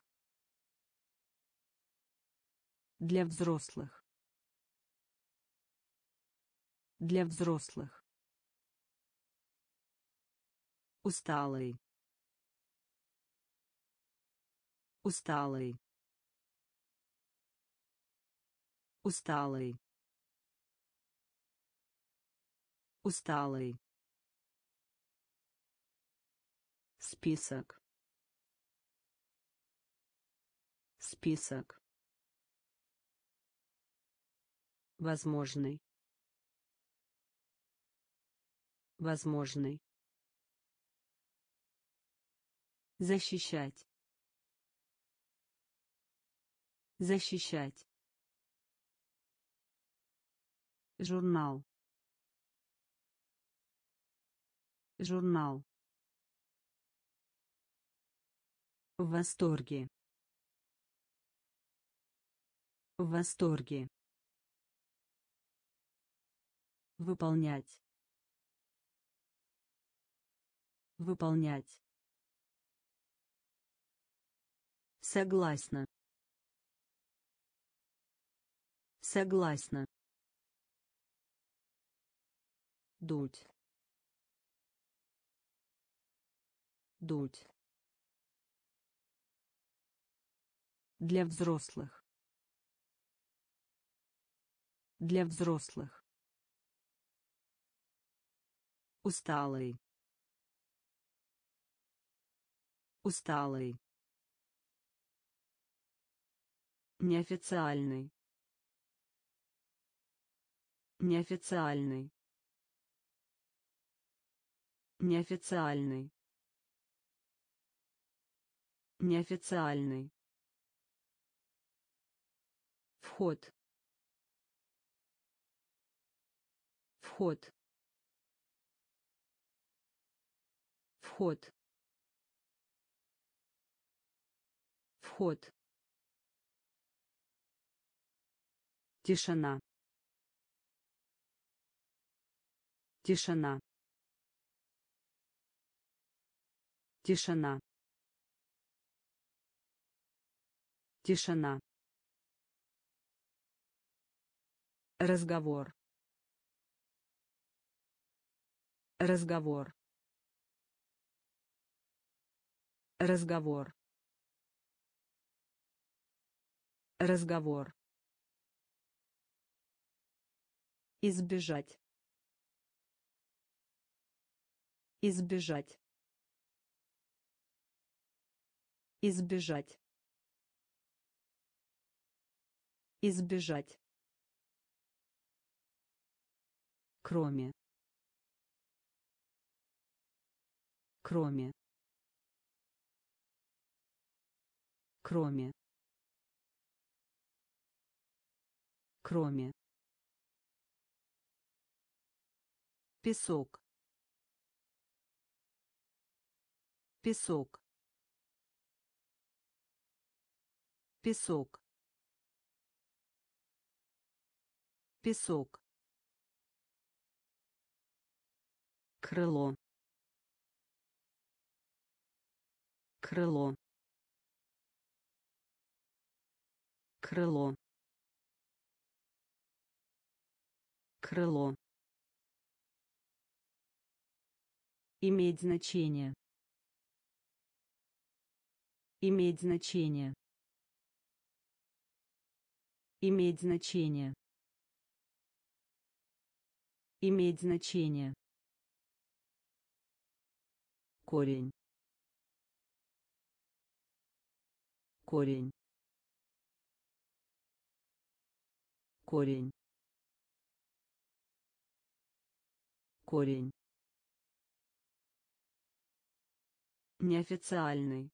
для взрослых, для взрослых, усталый, усталый, усталый, усталый, список, список, возможный, возможный, защищать, защищать, журнал, журнал, в восторге, в восторге, выполнять, выполнять, согласна, согласна, дуть, дуть, для взрослых, для взрослых, усталый, усталый, неофициальный, неофициальный, неофициальный, неофициальный, вход, вход, вход, вход, тишина, тишина, тишина, тишина, разговор, разговор, разговор, разговор, избежать, избежать, избежать, избежать, кроме, кроме, кроме, кроме, песок, песок, песок, песок, крыло, крыло, крыло, крыло, иметь значение, иметь значение, иметь значение, иметь значение, корень, корень, корень, корень, неофициальный,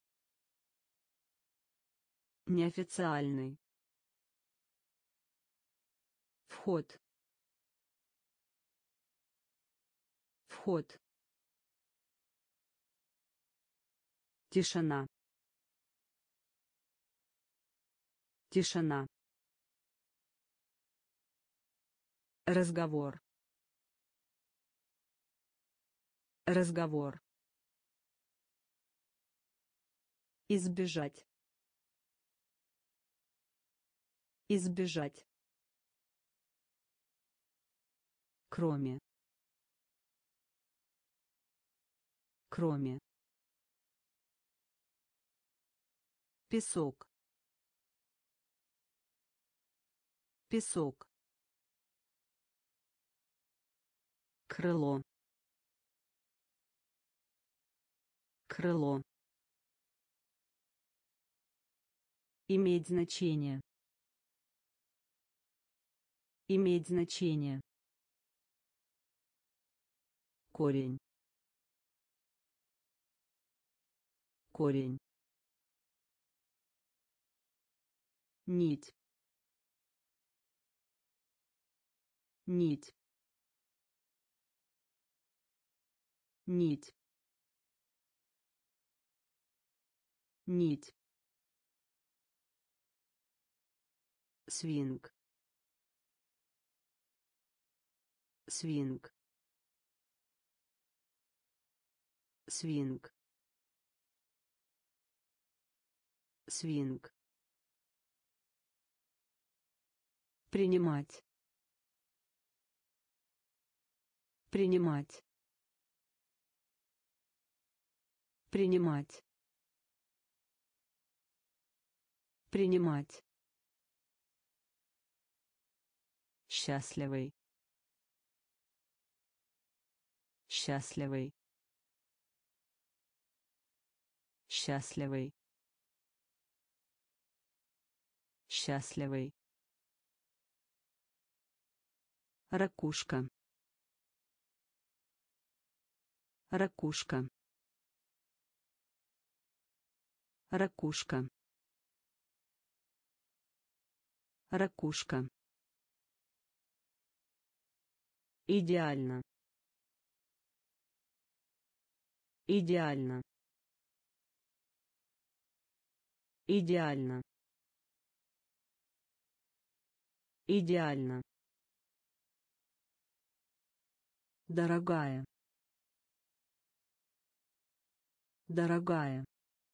неофициальный, вход, вход, тишина, тишина, разговор, разговор, избежать, избежать, кроме, кроме, песок, песок, крыло, крыло, иметь значение, иметь значение, корень, корень, нить, нить, нить, нить, свинг, свинг, свинг, свинг, принимать, принимать, принимать, принимать, счастливый, счастливый, счастливый, счастливый, ракушка, ракушка, ракушка, ракушка, идеально, идеально, идеально, идеально, дорогая, дорогая,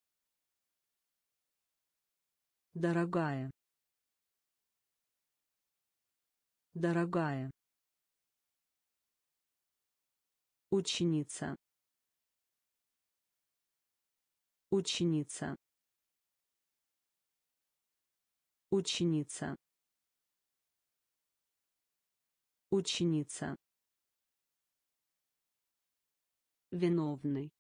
дорогая, дорогая, ученица, ученица, ученица, ученица, виновный,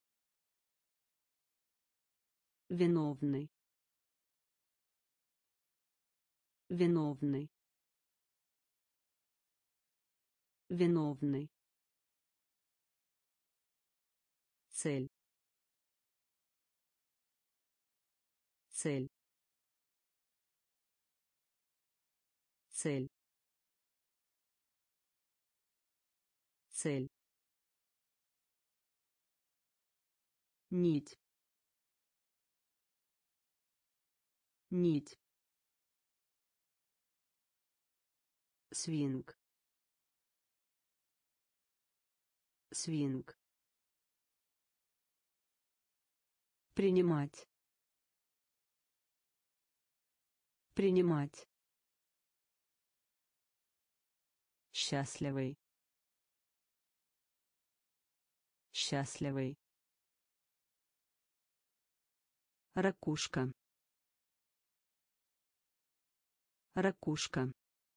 виновный, виновный, виновный, цель, цель, цель, цель, нить, нить, свинг, свинг, принимать, принимать, счастливый, счастливый, ракушка, ракушка,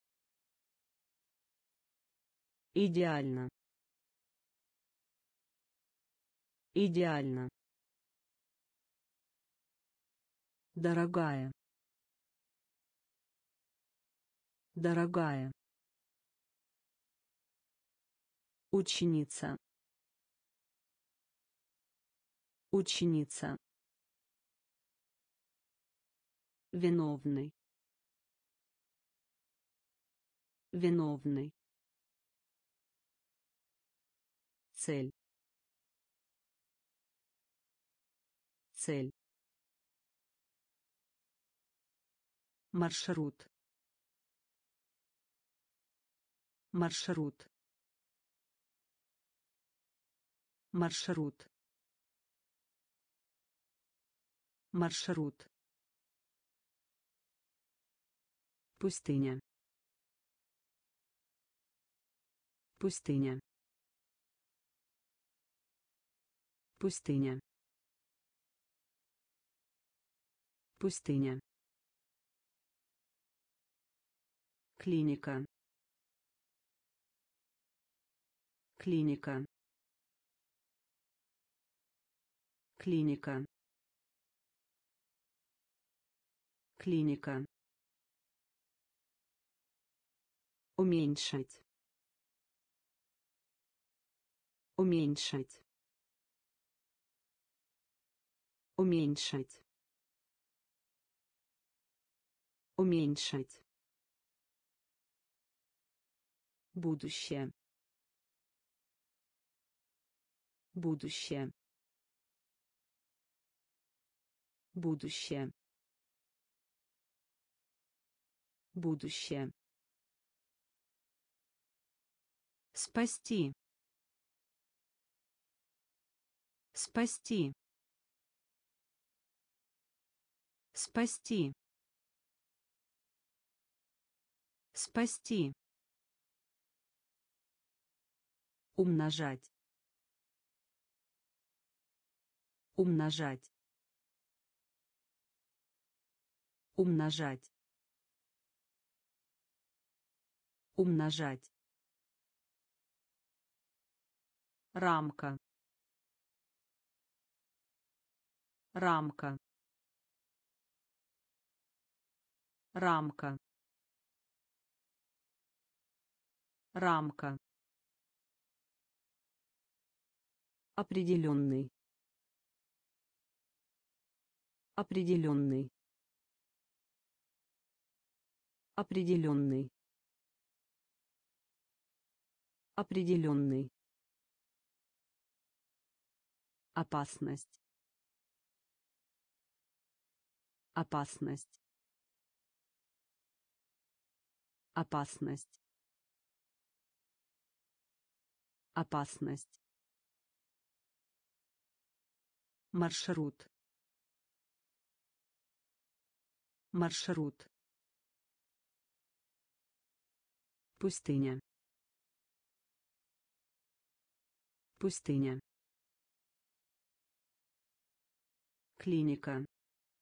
идеально, идеально, дорогая, дорогая, ученица, ученица, виновный, виновный, цель, цель, маршрут, маршрут, маршрут, маршрут, пустыня, пустыня, пустыня, пустыня, клиника, клиника, клиника, клиника, уменьшить, уменьшить, уменьшить, Уменьшить. Будущее. Будущее. Будущее. Будущее. Спасти. Спасти. Спасти. Спасти. Умножать. Умножать. Умножать. Умножать. Рамка. Рамка. Рамка. Рамка. Определенный. Определенный. Определенный. Определенный. Опасность. Опасность. Опасность. Опасность. Маршрут. Маршрут. Пустыня. Пустыня. Клиника.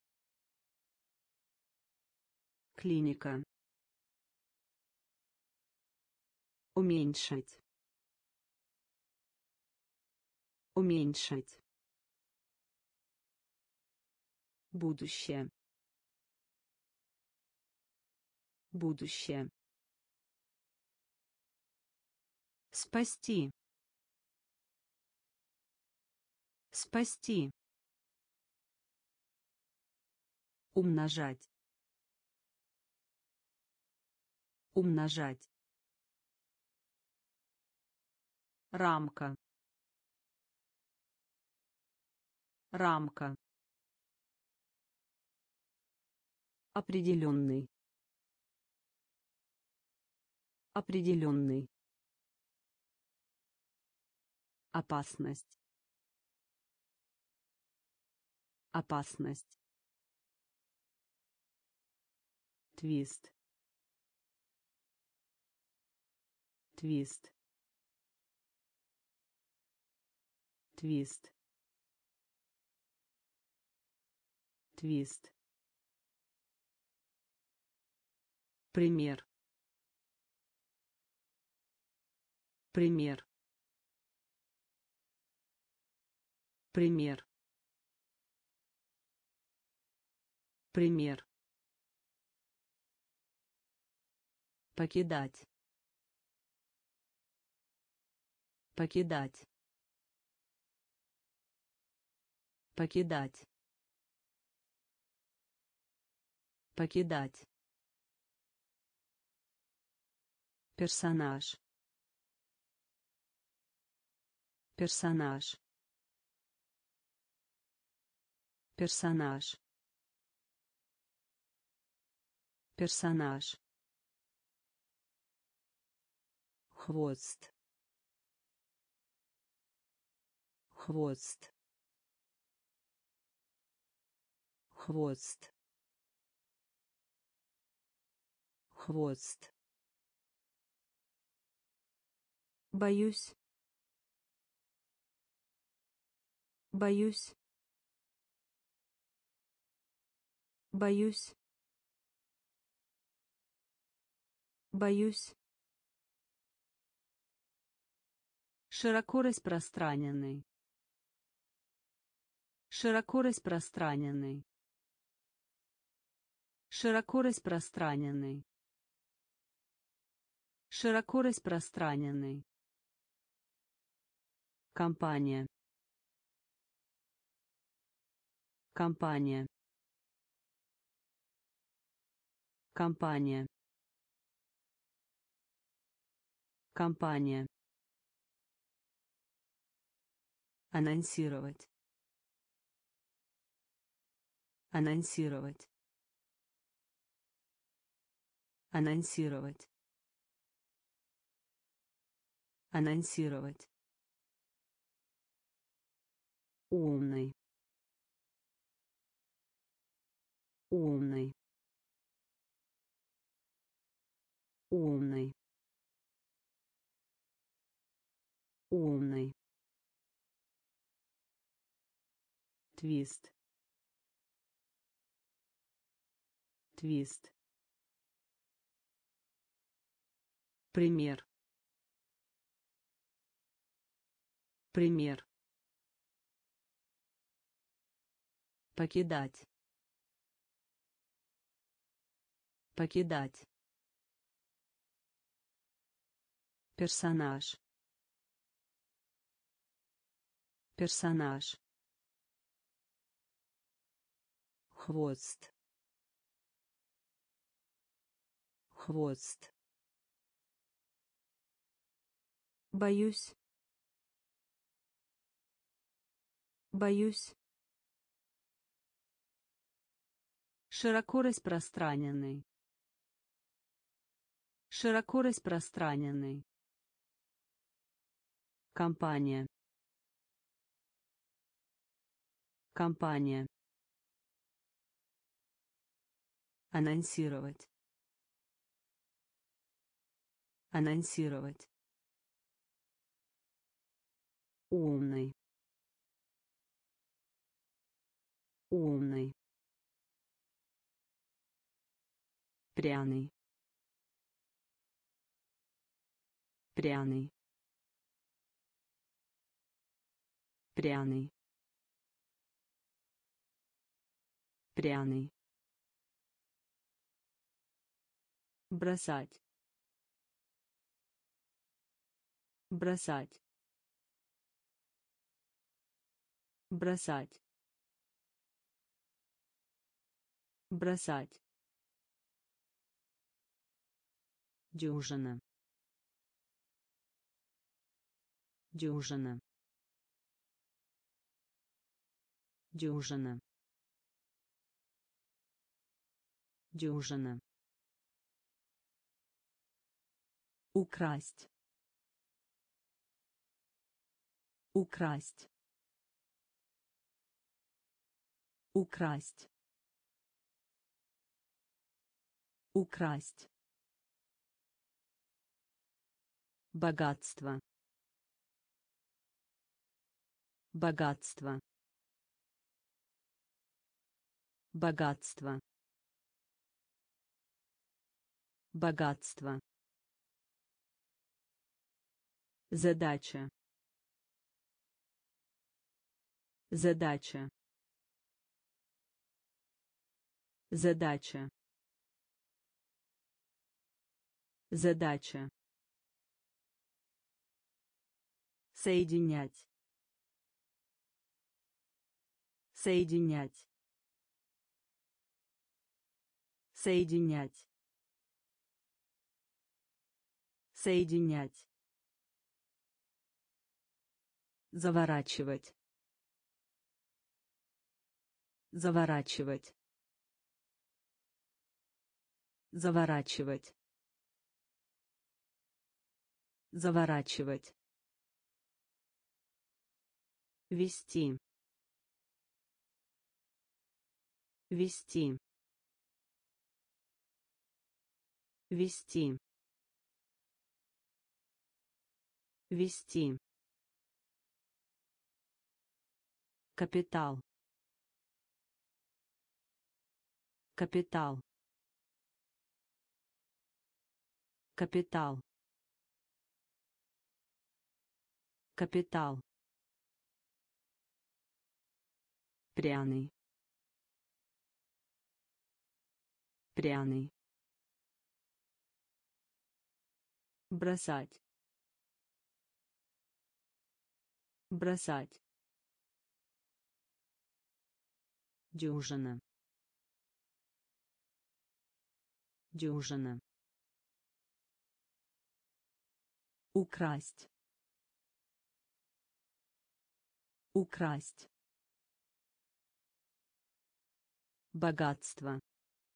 Клиника. Уменьшить. Уменьшить. Будущее. Будущее. Спасти. Спасти. Умножать. Умножать. Рамка. Рамка. Определенный. Определенный. Опасность. Опасность. Твист. Твист. Твист. Твист. Пример. Пример. Пример. Пример. Покидать. Покидать. Покидать. Покидать. Персонаж. Персонаж. Персонаж. Персонаж. Хвост. Хвост. Хвост. Хвост. Боюсь. Боюсь. Боюсь. Боюсь. Широко распространенный. Широко распространенный. Широко распространенный. Широко распространенный. Компания. Компания. Компания. Компания. Анонсировать. Анонсировать. Анонсировать. Анонсировать. Умный. Умный. Умный. Умный. Твист. Твист. Пример. Пример. Покидать. Покидать. Персонаж. Персонаж. Хвост. Хвост. Боюсь. Боюсь. Широко распространенный. Широко распространенный. Компания. Компания. Анонсировать. Анонсировать. Умный. Умный. Пряный. Пряный. Пряный. Пряный. Бросать. Бросать. Бросать. Бросать. Дюжина. Дюжина. Дюжина. Дюжина. Украсть. Украсть. Украсть. Украсть. Богатство. Богатство. Богатство. Богатство. Задача. Задача. Задача. Задача. Соединять. Соединять. Соединять. Соединять. Заворачивать. Заворачивать. Заворачивать. Заворачивать. Вести. Вести. Вести. Вести. Капитал. Капитал. Капитал. Капитал. Пряный. Пряный. Бросать. Бросать. Дюжина. дюжина, украсть, украсть, богатство,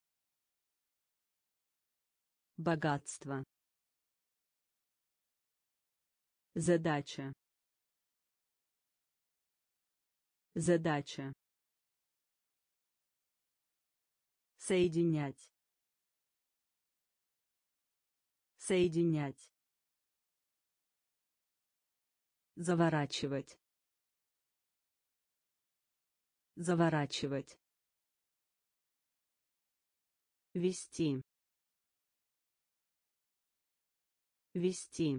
богатство, задача, задача, соединять, соединять, заворачивать, заворачивать, вести, вести,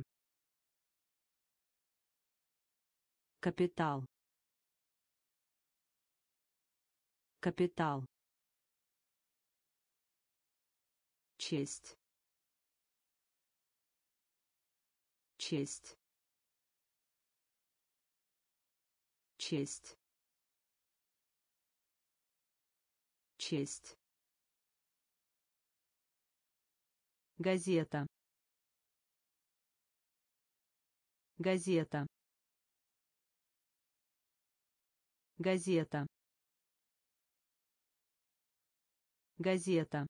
капитал, капитал, честь, честь, честь, честь, газета, газета, газета, газета,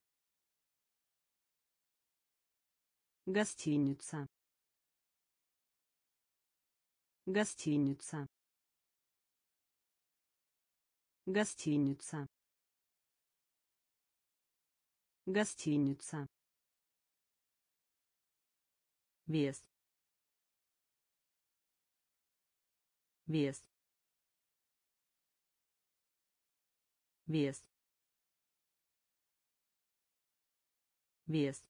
гостиница, гостиница, гостиница, гостиница, вес, вес, вес, вес,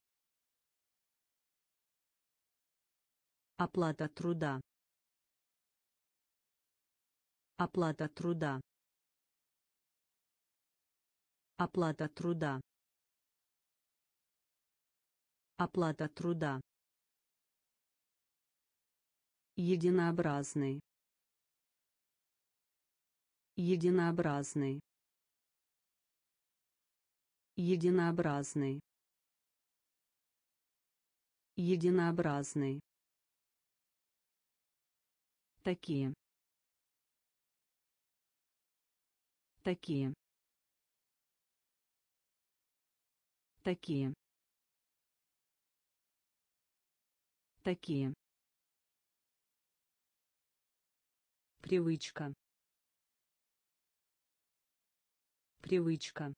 оплата труда, оплата труда, оплата труда, оплата труда, единообразный, единообразный, единообразный, единообразный, такие, такие, такие, такие, привычка, привычка,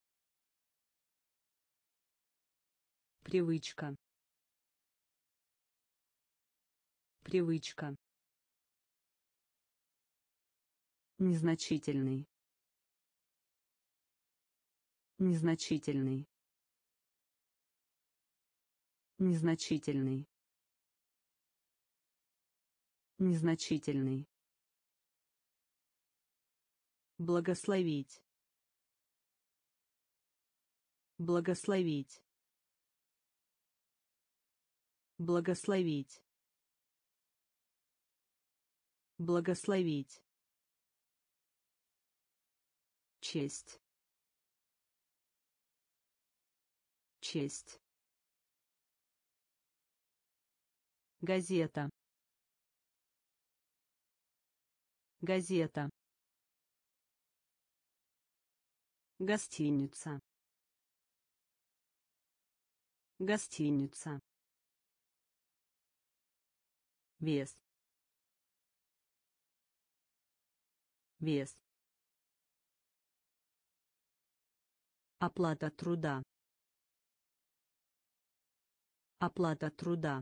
привычка, привычка, незначительный, незначительный, незначительный, незначительный, благословить, благословить, благословить, благословить, честь, честь, газета, газета, гостиница, гостиница, вес, вес, оплата труда, оплата труда,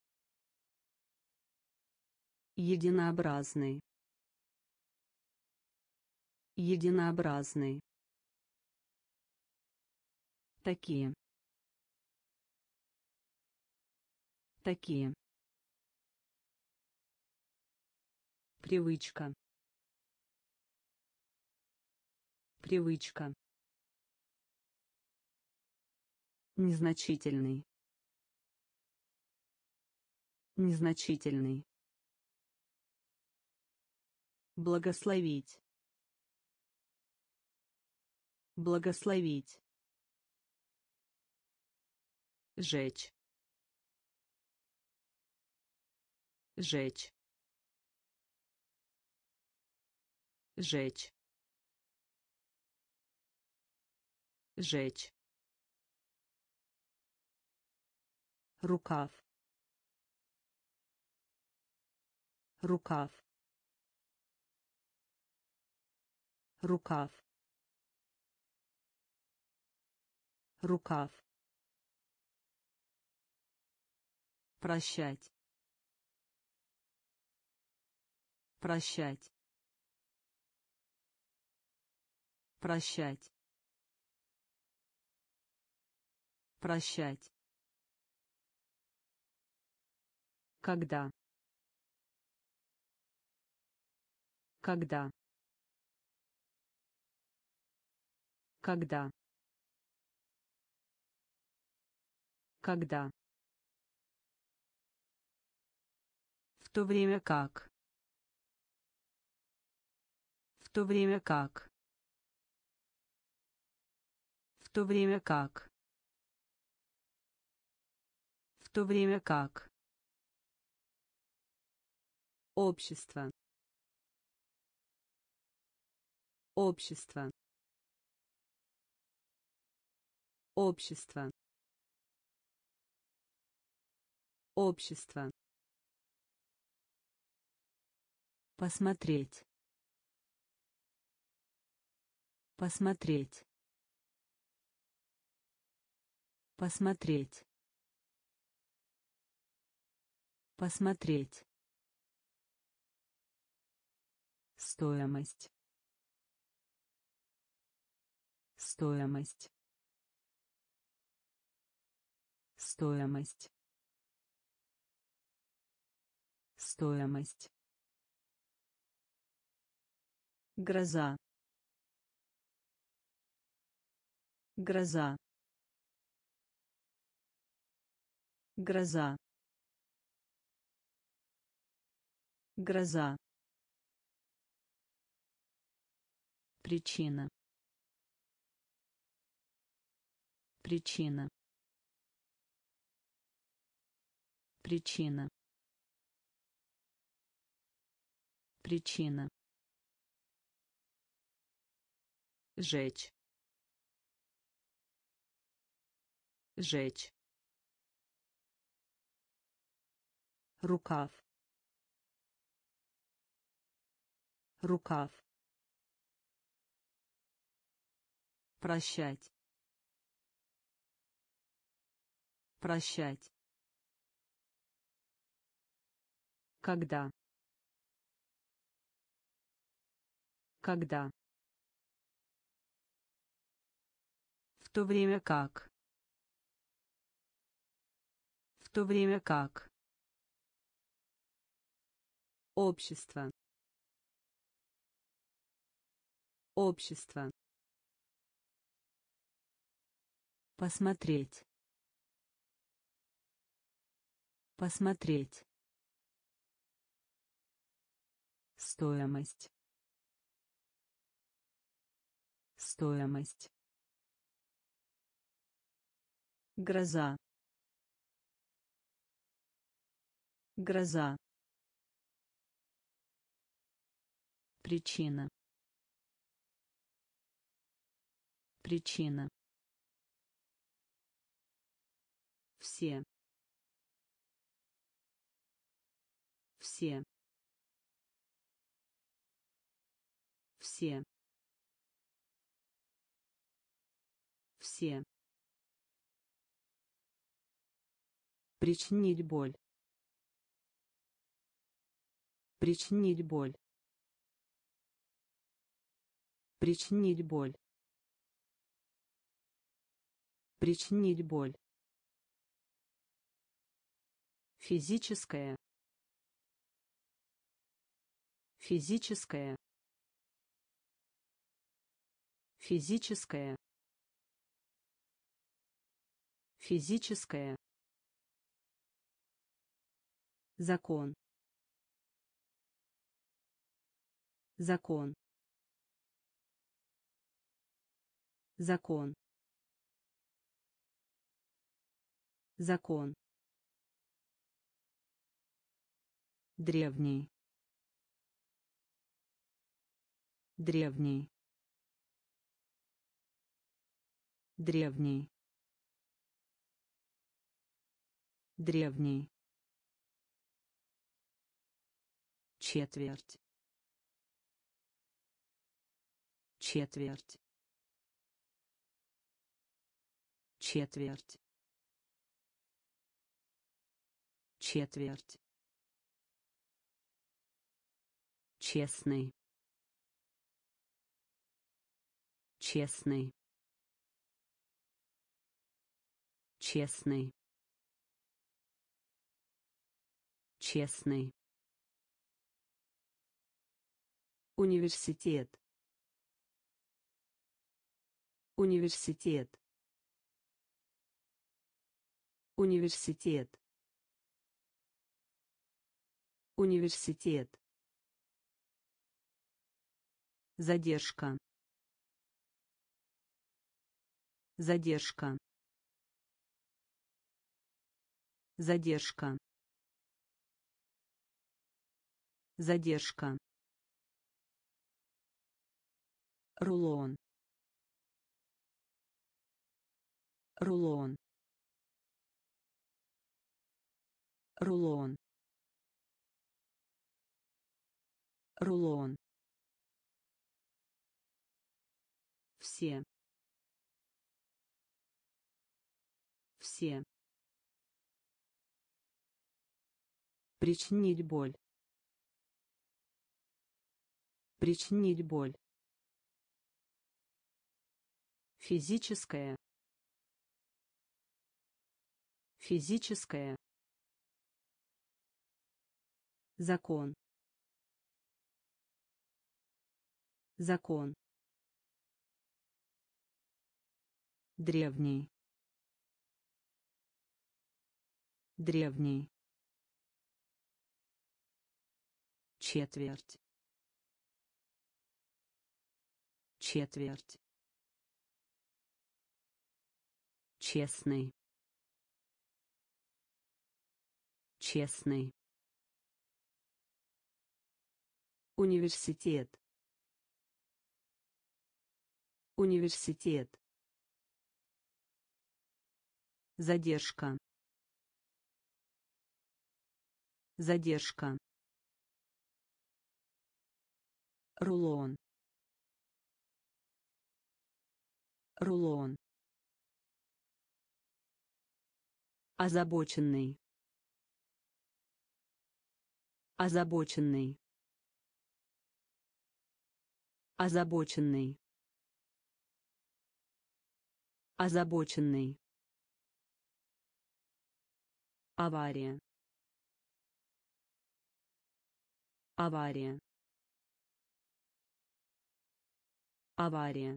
единообразный, единообразный, такие, такие, привычка, привычка, незначительный, незначительный, благословить, благословить, жечь, жечь, жечь, жечь, рукав, рукав, рукав, рукав, прощать, прощать, прощать, прощать, когда, когда, когда, когда, в то время как, в то время как, в то время как, в то время как, общество, общество, общество, общество, посмотреть, посмотреть, посмотреть, посмотреть, стоимость, стоимость, стоимость, стоимость, гроза, гроза, гроза, гроза, причина, причина, причина, причина, жечь, жечь, рукав, рукав, прощать, прощать, когда, когда, в то время как, в то время как, общество, общество, посмотреть, посмотреть, стоимость, стоимость, гроза, гроза, причина, причина, все, все, все, все, причинить боль, причинить боль, причинить боль, причинить боль, физическое, физическое, физическое, физическое, закон, закон, закон, закон, древний, древний, древний, древний, четверть, четверть, четверть, четверть, честный, честный, честный, честный, университет, университет, университет, университет, задержка, задержка, задержка, задержка, рулон, рулон, рулон, рулон, все, все, причинить боль, причинить боль, физическое, физическое, закон, закон, древний, древний, четверть, четверть, честный, честный, университет, университет, задержка, задержка, рулон, рулон, озабоченный, озабоченный, озабоченный, озабоченный, авария, авария, авария,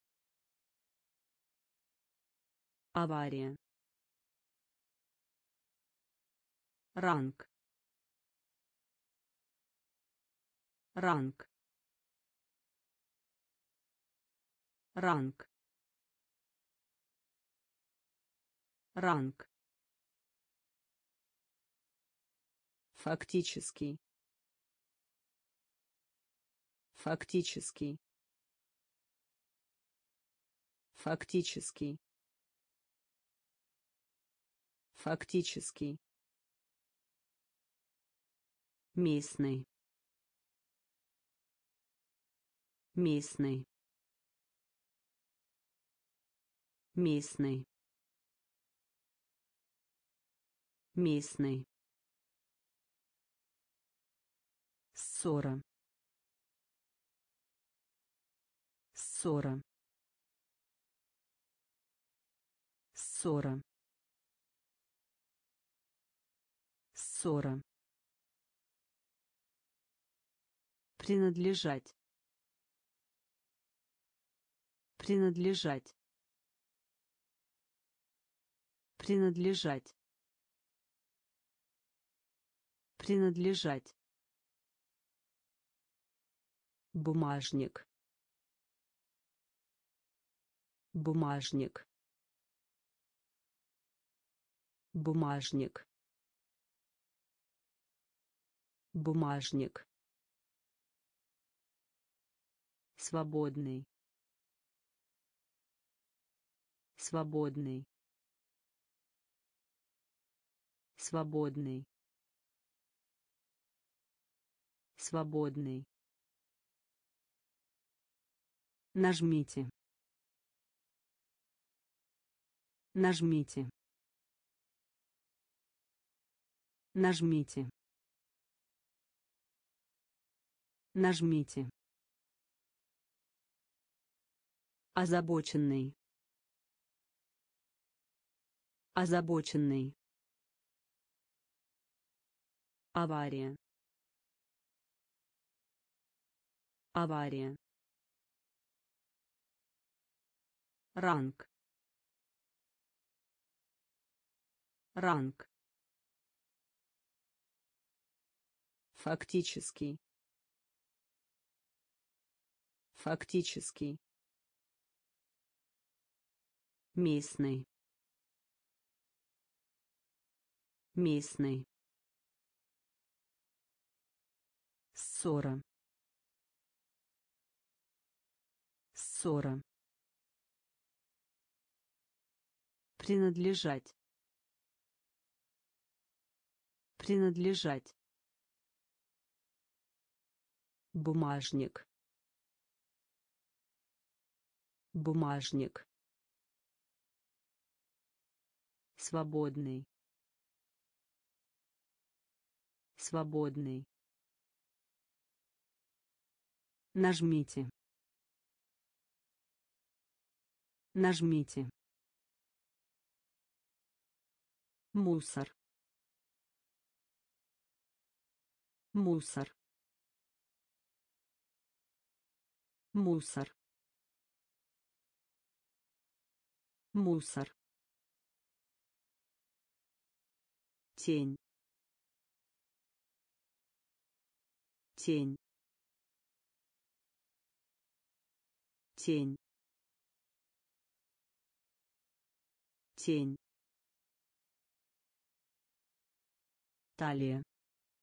авария, ранг, ранг, ранг, ранг, фактический, фактический, фактический, фактический, местный, местный, местный, местный, ссора, ссора, ссора, ссора, принадлежать, принадлежать, принадлежать, принадлежать, бумажник, бумажник, бумажник, бумажник, свободный, свободный, свободный, свободный. Нажмите. Нажмите. Нажмите. Нажмите. Озабоченный. Озабоченный. Авария. Авария. Ранг. Ранг. Фактический. Фактический. Местный. Местный. Ссора. Ссора. Принадлежать. Принадлежать. Бумажник. Бумажник. Свободный. Свободный. Нажмите. Нажмите. Мусор. Мусор. Мусор. Мусор. Тень. Тень. Тень. Тень. Талия.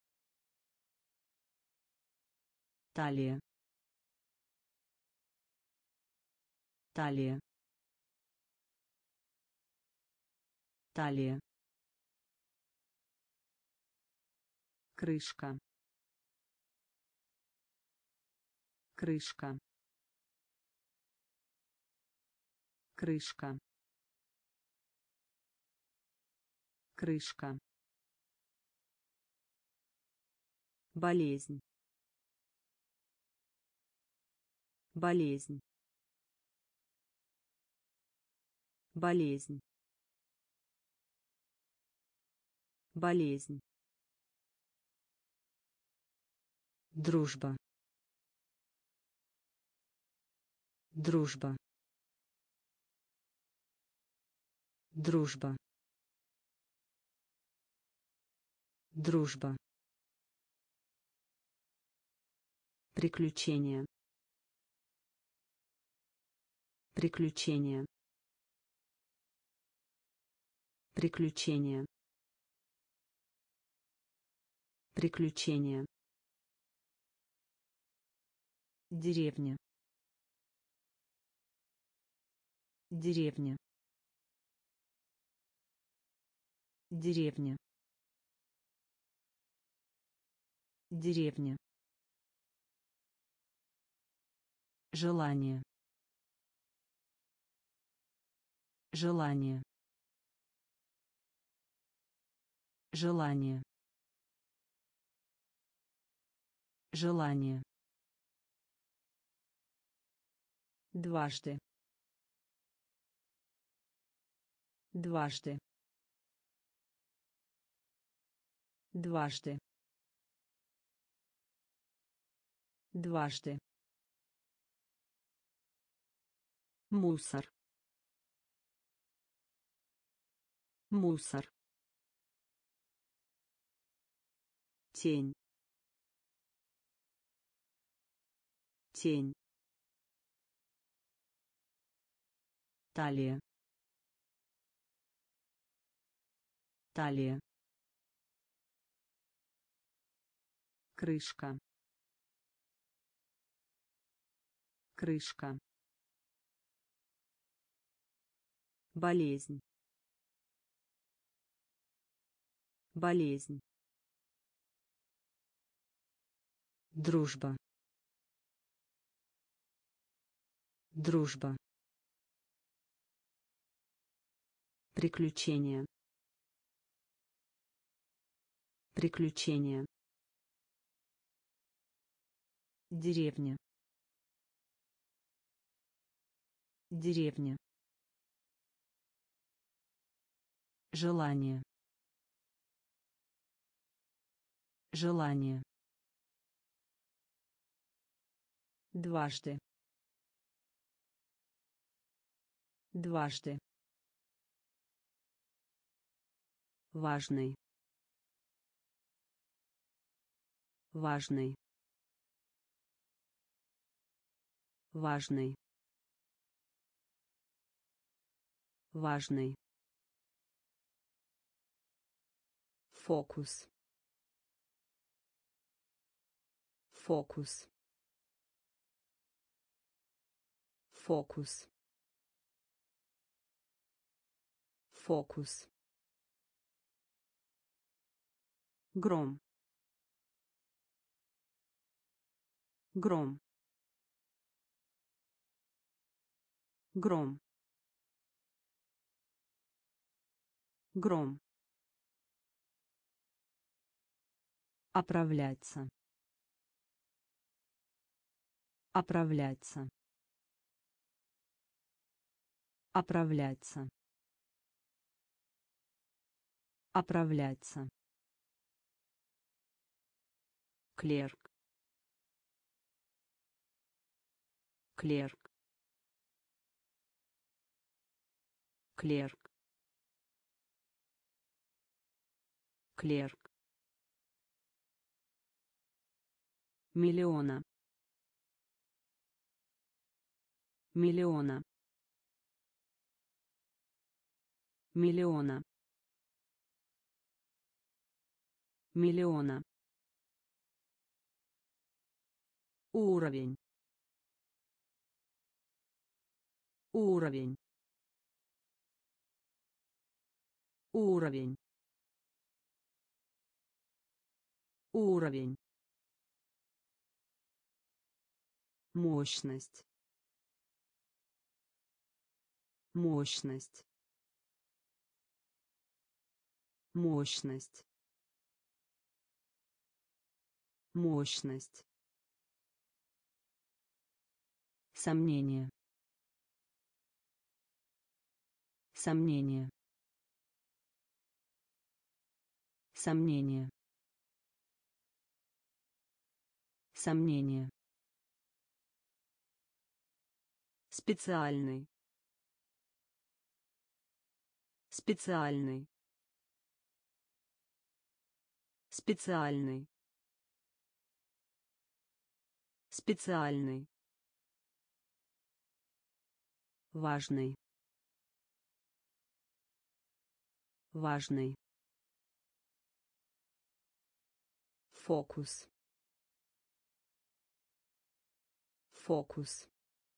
Талия. Талия. Талия. Крышка. Крышка. Крышка. Крышка. Болезнь. Болезнь. Болезнь. Болезнь. Дружба. Дружба. Дружба. Дружба. Приключения. Приключения. Приключения. Приключения. Деревня. Деревня. Деревня. Деревня. Желание. Желание. Желание. Желание. Дважды. Дважды. Дважды. Дважды. Мусор. Мусор. Тень. Тень. Талия. Талия. Крышка. Крышка. Болезнь. Болезнь. Дружба. Дружба. Приключения. Приключения. Деревня. Деревня. Желание. Желание. Дважды. Дважды. Важный. Важный. Важный. Важный. Фокус. Фокус. Фокус. Фокус. Гром. Гром. Гром. Гром. Оправляться. Оправляться. Оправляться. Оправляться. Клерк. Клерк. Клерк. Клерк. Миллиона. Миллиона. Миллиона. Миллиона. Уровень. Уровень. Уровень. Уровень. Мощность. Мощность. Мощность. Мощность. Сомнение. Сомнение. Сомнение. Сомнение. Специальный. Специальный. Специальный. Специальный. Важный. Важный. Фокус. Фокус.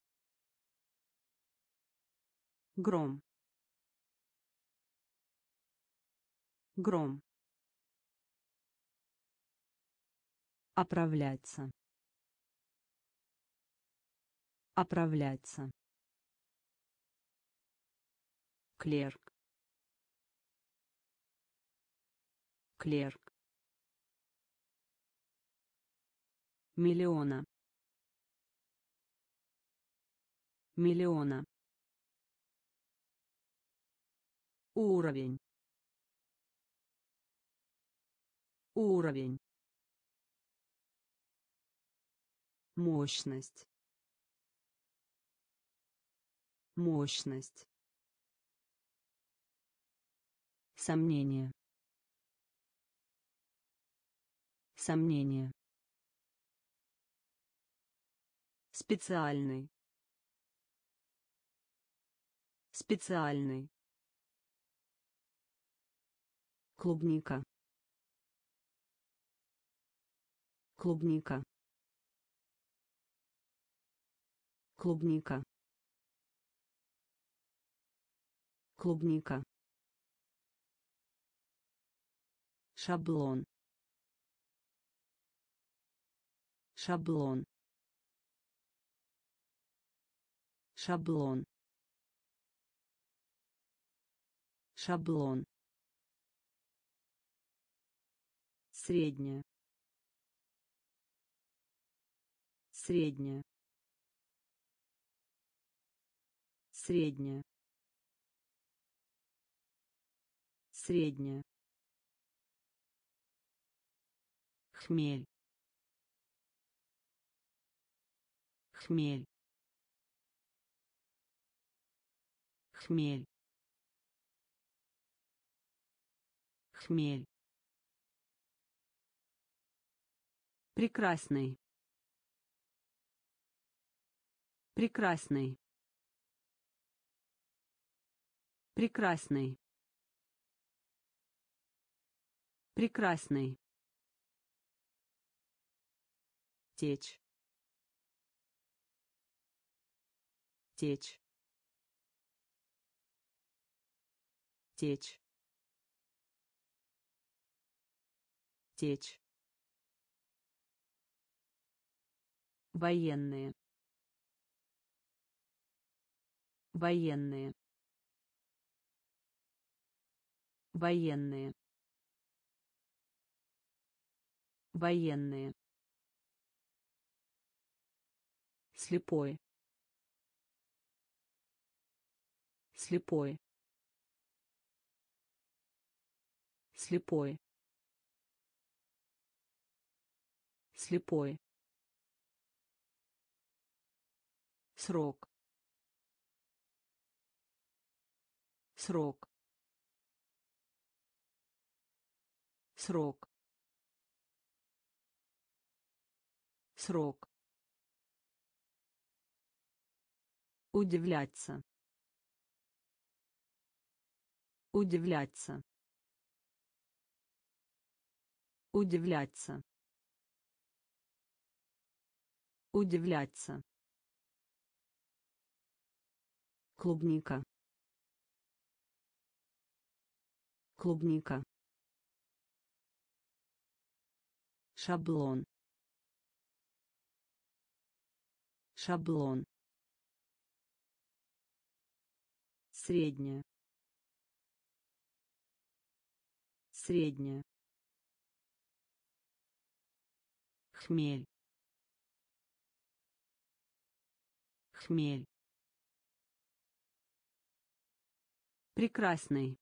Гром. Гром. Оправляться. Оправляться. Клерк. Клерк. Миллиона. Миллиона. Уровень. Уровень. Мощность. Мощность. Сомнение. Сомнение. Специальный. Специальный. клубника, клубника, клубника, клубника, шаблон, шаблон, шаблон, шаблон, средняя, средняя, средняя, средняя, хмель, хмель, хмель, хмель, прекрасный, прекрасный, прекрасный, прекрасный, течь, течь, течь, течь, военные, военные, военные, военные, слепой, слепой, слепой, слепой, срок, срок, срок, срок, удивляться, удивляться, удивляться, удивляться, клубника, клубника, шаблон, шаблон, средняя, средняя, хмель, хмель, прекрасный,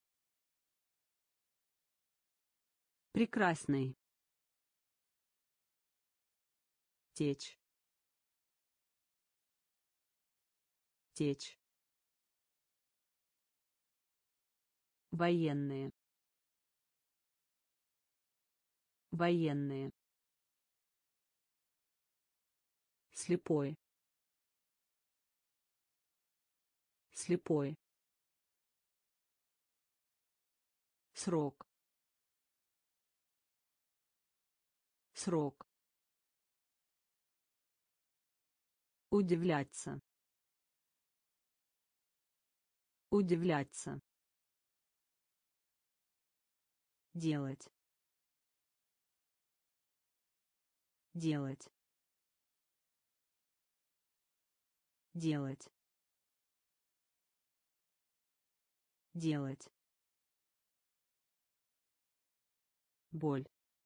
прекрасный, течь, течь, военные, военные, слепой, слепой, срок, срок, удивляться, удивляться, делать, делать, делать, делать, боль,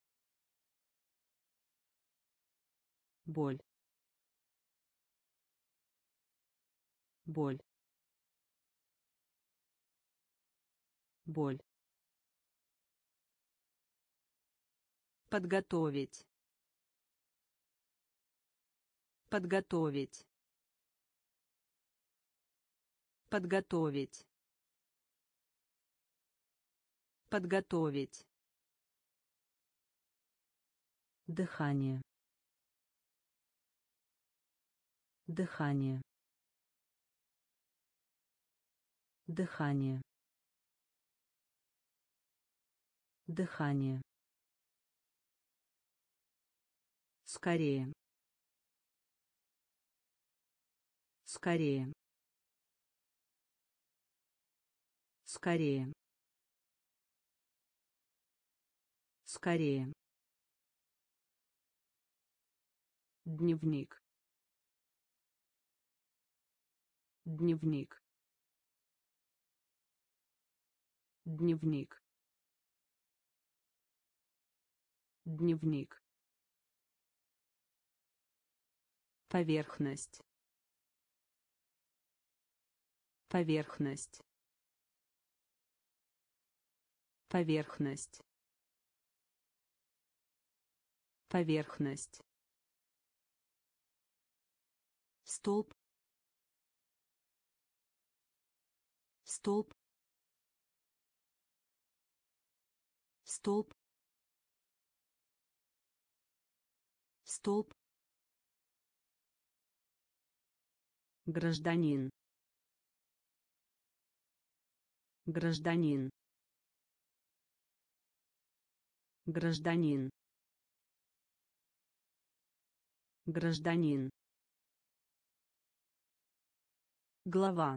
боль, боль, боль, подготовить, подготовить, подготовить, подготовить, дыхание, дыхание, дыхание, Дыхание. Скорее. Скорее. Скорее. Скорее. Дневник. Дневник. Дневник. Дневник. Поверхность. Поверхность. Поверхность. Поверхность. Столб. Столб. Столб. Столб. Гражданин. Гражданин. Гражданин. Гражданин. Глава.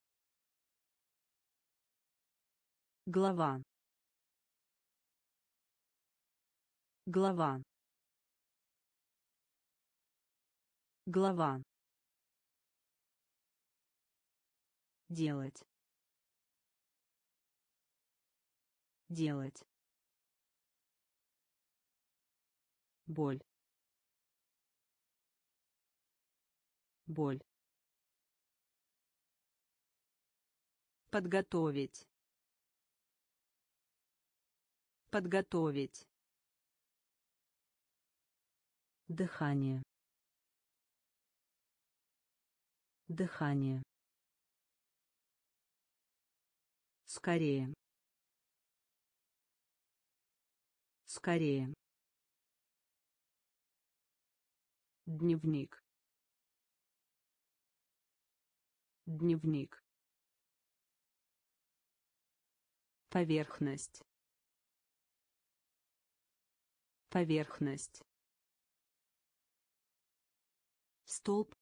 Глава. Глава. Глава. Делать. Делать. Боль. Боль. Подготовить. Подготовить. Дыхание. Дыхание. Скорее. Скорее. Дневник. Дневник. Поверхность. Поверхность. Столб.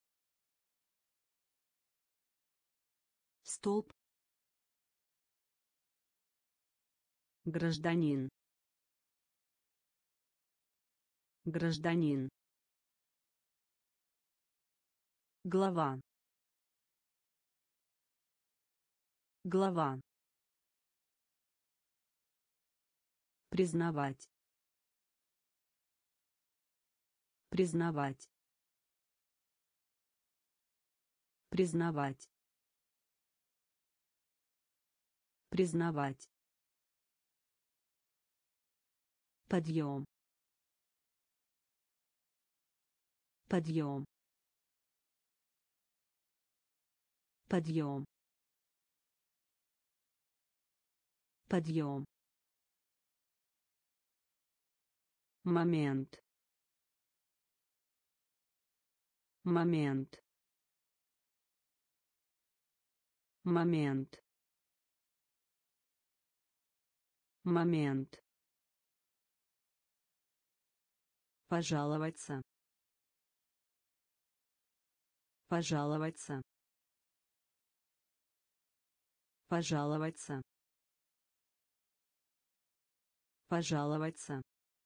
Столб. Гражданин. Гражданин. Глава. Глава. Признавать. Признавать. Признавать. Признавать. Подъем. Подъем. Подъем. Подъем. Момент. Момент. Момент. Момент. Пожаловаться. Пожаловаться. Пожаловаться. Пожаловаться.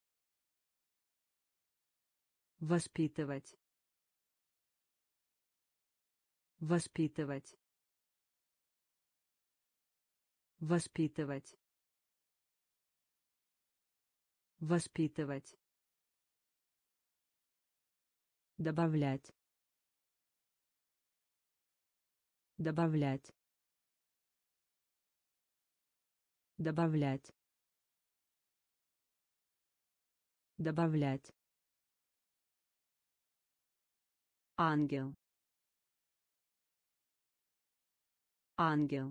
Воспитывать. Воспитывать. Воспитывать. Воспитывать. Добавлять. Добавлять. Добавлять. Добавлять. Ангел. Ангел.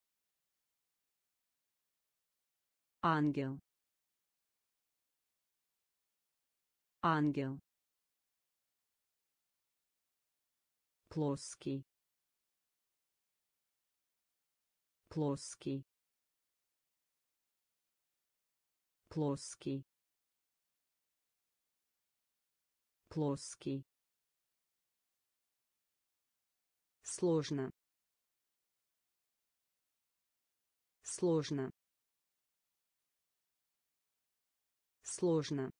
Ангел. Ангел. Плоский. Плоский. плоский, плоский, сложно, сложно, сложно,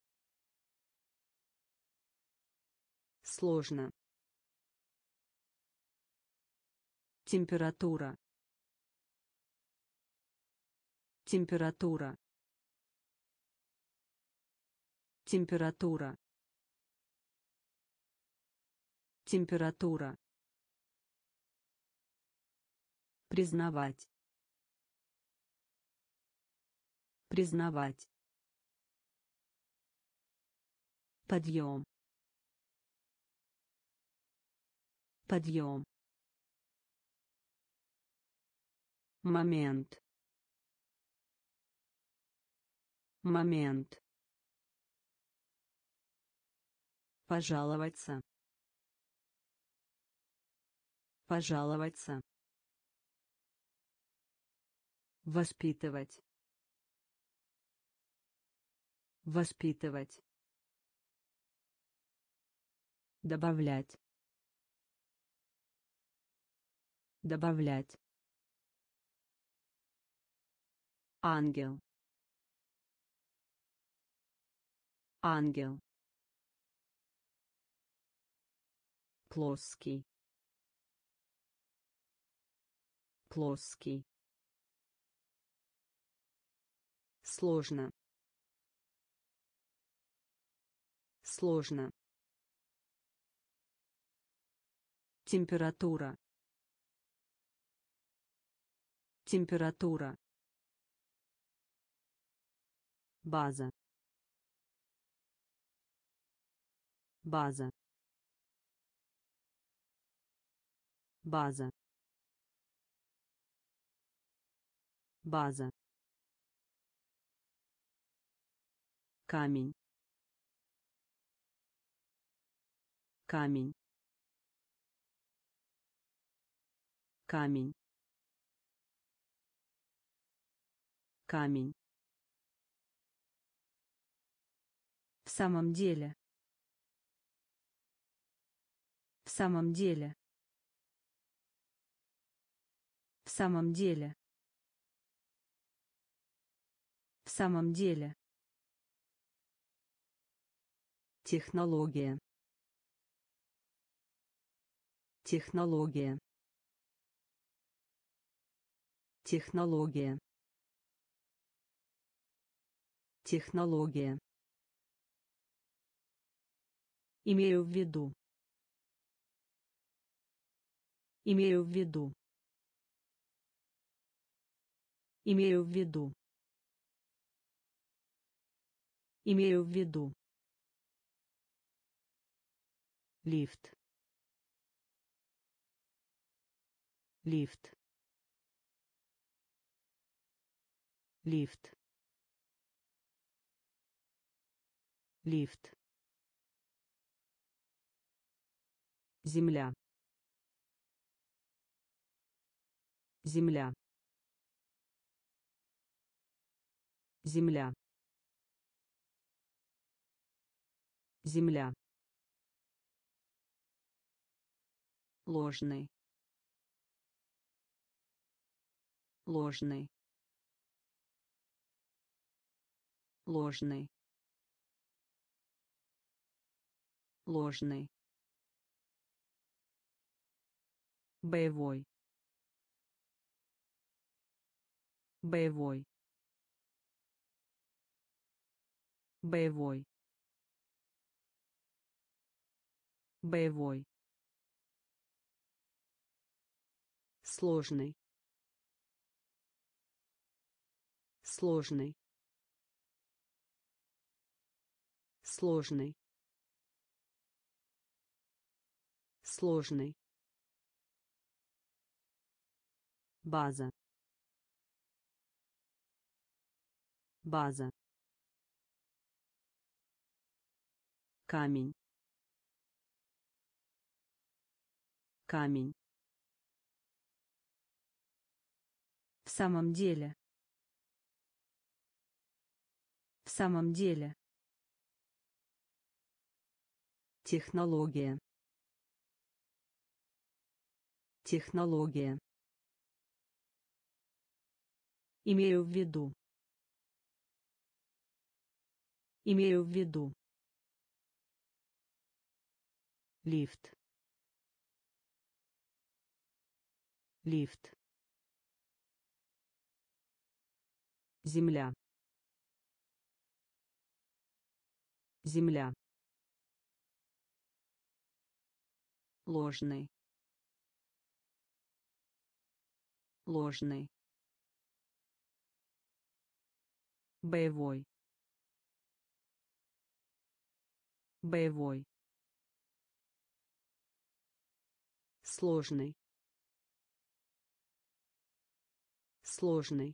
сложно, температура, температура, температура, температура, признавать, признавать, подъем, подъем, момент, момент, пожаловаться, пожаловаться, воспитывать, воспитывать, добавлять, добавлять, ангел, ангел, плоский, плоский, сложно, сложно, температура, температура, база, база, база, база, камень, камень, камень, камень, в самом деле, в самом деле, в самом деле, в самом деле, технология, технология, технология, технология, имею в виду, имею в виду, имею в виду, имею в виду, лифт, лифт, лифт, лифт, земля, земля, земля, земля, ложный, ложный, ложный, ложный, боевой, боевой, боевой, боевой, сложный, сложный, сложный, сложный, база, база, камень, камень, в самом деле, в В самом деле. Технология. Технология. Имею в виду. Имею в виду. Лифт. Лифт. Земля. Земля. Ложный. Ложный. Боевой. Боевой. Сложный. Сложный.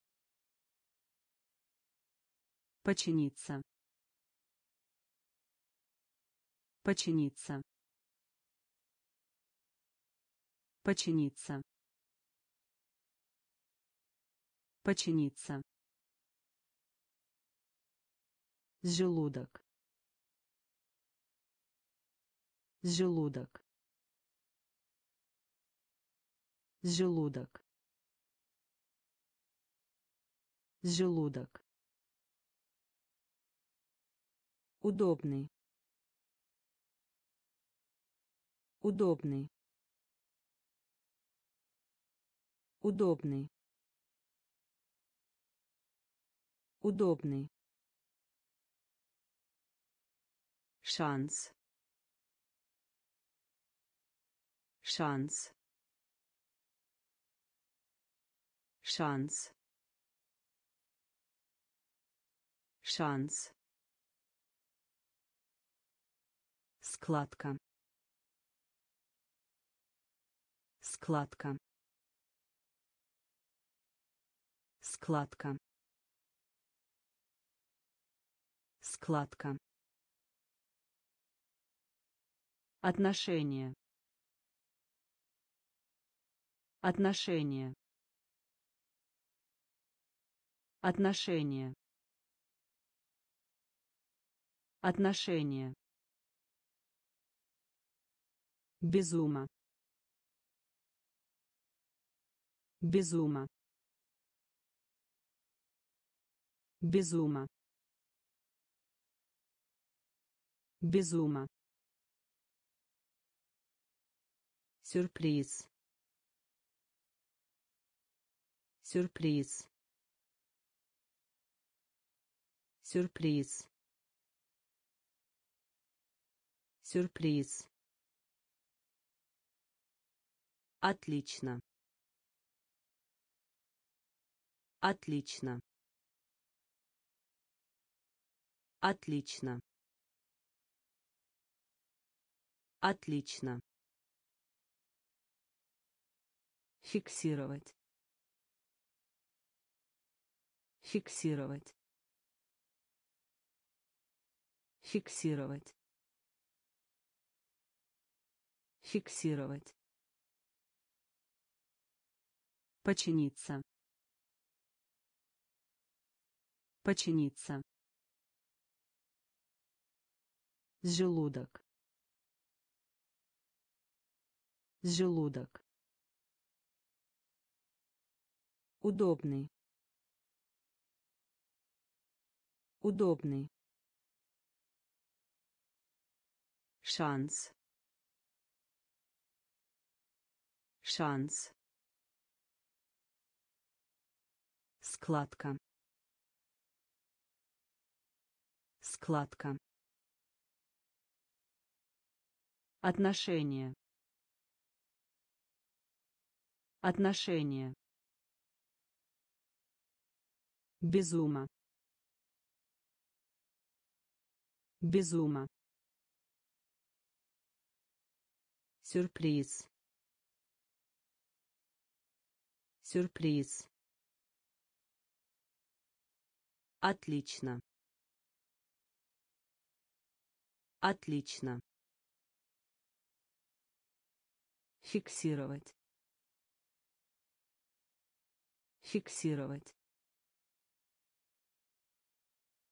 Починиться. Починиться. Починиться. Починиться. Желудок. Желудок. Желудок. Желудок. Удобный. Удобный. Удобный. Удобный. Шанс. Шанс. Шанс. Шанс. Складка. Складка. Складка. Складка. Отношение. Отношение. Отношение. Отношение. Безума. Безума. Безума. Безума. Сюрприз. Сюрприз. Сюрприз. Сюрприз. Отлично. Отлично. Отлично. Отлично. Фиксировать. Фиксировать. Фиксировать. Фиксировать. Починиться. Починиться. Желудок. Желудок. Удобный. Удобный. Шанс. Шанс. Складка. Складка. Отношение. Отношение. Безума. Безума. Сюрприз. Сюрприз. Отлично. Отлично. Фиксировать. Фиксировать.